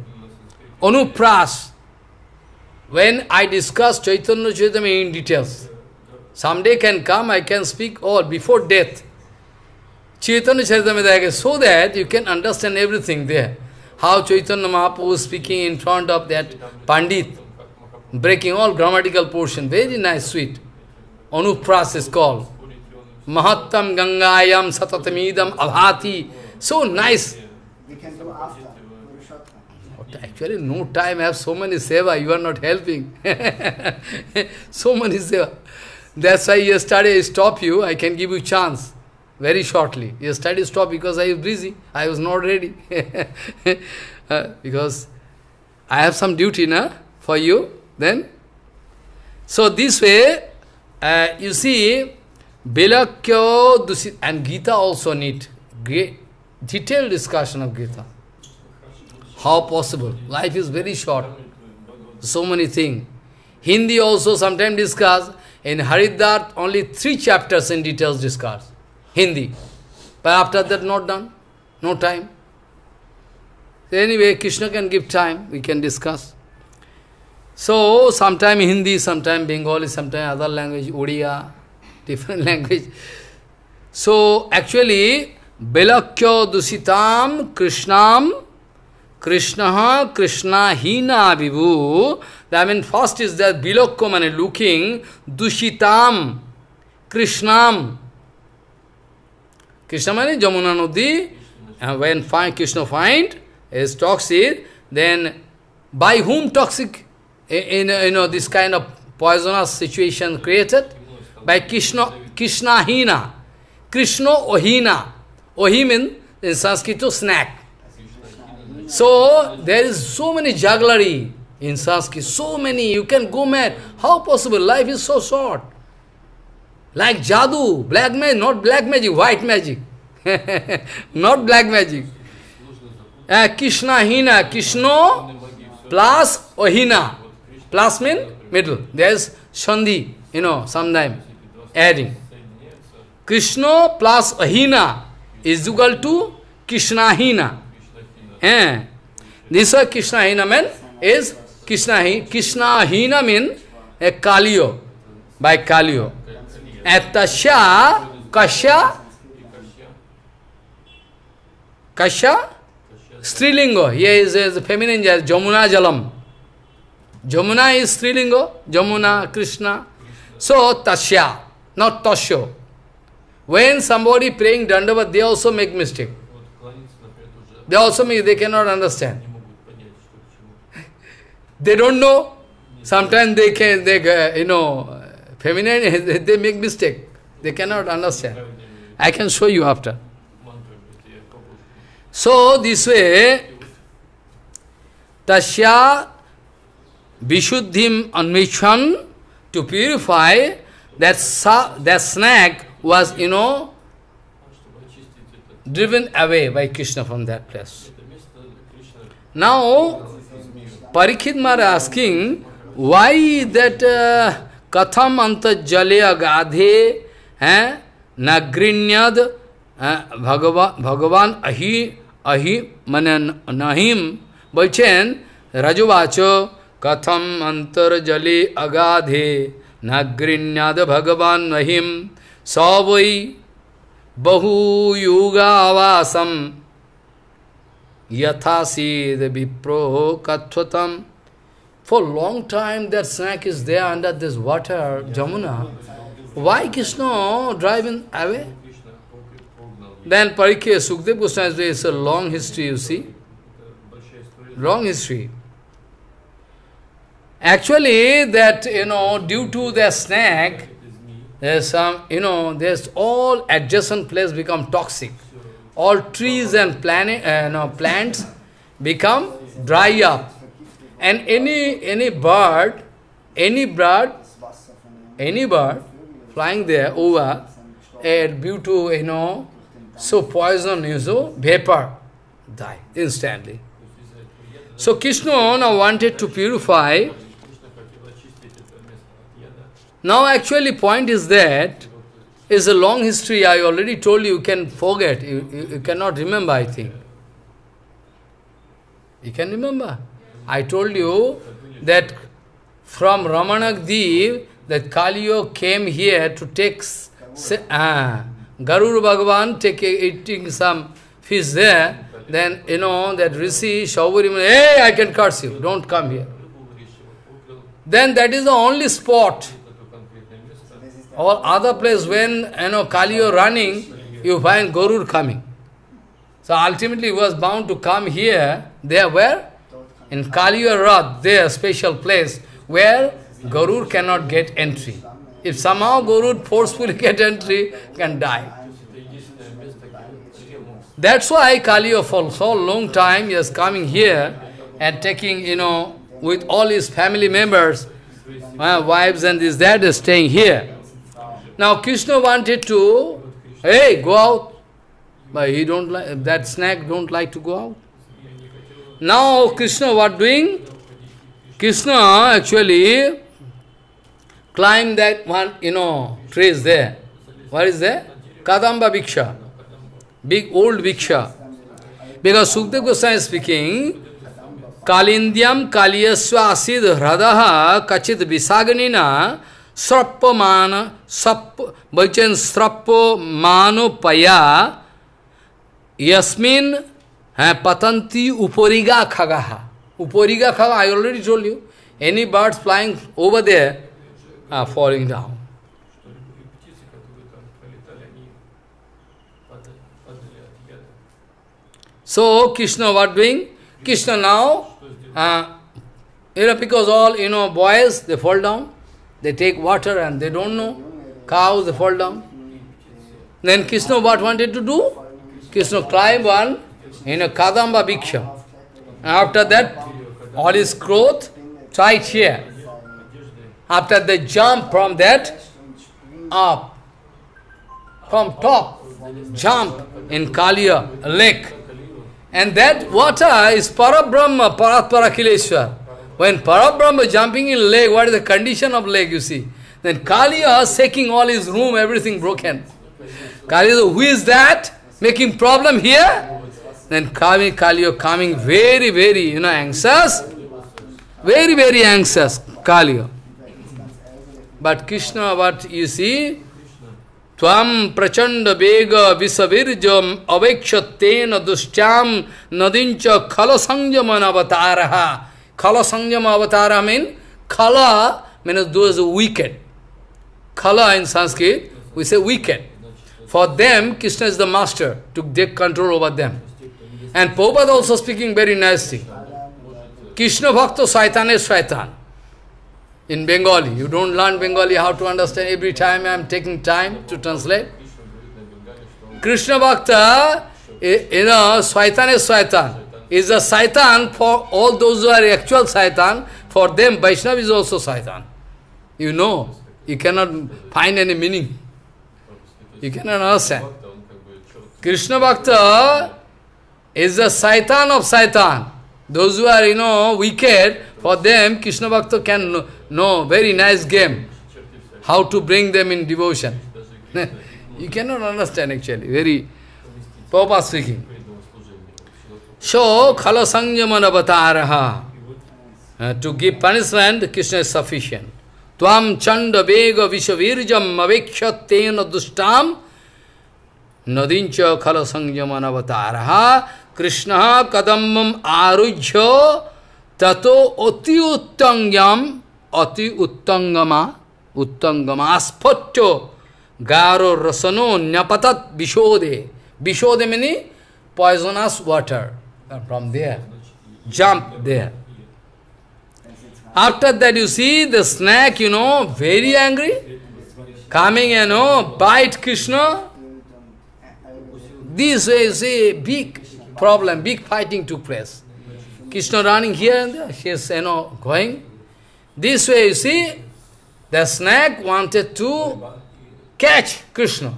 Anupras. When I discuss Chaitanya Charitamrita in details, Someday can come, I can speak all before death. Chaitanya Charitamrita, so that you can understand everything there. How Chaitanya Mahaprabhu is speaking in front of that Pandit, breaking all grammatical portion. Very nice, sweet. Anupras is called. Mahattam Gangayam Satatamidam Abhati. So nice. We can do after. Actually, no time. I have so many seva. You are not helping. So many seva. That's why yesterday I stop you. I can give you chance. Very shortly. Yesterday stop because I was busy. I was not ready. uh, because I have some duty na, for you. Then, so this way, uh, you see, Bilakya Dusit, and Gita also need great detailed discussion of Gita. How possible? Life is very short. So many things. Hindi also sometimes discuss. In Haridwar, only three chapters in details discuss. Hindi. But after that, not done. No time. So anyway, Krishna can give time. We can discuss. So, sometime Hindi, sometime Bengali, sometime other language, Odia, different language. So, actually, Bilakya Dusitam Krishnam Krishna Krishna Hina Vibhu. I mean, first is that Bilakya means looking, Dushitam Krishnam. Krishna means Jamuna Nadi. And when find, Krishna find is toxic, then by whom toxic? In, in you know, this kind of poisonous situation created? By Krishna, Krishna Hina. Krishna Ohina. Ohi means in Sanskrit snack. So, there is so many jugglery in Sanskrit, so many, you can go mad. How possible? Life is so short. Like Jadoo, black magic, not black magic, white magic. Not black magic. Uh, Krishna Hina, Krishna plus Ohina. Plus means middle. There is Sandhi, you know, sometime adding. Krishna plus Ahina is equal to Krishna Hina. Eh. This is Krishna Hina means is Krishna Hina. Krishna Hina means a Kaliyo, by Kaliyo. Atasya, Kasya, Kasya, Strilingo. Here is a feminine, Jamuna Jalam. Jamuna is Strilingo, Jamuna, Krishna. So, Tasya, not Tasyo. When somebody praying Dandavat, they also make mistake. They also make, they cannot understand. They don't know. Sometimes they can, they, you know, feminine, they make mistake. They cannot understand. I can show you after. So, this way, Tasya Vishuddhim Anmichan, to purify, that, sa, that snake was, you know, driven away by Krishna from that place. Now, Parikshit Maharaj asking, why that uh, Katham anta jalya gadhe eh, nagrinyad eh, Bhagavan, Bhagavan ahi ahi manan nahim bolchen Rajuvacho Katham antar jali agadhe nagrinyad Bhagavan nahim savai Bahu yuga avasam yathasid vipro kathvatam. For long time that snake is there under this water, Jamuna. Why Krishna driving away? Then Parikshit Sukdev Goswami says it's a long history, you see. Long history. Actually, that, you know, due to the snake, there's some, you know, there's all adjacent place become toxic. All trees and planet, uh, no, plants become dry up. And any any bird, any bird, any bird flying there over, and due to, you know, so poison, you know, vapor, die instantly. So Krishna now wanted to purify. Now actually point is that, is a long history, I already told you, you can forget, you, you, you cannot remember, I think. You can remember. I told you that from Ramanakdeep, that Kaliyo came here to take uh, Garur Bhagavan take, eating some fish there, then you know that Rishi Shaubari, hey, I can curse you, don't come here. Then that is the only spot. All other place when you know Kaliyo running, you find Garur coming. So ultimately he was bound to come here, there where? In Kaliyo Rath, there special place where Garur cannot get entry. If somehow Garur forcefully get entry, can die. That's why Kaliyo for so long time he is coming here and taking, you know, with all his family members, uh, wives and this, that is staying here. Now Krishna wanted to, hey, go out. But he don't like, that snake don't like to go out. Now Krishna what doing? Krishna actually climbed that one, you know, tree is there. What is there? Kadamba Viksha. Big old Viksha. Because Sukdev Goswami is speaking, Kalindyam Kaliyasva asid hradaha kachit visaganina srappamana srappo bhajan srappo mano paya yasmin patanti uporiga khagaha. Uporiga khaga, I already told you. Any birds flying over there are falling down. So Krishna what doing? Krishna now, uh, you know, because all, you know, boys, they fall down. They take water and they don't know. Cows, they fall down. Then Krishna what wanted to do? Krishna climbed one in a Kadamba Bhiksha. After that, all his clothes tight here. After they jump from that, up, from top, jump in Kaliya lake. And that water is Parabrahma, Paratpara Kileshwar. When Parabrahma jumping in lake, what is the condition of lake, you see? Then Kaliya shaking all his room, everything broken. Kaliya, who is that? Making problem here? Then Kali, Kaliya coming very, very, you know, anxious. Very, very anxious, Kaliya. But Krishna, what you see? Tvam prachanda vega visavirjam avekshatena dushtyam nadincha khala sanjaman avataraha. Khala sanjama avatara means, khala means those wicked. Khala in Sanskrit, we say wicked. For them, Krishna is the master to take control over them. And Prabhupada also speaking very nicely. Krishna Bhakta Saitan is Saitan. In Bengali, you don't learn Bengali, how to understand. Every time I am taking time to translate. Krishna Bhakta, you know, Saitan is Saitan. Is a Saitan for all those who are actual Saitan. For them, Vaishnava is also Saitan. You know, you cannot find any meaning. You cannot understand. Krishna Bhakta is the Saitan of Saitan. Those who are, you know, wicked, for them, Krishna Bhakta can know, know very nice game. How to bring them in devotion. You cannot understand actually. Very Prabhupada speaking. So, khala sanjamana avataraha. Uh, to give punishment, Krishna is sufficient. Tvam chanda vega vishavirjam avekshatena dustam nadincha khala sanjamana avataraha. Krishna kadambam arujya tato ati uttangyam ati uttangama uttangama aspatyo garo rasano nyapatat bishode. Bishode meaning poisonous water. From there, jump there. After that you see the snake, you know, very angry, coming, you know, bite Krishna. This way you see, big problem, big fighting took place. Krishna running here and there, she is, you know, going. This way you see, the snake wanted to catch Krishna.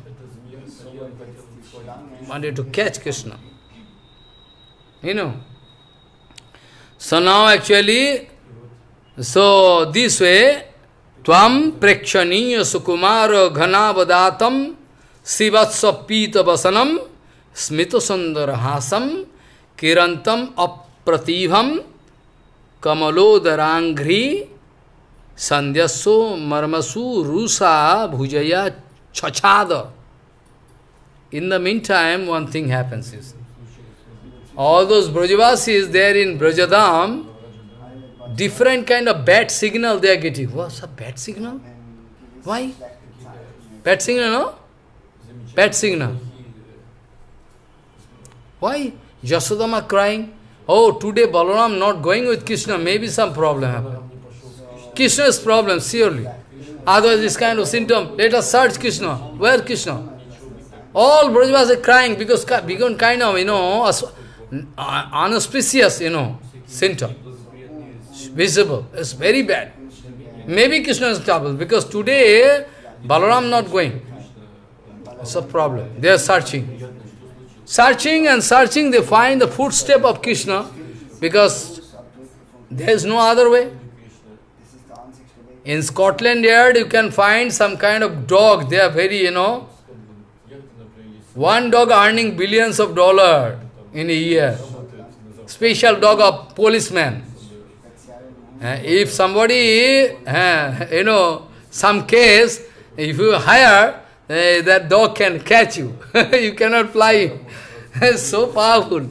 Wanted to catch Krishna. You know. So now actually, so this way, Tvam prekshaniya sukumara ghanavadatam sivatsa pita vasanam smita sundara hasam kirantam apratibham kamalodarangri Sandhyaso marmasu rusa bhujaya chachada. In the meantime, one thing happens. Is all those Brajavasis there in Brajadam, different kind of bad signal they are getting. What's a bad signal? Why? Bad signal, no? Bad signal. Why? Yasodama crying. Oh, today Balaram not going with Krishna, maybe some problem happened. Krishna's problem, surely. Otherwise, this kind of symptom, let us search Krishna. Where Krishna? All Brajavasis are crying because become kind of, you know, unauspicious, you know, symptom. Visible. It's very bad. Maybe Krishna is trouble because today Balaram not going. It's a problem. They are searching. Searching and searching, they find the footstep of Krishna because there is no other way. In Scotland Yard, you can find some kind of dog. They are very, you know, one dog earning billions of dollars in a year. Special dog of policeman. Uh, if somebody, uh, you know, some case, if you hire, uh, that dog can catch you. You cannot fly. It's so powerful.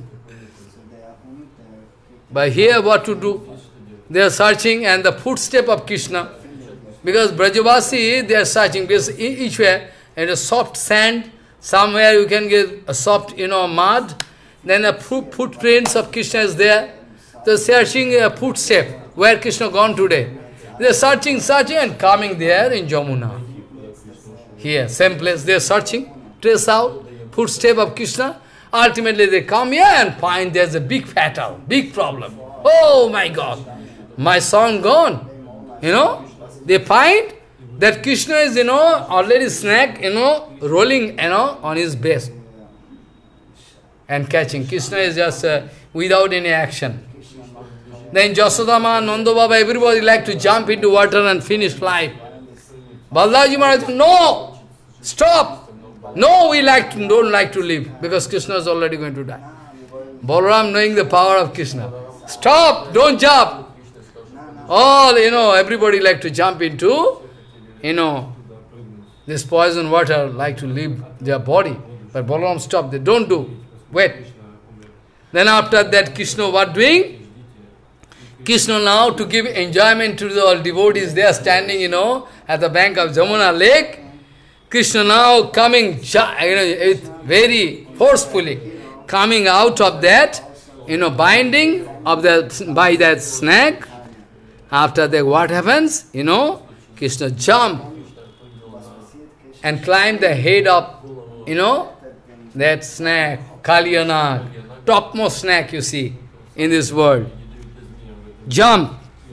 But here what to do? They are searching and the footstep of Krishna. Because Brajavasi, they are searching. Because each way, in a soft sand, somewhere you can get a soft, you know, mud. Then a footprints of Krishna is there. They are searching a footstep. Where Krishna gone today? They are searching, searching and coming there in Jamuna. Here, same place, they are searching, trace out, footstep of Krishna. Ultimately they come here and find there's a big fatal, big problem. Oh my God, my song gone. You know, they find that Krishna is, you know, already snake, you know, rolling, you know, on his base. And catching. Krishna is just uh, without any action. Then Jasodama, Nanda Baba, everybody like to jump into water and finish life. Balaji Maharaj, no! Stop! No, we like to, don't like to live, because Krishna is already going to die. Balaram knowing the power of Krishna. Stop! Don't jump! All, you know, everybody like to jump into, you know, this poison water, like to leave their body. But Balaram stop, they don't do. Wait. Then after that, Krishna what doing? Krishna now, to give enjoyment to the all devotees, they are standing, you know, at the bank of Jamuna lake. Krishna now coming, you know, very forcefully, coming out of that, you know, binding of that, by that snake. After that, what happens? You know, Krishna jump and climb the head of, you know, that snake, Kalyanag, topmost snake you see in this world. Jump.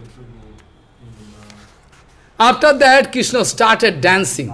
After that, Krishna started dancing.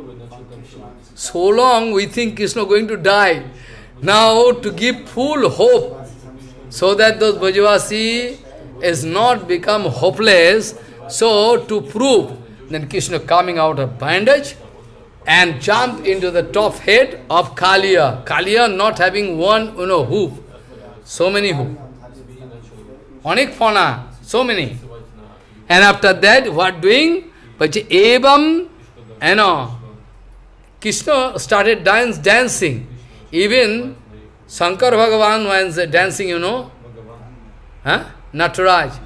So long we think Krishna going to die. Now to give full hope, so that those Brajavasi is not become hopeless, so to prove, then Krishna coming out of bandage and jump into the top head of Kaliya. Kaliya not having one, you know, hoof. So many hoof. Onik fauna, so many. And after that, what doing? But evam, you know, Krishna started dance, dancing. Even Shankar Bhagavan was dancing, you know. Huh? Nataraj.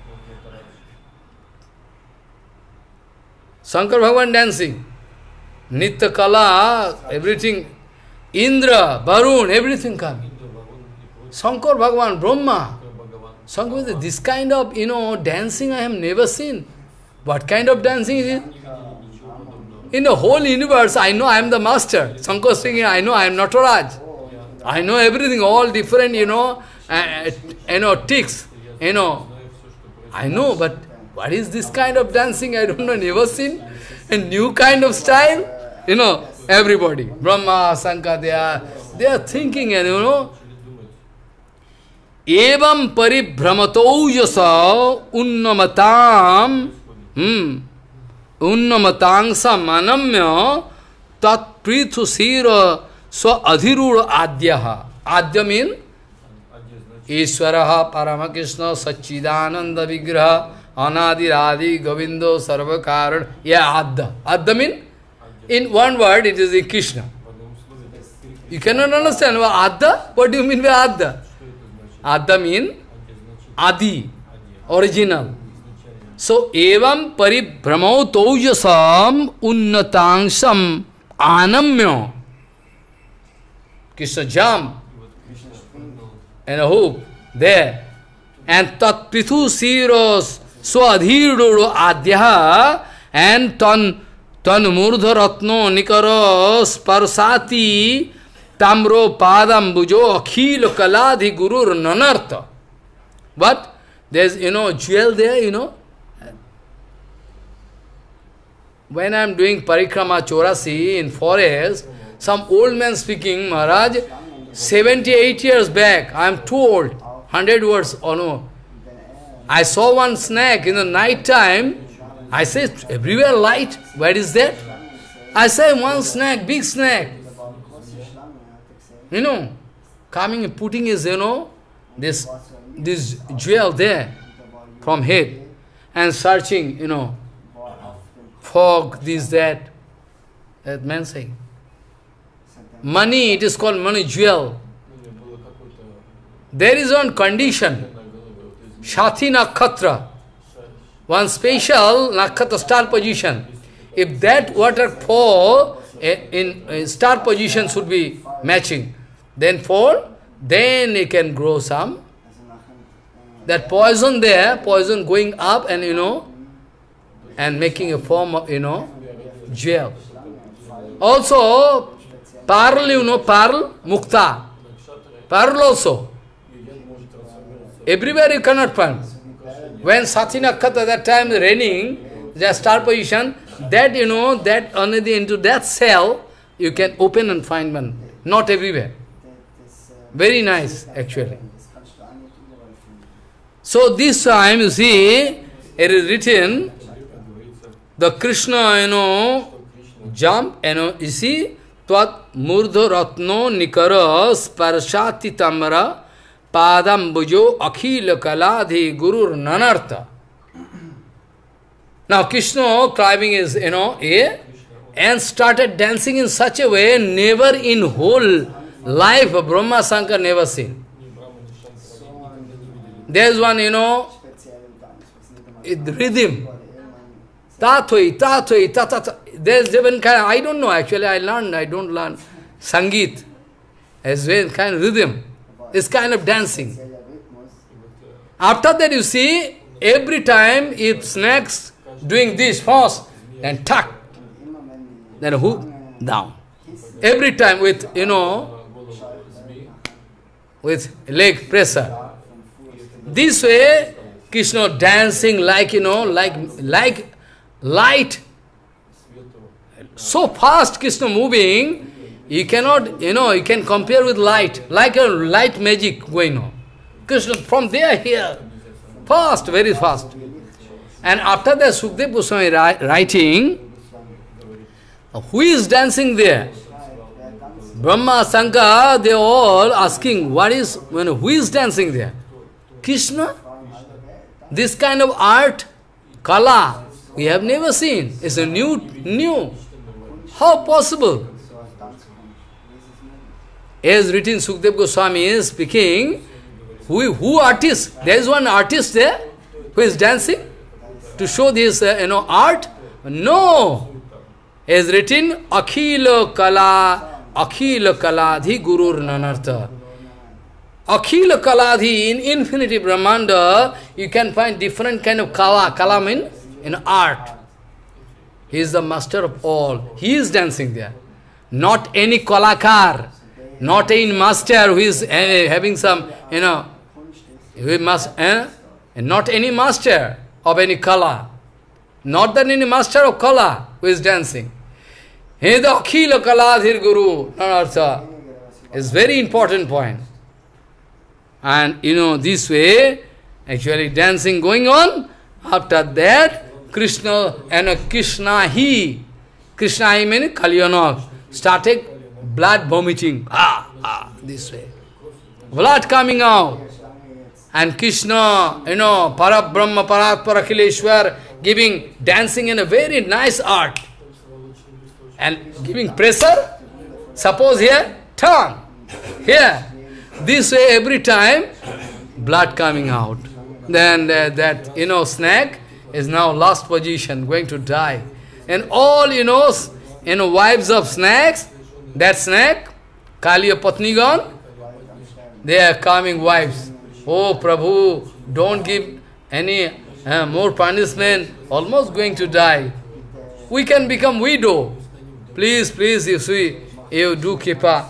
Shankar Bhagavan dancing. Nitya Kala, everything. Indra, Varun, everything coming. Shankar Bhagavan, Brahma. Shankar, this kind of, you know, dancing I have never seen. What kind of dancing is it? In the whole universe, I know I am the master. Shankar singing, I know I am Nataraj. I know everything, all different, you know, uh, you know, ticks, you know. I know, but what is this kind of dancing? I don't know, never seen. A new kind of style, you know, everybody. Brahma, Shankar, they are, they are thinking, and you know, evam paribhramato yasa unnamatam hmm, unnamatansa manamya tat prithu sira swa adhirura adyaha. Adya mean Ishvaraha Paramakrishna Sachidananda Vigraha Anadi Radhi Govindo Sarva Karan. Yeah, Adda. Adda means, in one word, it is in Krishna. You cannot understand what Adda? What do you mean by Adda? Adda means Adi, original. So, evam paribhramo taujasam unnatangsam anamya. Krishna jump and a hook there. And tat pithu siros swadhiruru adhyaha and tan tan murdha ratno nikaros parsati tamro padam bujo akhil kaladhi gurur nanartha. But there's, you know, jewel there, you know. When I am doing parikrama Chorasi in forest, some old man speaking, Maharaj, seventy-eight years back, I am too old, one hundred words or no. I saw one snake in the night time. I said, everywhere light, where is that? I say, one snake, big snake. You know, coming and putting his, you know, this, this jewel there from head and searching, you know, fog, this, that. That man saying. Money, it is called money, jewel. There is one condition. Shati Nakshatra. One special Nakshatra star position. If that water fall in, in star position should be matching, then fall, then it can grow some. That poison there, poison going up and, you know, and making a form of, you know, jewel. Also, pearl, you know, pearl, mukta. Pearl also. Everywhere you cannot find. When Sati Nakshatra, that time raining, the star position, that, you know, that only the, into that cell, you can open and find one. Not everywhere. Very nice, actually. So this time, you see, it is written, the Krishna, you know, jump, you know, you see, Tvat murdha ratno nikara sparshati tamara padam bujo akhila kaladhi gurur nanartha. Now Krishna climbing his, you know, ear and started dancing in such a way, never in whole life Brahma Shankar never seen. There's one, you know, it, rhythm. Tatoi, tatoi, tatata. There's even kind of, I don't know actually, I learned, I don't learn. Sangeet. As well, kind of rhythm. It's kind of dancing. After that you see, every time if snakes doing this fast, then tuck, then hook down. Every time with, you know, with leg pressure. This way, Krishna dancing like, you know, like, like light. So fast Krishna moving, you cannot, you know, you can compare with light, like a light magic going on. Krishna from there here, fast, very fast. And after that, Sukdev Goswami writing, who is dancing there? Brahma, Shankar, they all asking, what is, when, who is dancing there? Krishna? This kind of art, kala, we have never seen. It's a new, new. How possible? As written, Sukdev Goswami is speaking, who, who artist? There is one artist there who is dancing to show this, uh, you know, art. No. As written, Akhila Kala, Akhila Kaladhi Gurur Nanartha. Akhila Kaladhi, in infinity Brahmanda, you can find different kind of kala. Kala means in art. He is the master of all. He is dancing there. Not any kalakar. Not any master who is uh, having some, you know, we must, eh? And not any master of any kala. Not that any master of kala who is dancing. He the Akhila Kaladhir Guru, Nanartha. Is very important point. And you know, this way, actually dancing going on. After that, Krishna and Krishna he, Krishna he means Kalyanag, started blood vomiting. Ah, ah, this way. Blood coming out. And Krishna, you know, Parabrahma, Paratpara, Akhileshwar, giving, dancing in a very nice art. And giving pressure. Suppose here, turn. Here. This way every time, blood coming out. Then uh, that, you know, snake is now lost position, going to die. And all, you know, you know, wives of snakes, that snake, Kaliya Patnigan, they are coming wives. Oh, Prabhu, don't give any uh, more punishment, almost going to die. We can become widow. Please, please, you see, you do kripa.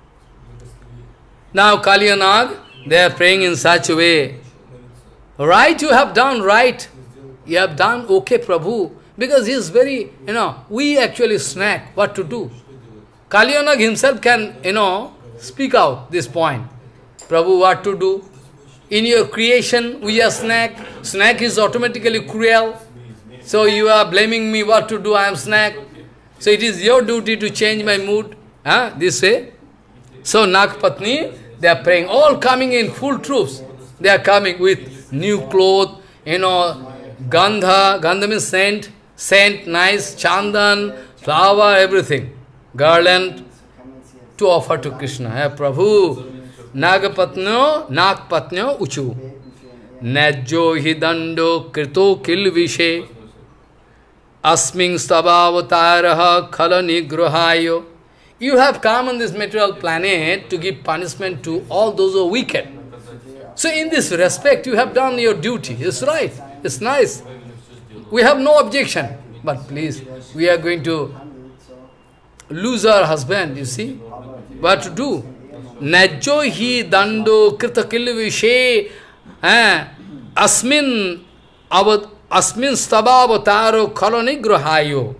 Now, Kaliya Nag, they are praying in such a way. Right, you have done right. You have done okay, Prabhu. Because he is very, you know, we actually snack what to do. Kaliya Nag himself can, you know, speak out this point. Prabhu, what to do? In your creation, we are snack. Snack is automatically cruel. So you are blaming me what to do, I am snack. So it is your duty to change my mood. Huh? This way. So Nagpatni, they are praying, all coming in full troops. They are coming with new clothes, you know, gandha, gandha means scent, scent, nice, chandan, flower, everything, garland, to offer to Krishna. Hey, Prabhu, Nagapatnyo, Nagpatnyo uchu, Najjo hidando krito kilvishe, asming stabhavataraha khala nigrahayo. You have come on this material planet to give punishment to all those who are wicked. So in this respect, you have done your duty. It's right. It's nice. We have no objection. But please, we are going to lose our husband, you see. What to do? Najjo hi dando kritakilvishe asmin asmin stabhavataro khalanigrahayo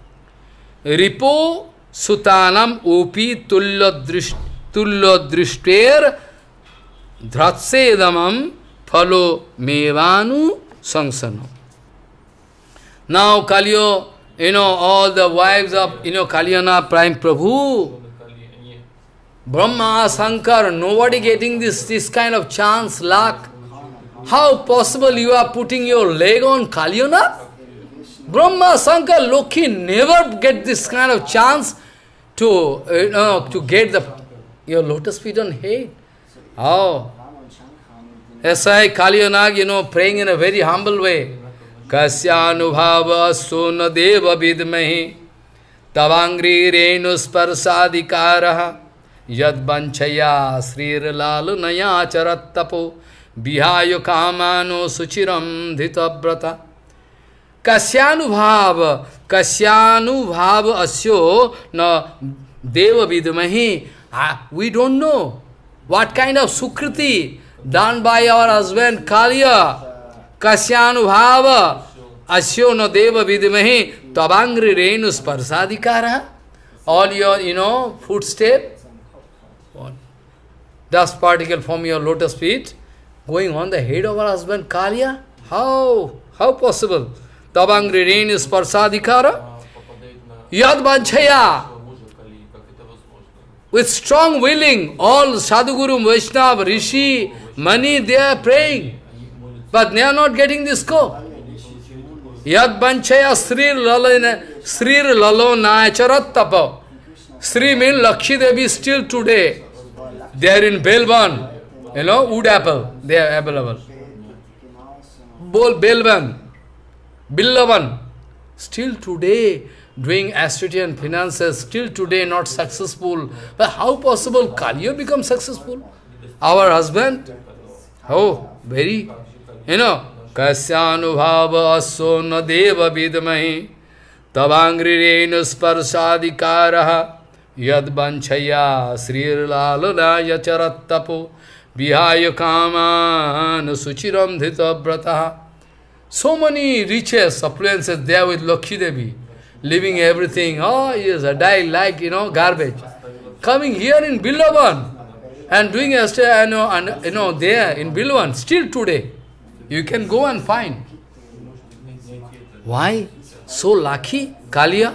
ripo sutanam upi tulya drishter dhratsedamam phalo mevanu sangsano. Now Kaliyo, you know, all the wives of, you know, Kaliyana Prime Prabhu, Brahma, Shankar, nobody getting this, this kind of chance, luck. How possible you are putting your leg on Kaliyana? Brahma, Shankar, Loki never get this kind of chance to, you know, to get the your lotus feet on head. Oh. Yes, I, Kaliyanag, you know, praying in a very humble way. Kasyanubhava sona deva vidmahi tavangri renus parsadikaraha yad banchaya srir lalu naya charattapo bihayo kamano suchiram dhitabrata. Kasyanubhava, Kasyanubhava asyo na deva vidmahi. Ah, we don't know what kind of sukriti done by our husband Kaliya. Kasyanubhava asyo no deva vidmahi tabangri renus parsadikara. All your, you know, footstep, dust particle from your lotus feet going on the head of our husband Kaliya. How? How possible? Tabangri renus parsadikara. Yad banchaya. With strong willing, all Sadhguru, Vaishnava, Rishi, Mani, they are praying. But they are not getting this scope. Yad banchaya srir lalona srir lalona charattapa. Sri means Lakshmi Devi still today. They are in Belvan. You know, wood apple. They are available. Bol Belvan. Billavan. Still today, doing austerity and finances, still today not successful. But how possible Kaliya become successful? Our husband? Oh, very, you know, Kasyanubhava aso na deva vidmahi tavangri renus parsadikaraha yad banchaya srir lalaya charattapo vihaya kaman suchiram dhitabrataha. So many riches, affluences there with Lakshmi Devi, leaving everything. Oh, yes, I die like, you know, garbage. Coming here in Billavan and doing as you know, and, you know, there in Billavan, still today. You can go and find. Why? So lucky, Kaliya?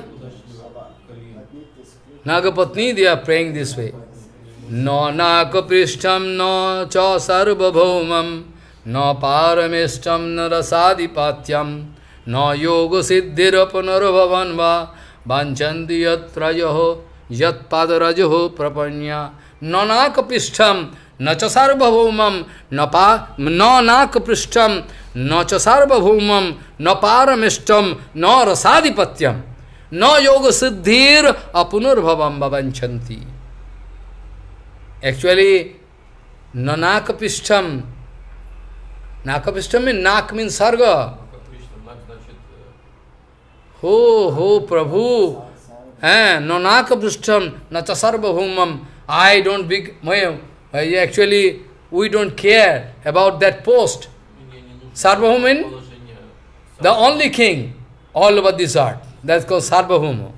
Nagapatni, they are praying this way. No naka prishtam no cha sarva bhaumam na paramishtam na rasadipatyam, na yoga siddhirapanarabhavanva, vanchanti yat rajaho, yat padarajaho prapanya, nanakapishtam, nacha sarvabhaumam, napa, nanakapishtam, nacha sarvabhaumam, na paramishtam, na rasadipatyam, na yoga siddhir apunarbhavam vanchanti. Actually, nanakapishtam, nakapishtam means nak means sarga. Ho, ho, Prabhu, eh, nanakapishtam, nacha sarvabhaumam. I don't big, actually, we don't care about that post. Sarvabhaum, the only king all over this earth. That's called Sarvabhauma.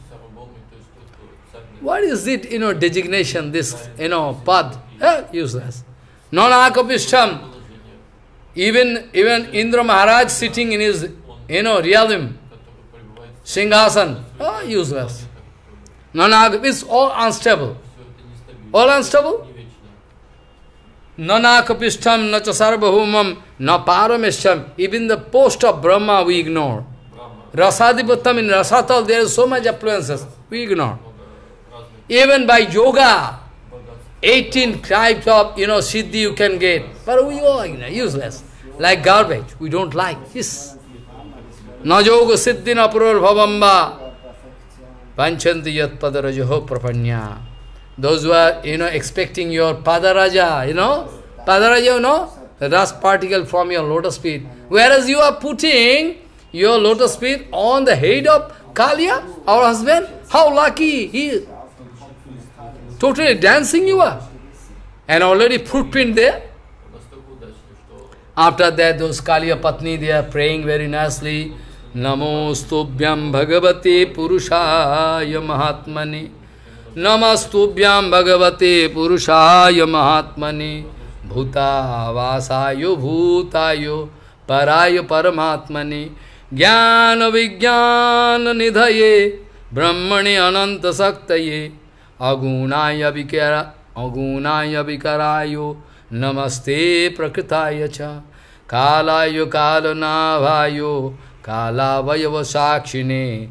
What is it, you know, designation, this, you know, pad? Eh, useless. Nanakapishtam. Even, even Indra Maharaj sitting in his, you know, realm, Singhasan, oh, useless. Nanakapishtam is all unstable. All unstable? Nanakapishtam, nacha sarvabhaumam, na paramishtam. Even the post of Brahma we ignore. Rasadipattam, in Rasatal there is so much affluences. We ignore. Even by yoga, eighteen types of, you know, siddhi you can get. But we all ignore, useless. Like garbage. We don't like. Yes. Na yoga siddhi na purur bhavamba. Vanchanti yat padarajaho prapanya. Those who are, you know, expecting your padaraja, you know, padaraja, you know, the dust particle from your lotus feet. Whereas you are putting your lotus feet on the head of Kalia, our husband. How lucky he is. Totally dancing you are. And already footprint there. After that, those Kaliya Patni, they are praying very nicely. Namostubhyam Bhagavate Purushaya Mahatmane. Namastubhyam Bhagavate Purushaya Mahatmane. Bhuta Vasayo Bhutayo Parayo Paramatmane. Jnana Vijnana Nidhaye Brahmane Ananta Saktaye. Agunaya Vikara Agunaya Vikarayo Namaste Prakritaya Cha Kalayo Kalanavayo Kalavayava Sakshine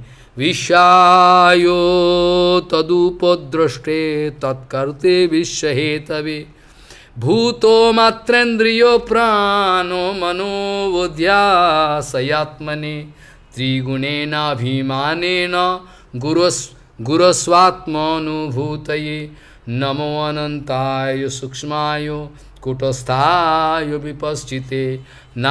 Vishayo Tadupadrashte Tatkarte Vishahetavi Bhuto Matrendriyo Prano Mano Vodya Sayatmane Trigunena Bhimanena Gurus Gurasvatmanubhutaye Namo Anantayo Sukshmayo Kutasthayo Vipaschite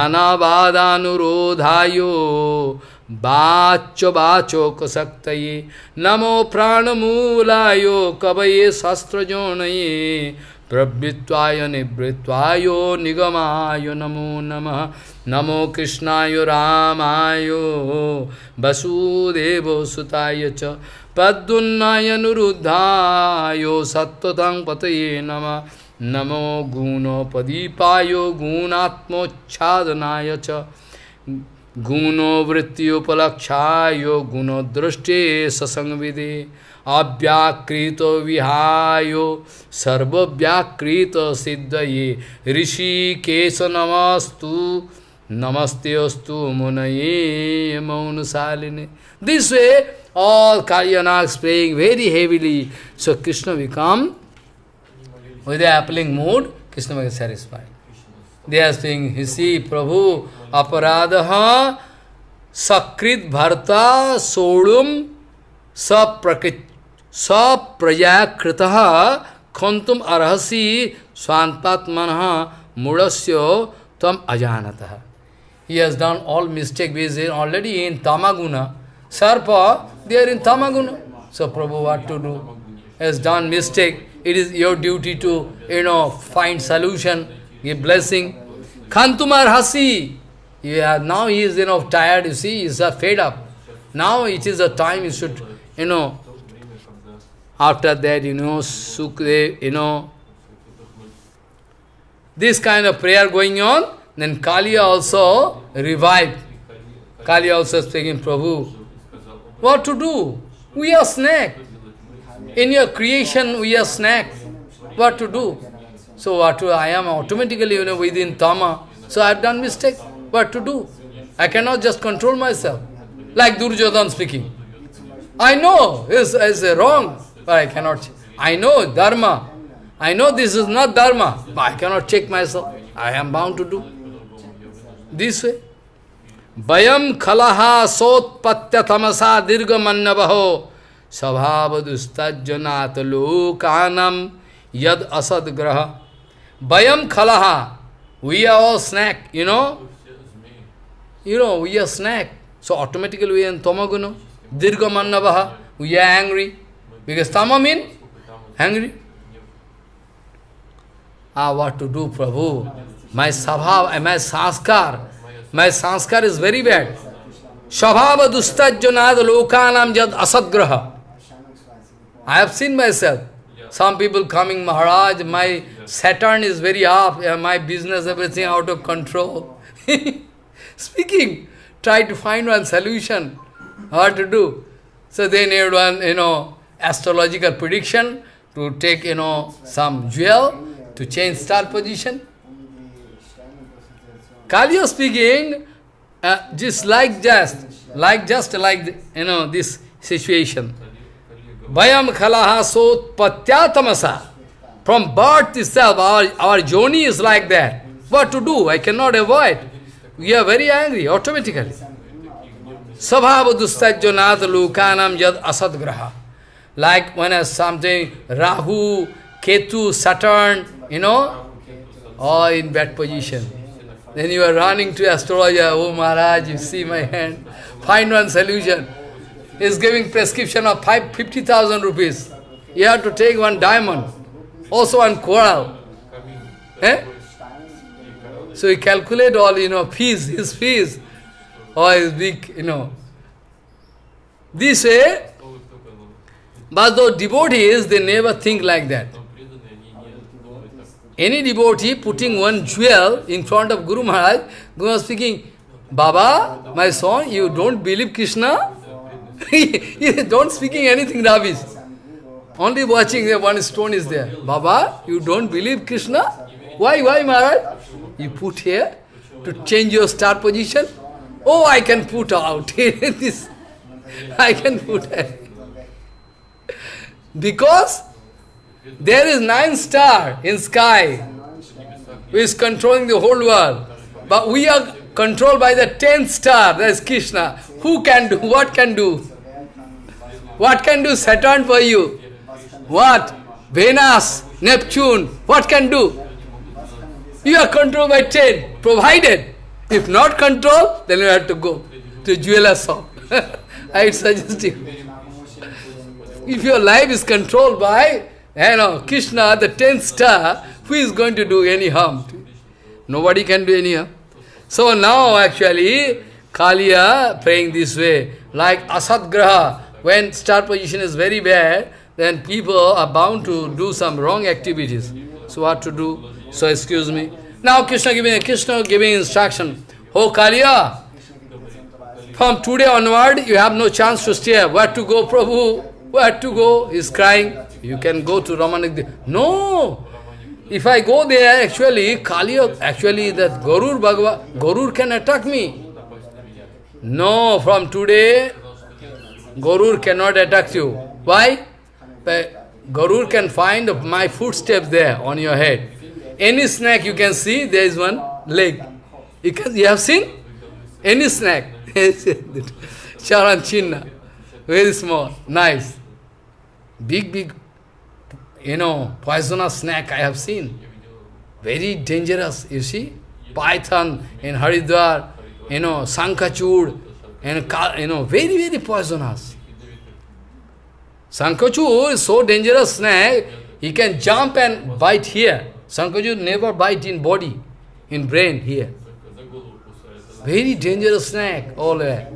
Nanavadanurodhayo Bacho Bacho Kasaktaye Namo Pranamulayo Kavaye Sastrajonaye Prabhitvayo Nibritvayo Nigamayo Namo Namaha Namo Krishnayo Ramayo Vasudevo Sutaya Cha Paddunaya Nuruddhayo Sattvatang Pataye Nama Namo Guno Padipayo Gunatmo Chadanaya Cha Guno Vrittyo Palakshayo Guno Drashte Sasangvide Abhyakrito Vihayo Sarva Vyakrito Siddhaye Rishi Kesa Namastu Namaste Astu Munaye Maunasaline. This way, all Kalyanags praying very heavily. So Krishna become, with the appalling mood, Krishna becomes satisfied. They are saying, you see, Prabhu, aparadaha sakrit bharta sodum saprakrit saprayakritaha khantum arhasi swantpatmanaha mudasya tam ajanataha. He has done all mistake because he is already in Tamaguna. Sarpa, they are in Tamaguna. So Prabhu, what to do? He has done mistake. It is your duty to, you know, find solution, give blessing. Khantumar hasi. Yeah, now he is, you know, tired, you see, he is uh, fed up. Now it is a time you should, you know, after that, you know, Sukdev, you know, this kind of prayer going on, then Kaliya also revived. Kaliya also speaking, Prabhu, what to do? We are snake. In your creation, we are snake. What to do? So what to, I am automatically, you know, within Tama. So I have done mistake. What to do? I cannot just control myself. Like Duryodhana speaking. I know it's, it's wrong, but I cannot. I know dharma. I know this is not dharma, but I cannot check myself. I am bound to do this way. Bayam khalaha sotpatya tamasa dirga mannavaho sabhavadustajjanat lokanam yad asad graha. Bayam khalaha. We are all snack, you know. You know, we are snack. So automatically we are in tamaguna. Dirga mannavaha. We are angry. Because tama means angry. Ah, what to do, Prabhu? My sabhav, my sanskar, my sanskar is very bad. Shabhava dustajjanad lokanam jad asadgraha. I have seen myself. Some people coming, Maharaj, my Saturn is very up, my business, everything out of control. Speaking, try to find one solution. What to do? So they need one, you know, astrological prediction to take, you know, some jewel to change star position. Kaliya speaking, uh, just like just, like just like, the, you know, this situation. Vayam khalaha sotpatya tamasa. From birth itself, our, our journey is like that. What to do? I cannot avoid. We are very angry, automatically. Sabhava dustajjanat lokanam jad asadgraha. Like when as something, Rahu, Ketu, Saturn, you know, all in bad position. Then you are running to astrologer, oh Maharaj, you see my hand, find one solution. He is giving prescription of five, fifty thousand rupees. You have to take one diamond, also one coral. Eh? So he calculate all, you know, fees, his fees, or his big, you know. This way, but those devotees, they never think like that. Any devotee putting one jewel in front of Guru Maharaj, Guru Maharaj speaking, Baba, my son, you don't believe Krishna? You don't speaking anything rubbish. Only watching there, one stone is there. Baba, you don't believe Krishna? Why, why Maharaj? You put here to change your star position? Oh, I can put out this. I can put because there is nine star in sky who is controlling the whole world. But we are controlled by the tenth star, that is Krishna. Who can do? What can do? What can do Saturn for you? What? Venus, Neptune, what can do? You are controlled by ten, provided. If not controlled, then you have to go to jeweler shop. I suggest you. If your life is controlled by, you know, Krishna, the tenth star, who is going to do any harm to you? Nobody can do any harm. So now actually, Kaliya praying this way, like Asadgraha, when star position is very bad, then people are bound to do some wrong activities. So what to do? So excuse me. Now Krishna giving Krishna giving instruction. Oh Kaliya, from today onward you have no chance to stay. Where to go, Prabhu? Where to go? He's crying. You can go to Ramanuja. No! If I go there, actually, Kaliya, actually that Garur Bhagavad, Garur can attack me. No, from today, Garur cannot attack you. Why? Garur can find my footsteps there on your head. Any snake you can see, there is one leg. You, can, you have seen? Any snake. Charan Chinna. Very small, nice. Big, big, you know, poisonous snake I have seen. Very dangerous, you see. Python in Haridwar, you know, Sankachud, and, you know, very, very poisonous. Sankachud is so dangerous snake, he can jump and bite here. Sankachud never bite in body, in brain here. Very dangerous snake, all that.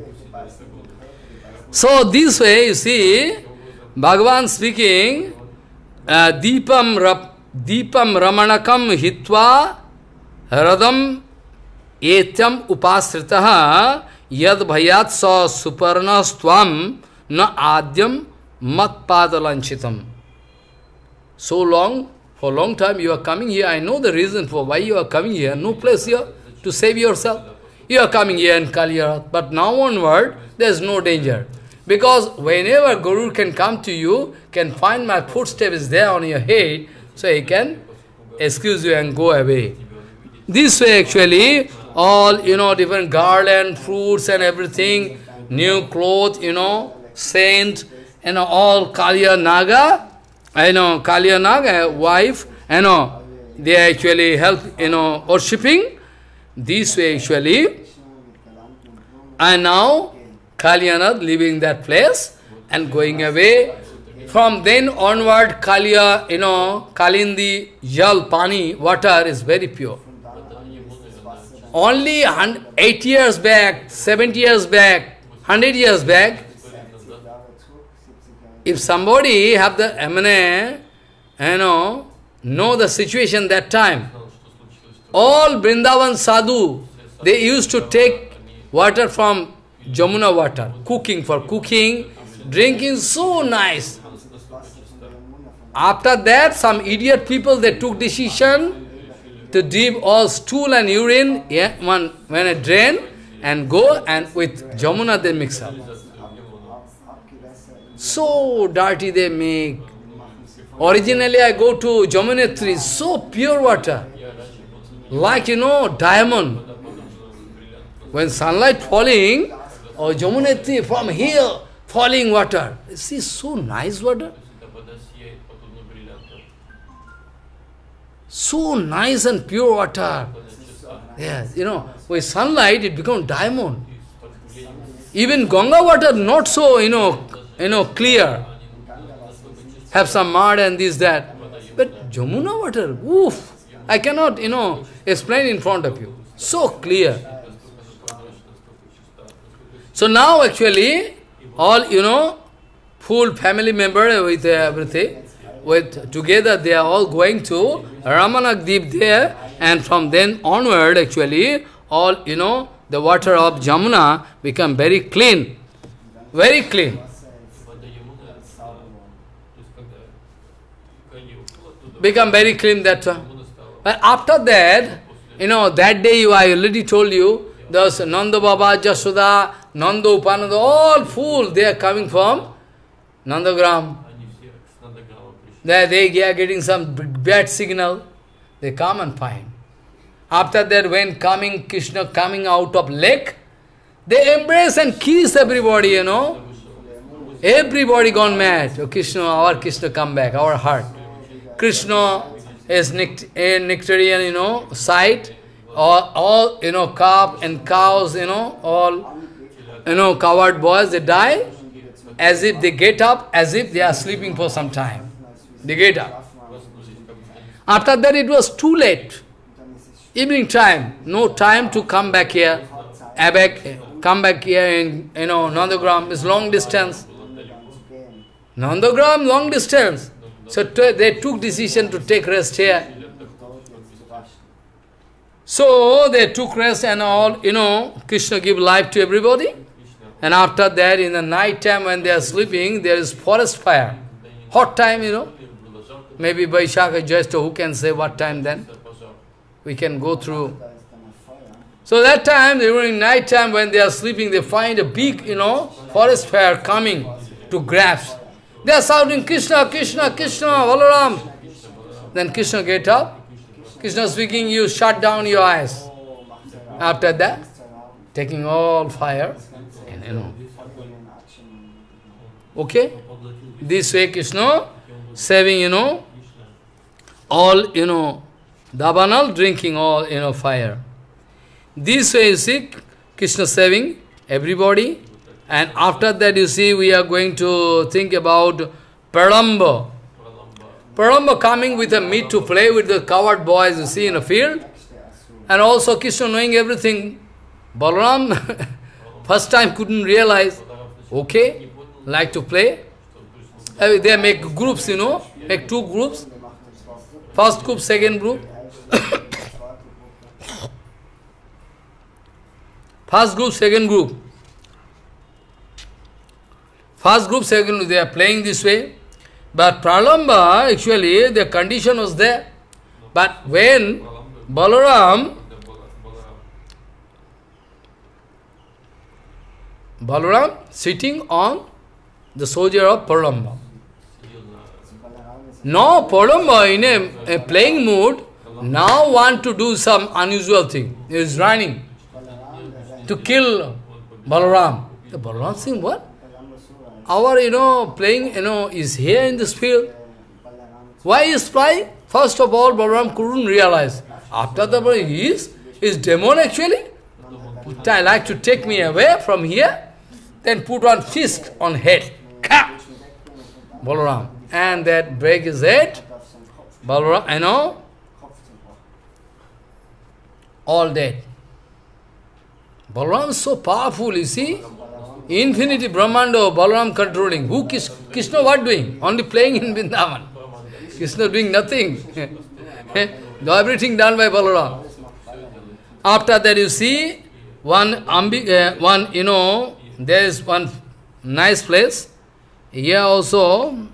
So this way, you see, Bhagavan speaking, uh, Deepam, rap, Deepam Ramanakam Hitva Radam Etyam Upasritaha Yad Bhayat Sa Suparnastvam Na Adyam Mat Padalanchitam. So long, for a long time you are coming here. I know the reason for why you are coming here. No place here. to save yourself. You are coming here in Kaliyarat, but now onward, there is no danger. Because whenever Guru can come to you, can find my footstep is there on your head, so he can excuse you and go away. This way actually, all, you know, different garland, fruits and everything, new clothes, you know, saint, you know, all Kaliya Naga, you know, Kaliya Naga, wife, you know, they actually help, you know, worshipping. This way actually, and now Kaliyanath leaving that place and going away. From then onward, Kaliya, you know, Kalindi, Jal, Pani, water is very pure. Only eight years back, seventy years back, hundred years back, if somebody have the emane, you know, know the situation that time, all Vrindavan sadhu, they used to take water from Jamuna water, cooking for cooking, drinking so nice. After that, some idiot people, they took decision to dip all stool and urine, yeah, one, when a drain, and go and with Jamuna they mix up. So dirty they make. Originally I go to Jamunetri, so pure water, like, you know, diamond. When sunlight falling, or Jamunetri from here, falling water. See, so nice water. So nice and pure water. Yes, you know, with sunlight it becomes diamond. Even Ganga water not so, you know, you know, clear. Have some mud and this, that. But Jamuna water, oof, I cannot, you know, explain in front of you. So clear. So now actually, all, you know, full family member with everything, with together they are all going to Ramanakdeep there, and from then onward actually, all, you know, the water of Jamuna become very clean. Very clean. Become very clean that one. But after that, you know, that day I already told you, there's Nanda Baba, Jasoda, Nanda Upananda, all full, they are coming from Nandagram. There they are getting some bad signal. They come and find. After that, when coming, Krishna coming out of lake, they embrace and kiss everybody, you know. Everybody gone mad. Oh, Krishna, our Krishna come back, our heart. Krishna is a nectarian, you know, sight. All, all, you know, calf and cows, you know, all, you know, coward boys, they die as if they get up, as if they are sleeping for some time. They get up. After that, it was too late. Evening time, no time to come back here. Back, come back here in, you know, Nandagram is long distance. Nandagram, long distance. So they took decision to take rest here. So they took rest and all, you know, Krishna give life to everybody. And after that, in the night time when they are sleeping, there is forest fire. Hot time, you know. Maybe Vaishakha, Jyeshta, who can say what time then? We can go through. So that time, during night time when they are sleeping, they find a big, you know, forest fire coming to grasp. They are shouting, Krishna, Krishna, Krishna, Balaram. Then Krishna get up. Krishna speaking, you shut down your eyes. After that, taking all fire, and you know. Okay? This way Krishna saving, you know, all, you know, Dabanal drinking all, you know, fire. This way you see Krishna saving everybody. And after that you see we are going to think about Pralamba. Pralamba coming with a meat to play with the coward boys you see in the field. And also Krishna knowing everything. Balaram first time couldn't realize, okay, like to play. They make groups, you know, make two groups. First group, second group. First group, second group. First group, second group, they are playing this way. But Pralamba, actually, the condition was there. But when Balaram, Balaram sitting on the soldier of Pralamba. Now Pralamba in a, a playing mood, now want to do some unusual thing. He is running to kill Balaram. The Balaram saying, what? Our, you know, playing, you know, is here in this field. Why is flying? First of all, Balaram couldn't realize. After that, he is, is demon actually. I like to take me away from here. Then put one fist on head. Ka! Balaram. And that break his head. Balaram, you know, all dead. Balaram is so powerful, you see. Infinity Brahmanda, Balaram controlling. Who Krishna what doing? Only playing in Vrindavan. Krishna doing nothing. Everything done by Balaram. After that you see, one, ambi uh, one you know, there is one nice place. Here also,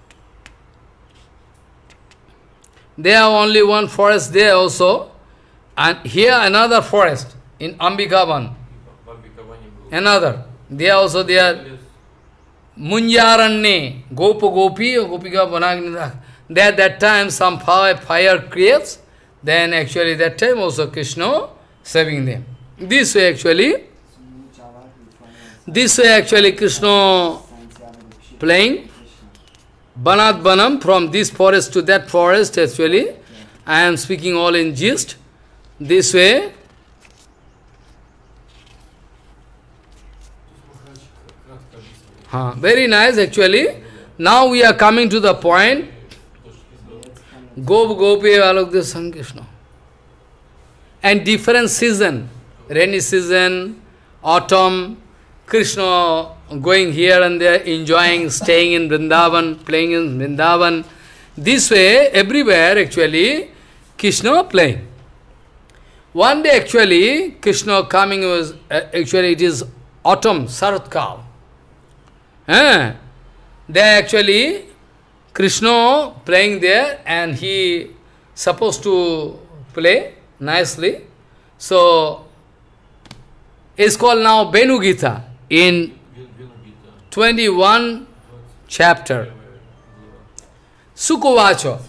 there are only one forest there also. And here another forest in Ambikavan. Another. There also there Munjaranye, Gopa Gopi or Gopika Banagni. There that time some fire, fire creates. Then actually that time also Krishna saving them. This way actually, this way actually Krishna playing Banat Banam from this forest to that forest actually. I am speaking all in gist. This way. Huh, very nice actually. Now we are coming to the point. Gop Gopi Alokdev Sang Krishna. And different season. Rainy season, autumn, Krishna going here and there, enjoying, staying in Vrindavan, playing in Vrindavan. This way, everywhere actually, Krishna playing. One day actually, Krishna coming was, uh, actually it is autumn, Saratkal. Eh? There actually, Krishna playing there and he supposed to play nicely. So, it's called now Venu Gita in twenty-one chapter. Sukovacha.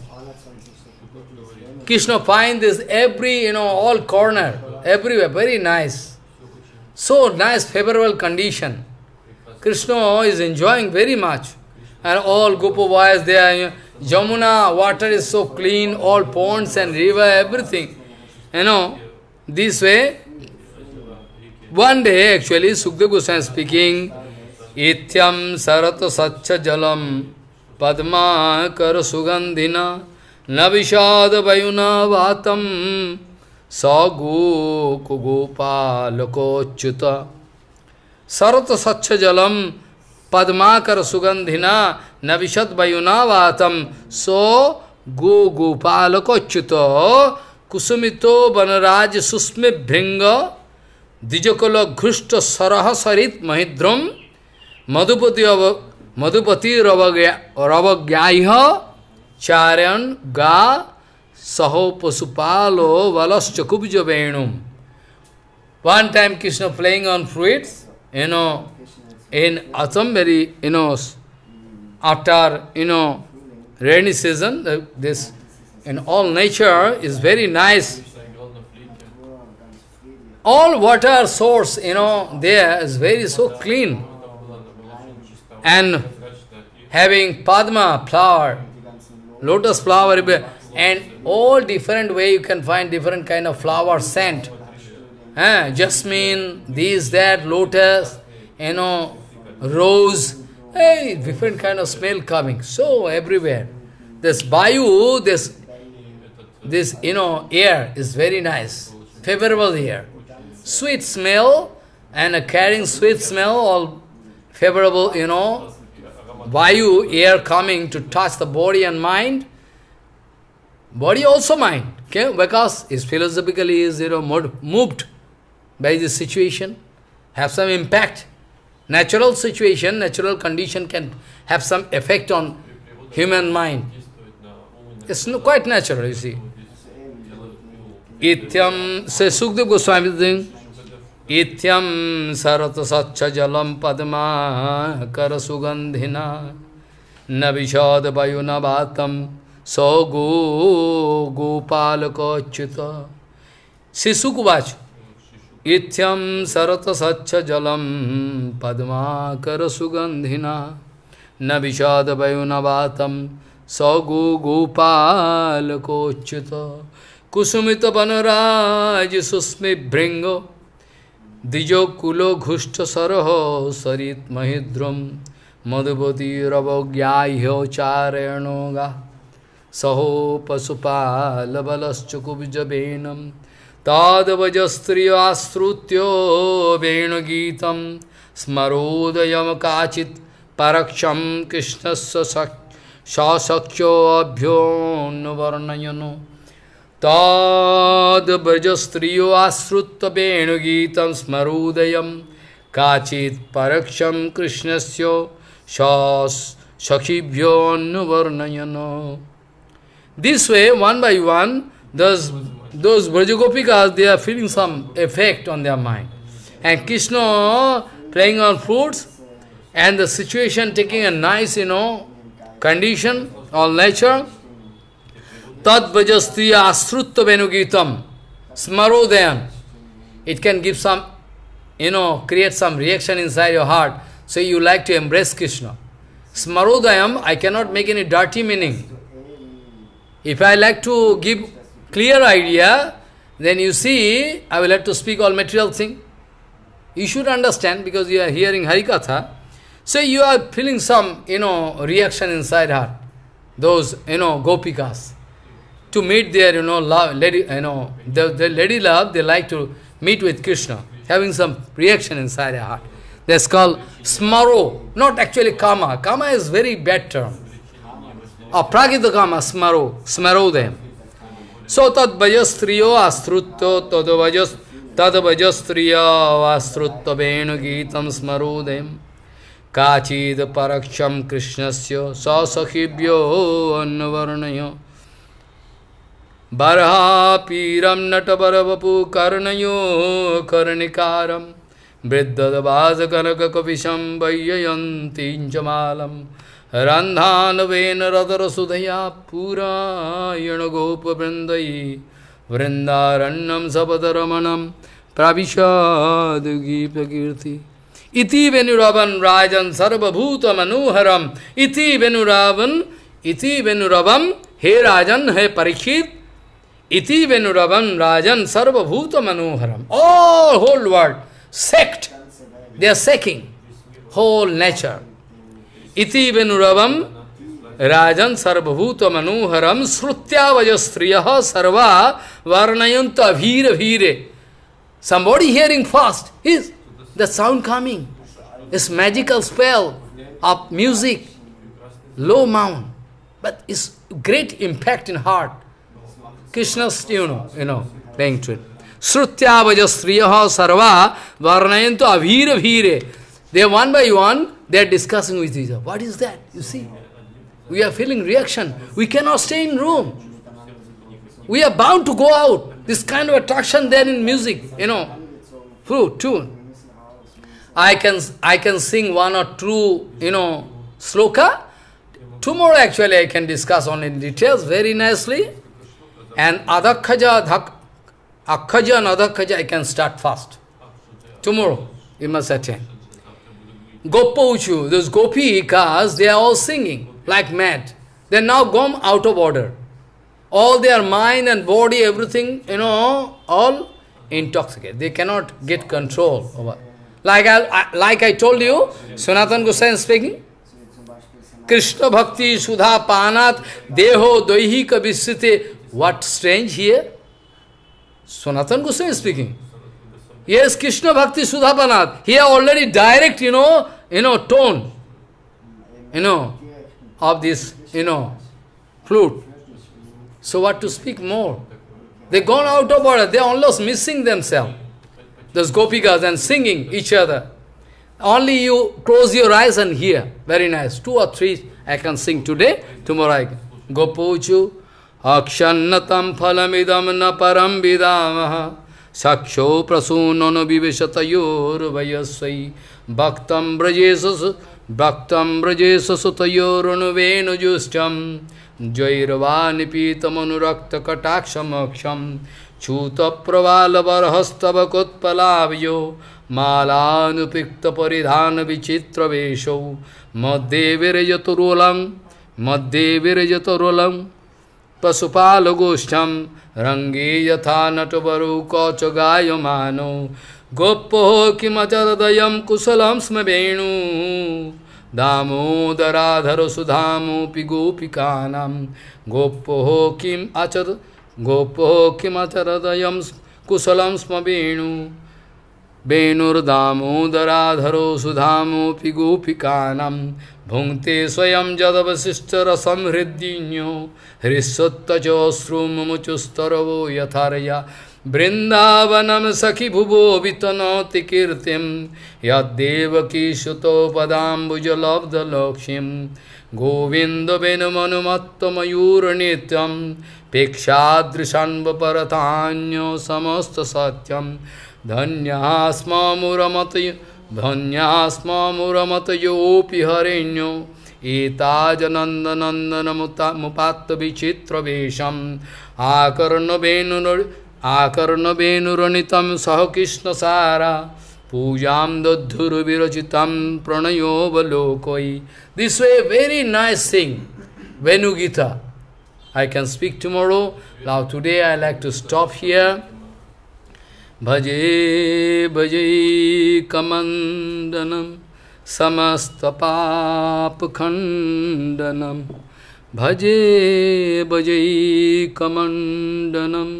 Krishna find this every, you know, all corner, everywhere, very nice. So nice, favorable condition. Krishna is enjoying very much. And all Gopa boys there, Jamuna, water is so clean, all ponds and river, everything. You know, this way. One day, actually, Sukdev Goswami speaking, Ityam sarata satcha jalam padma kar sugandhina navishad vayuna vatam sagu kugopa lokochuta sarata satcha jalam padma kar sugandhina navishad vayuna vatam so gu gopa lokochuta kusumito banaraj susme bhringa Dijakala Ghushta Saraha Sarit Mahidram Madhupati Madhupati Ravagyaha Charyan Ga Saho Pasupalo Valas Chakubja Venum. One time Krishna playing on fruits, you know, in autumn, very, you know, after, you know, rainy season, this in all nature is very nice. All water source, you know, there is very so clean. And having Padma flower, lotus flower, and all different way you can find different kind of flower scent. Eh, jasmine, this, that, lotus, you know, rose, hey, different kind of smell coming. So everywhere. This Vayu, this, this, you know, air is very nice, favorable air. Sweet smell and a carrying sweet smell, all favorable, you know, Vayu, air coming to touch the body and mind. Body also mind, okay? Because is philosophically is, you know, moved by this situation, have some impact. Natural situation, natural condition can have some effect on human mind. It's quite natural, you see. Ityam, say Sukdev Goswami thing. Ityam sarata sacha jalam padma kara sugandhina navishad vayuna bhatam so go gopalaka achyuta. Sisukuvach Ityam sarata sacha jalam padma kara sugandhina navishad vayuna bhatam so go gopalaka achyuta. Kusumita panaraj susmi bringo Dijo kulo ghushta saraho sarit mahidram madhuvati ravagyayo charenoga saho pasupala balaschukubjabenam tadavajastriyo astrutyo venugitam smarodayam kachit paraksham krishnasya shasakyo abhyo varnayano Tad brajastriyo asrutta venugitam smarudayam kachit paraksham krishnasya shas sakhibhyo annuvarnayano. This way, one by one, those, those Brajagopikas, they are feeling some effect on their mind. And Krishna playing on flutes, and the situation taking a nice, you know, condition, all nature. Tad Brajastriya asrutta venugitam smarodayam. It can give some, you know, create some reaction inside your heart. So you like to embrace Krishna. Smarodayam, I cannot make any dirty meaning. If I like to give clear idea, then you see, I will have to speak all material thing. You should understand, because you are hearing Harikatha. So you are feeling some, you know, reaction inside heart. Those, you know, gopikas. To meet their, you know, love, lady, you know, the, the lady love, they like to meet with Krishna, having some reaction inside their heart. That's called smaro, not actually kama. Kama is very bad term. Apragita kama, smaro, smarodayam. So tad vajastriyo astrutto, tad vajas, tad vajastriyo astrutto venugitam smarodayam. Kachid paraksham krishnasya sa sakhibhyo annavarnayo. Barha piram natabaravapu karnayo karnikaram Vriddadavaza kanaka kavisham vayayanti jamalam Randhanavena radara sudhaya pura yanagopa vrindai Vrindarannam sabadaramanam pravishad gipagirti Iti venuravan rajan sarvabhuta manuharam Iti venuravan Iti venuravam He rajan he parikshit Iti venuravan rajan sarvabhuta manoharam. All whole world, sect, they are seeking, whole nature. Iti venuravam rajan sarvabhuta manoharam srutya vajastriyaha sarva varnayanta vira vire. Somebody hearing fast, is the sound coming. It's magical spell of music, low mount, but it's great impact in heart. Krishna's, you know, you know, playing to it. Srutya vajastriyaha sarva varnayanto avira vire. They are one by one, they are discussing with each other. What is that? You see? We are feeling reaction. We cannot stay in room. We are bound to go out. This kind of attraction there in music, you know, flute, tune. I can, I can sing one or two, you know, sloka. Tomorrow actually I can discuss on in details very nicely. And adakhaja, akhaja and adakhaja I can start fast. Tomorrow you must attend. Gopauchu, those gopikas, they are all singing like mad. They are now gone out of order. All their mind and body, everything, you know, all intoxicated. They cannot get control over. Like I, I, like I told you, Sanatana Goswami speaking. Krishna Bhakti Sudha Panat Deho Doihika Visite. What strange here? Sanatana Goswami speaking. Yes, Krishna Bhakti Sudha Panat. Here already direct, you know, you know, tone, you know, of this, you know, flute. So what to speak more? They gone out of order. They are almost missing themselves. Those gopikas and singing each other. Only you close your eyes and hear. Very nice. Two or three I can sing today. Tomorrow I can. Gopuchu akshannatam phalamidam na param vidamaha साक्षो प्रसूनन विवेशतयोर्वयस्वै भक्तं व्रजेशस भक्तं व्रजेशसुतयोरनुवेणुजुष्टं जैर्वानिपीतमनुरक्तकटाक्षमोक्षं च्यूतप्रवालबरहस्तवकोत्पलावयो मालानुपिक्तपरिधानविचित्रवेशौ मध्ये विरजतुरुलं मध्ये विरजतुरुलं पशुपालगोष्ठं रंगे यथा नटवरौ कौच गायमानो गोप्पो किमचरदयं कुशलं स्म वेणु दामोदराधर सुधामोऽपि गोपिकानां गोप्पो किम अचर गोप्पो किमचरदयं कुशलं स्म वेणु वेणुर्दामोदराधरो सुधामोऽपि गोपिकानां भुङ्क्ते स्वयं जदवशिष्टरसं हृद्यन्यो हृष्योत्तजोऽश्रुमुमुचुस्तरवो यथार्या वृन्दावनं सखि भुवो वितनोति कीर्तिं यद्देवकीसुतोपदाम्बुजलब्धलक्ष्मीं गोविन्दवेणुमनुमत्तमयूरनित्यं पेक्षादृशान्वपरतान्यो समस्तसत्यं धन्यास्ममुरमतय धन्यास्ममुरमतयोऽपि हरेण्यो एताजनन्दनन्दनमुपात्तविचित्रवेशम् आकर्णवेणुर् आकर्णवेणुरनितं सह कृष्णसारा पूजां दद्धुर्विरचितं प्रणयोवलोकयि. This way, very nice thing, Venu Gita. I can speak tomorrow. Now today I like to stop here. Bhaje bhaje kamandanam samastapapkhandanam Bhaje bhaje kamandanam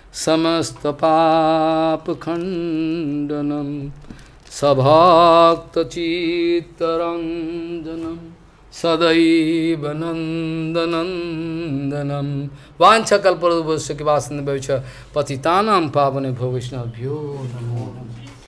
samastapapkhandanam sabhakta chittaranjanam sadaiva nandanandanam vancha kalparubhasya kivasana bhavcha patitanam pavane bhavishnabhyo namo.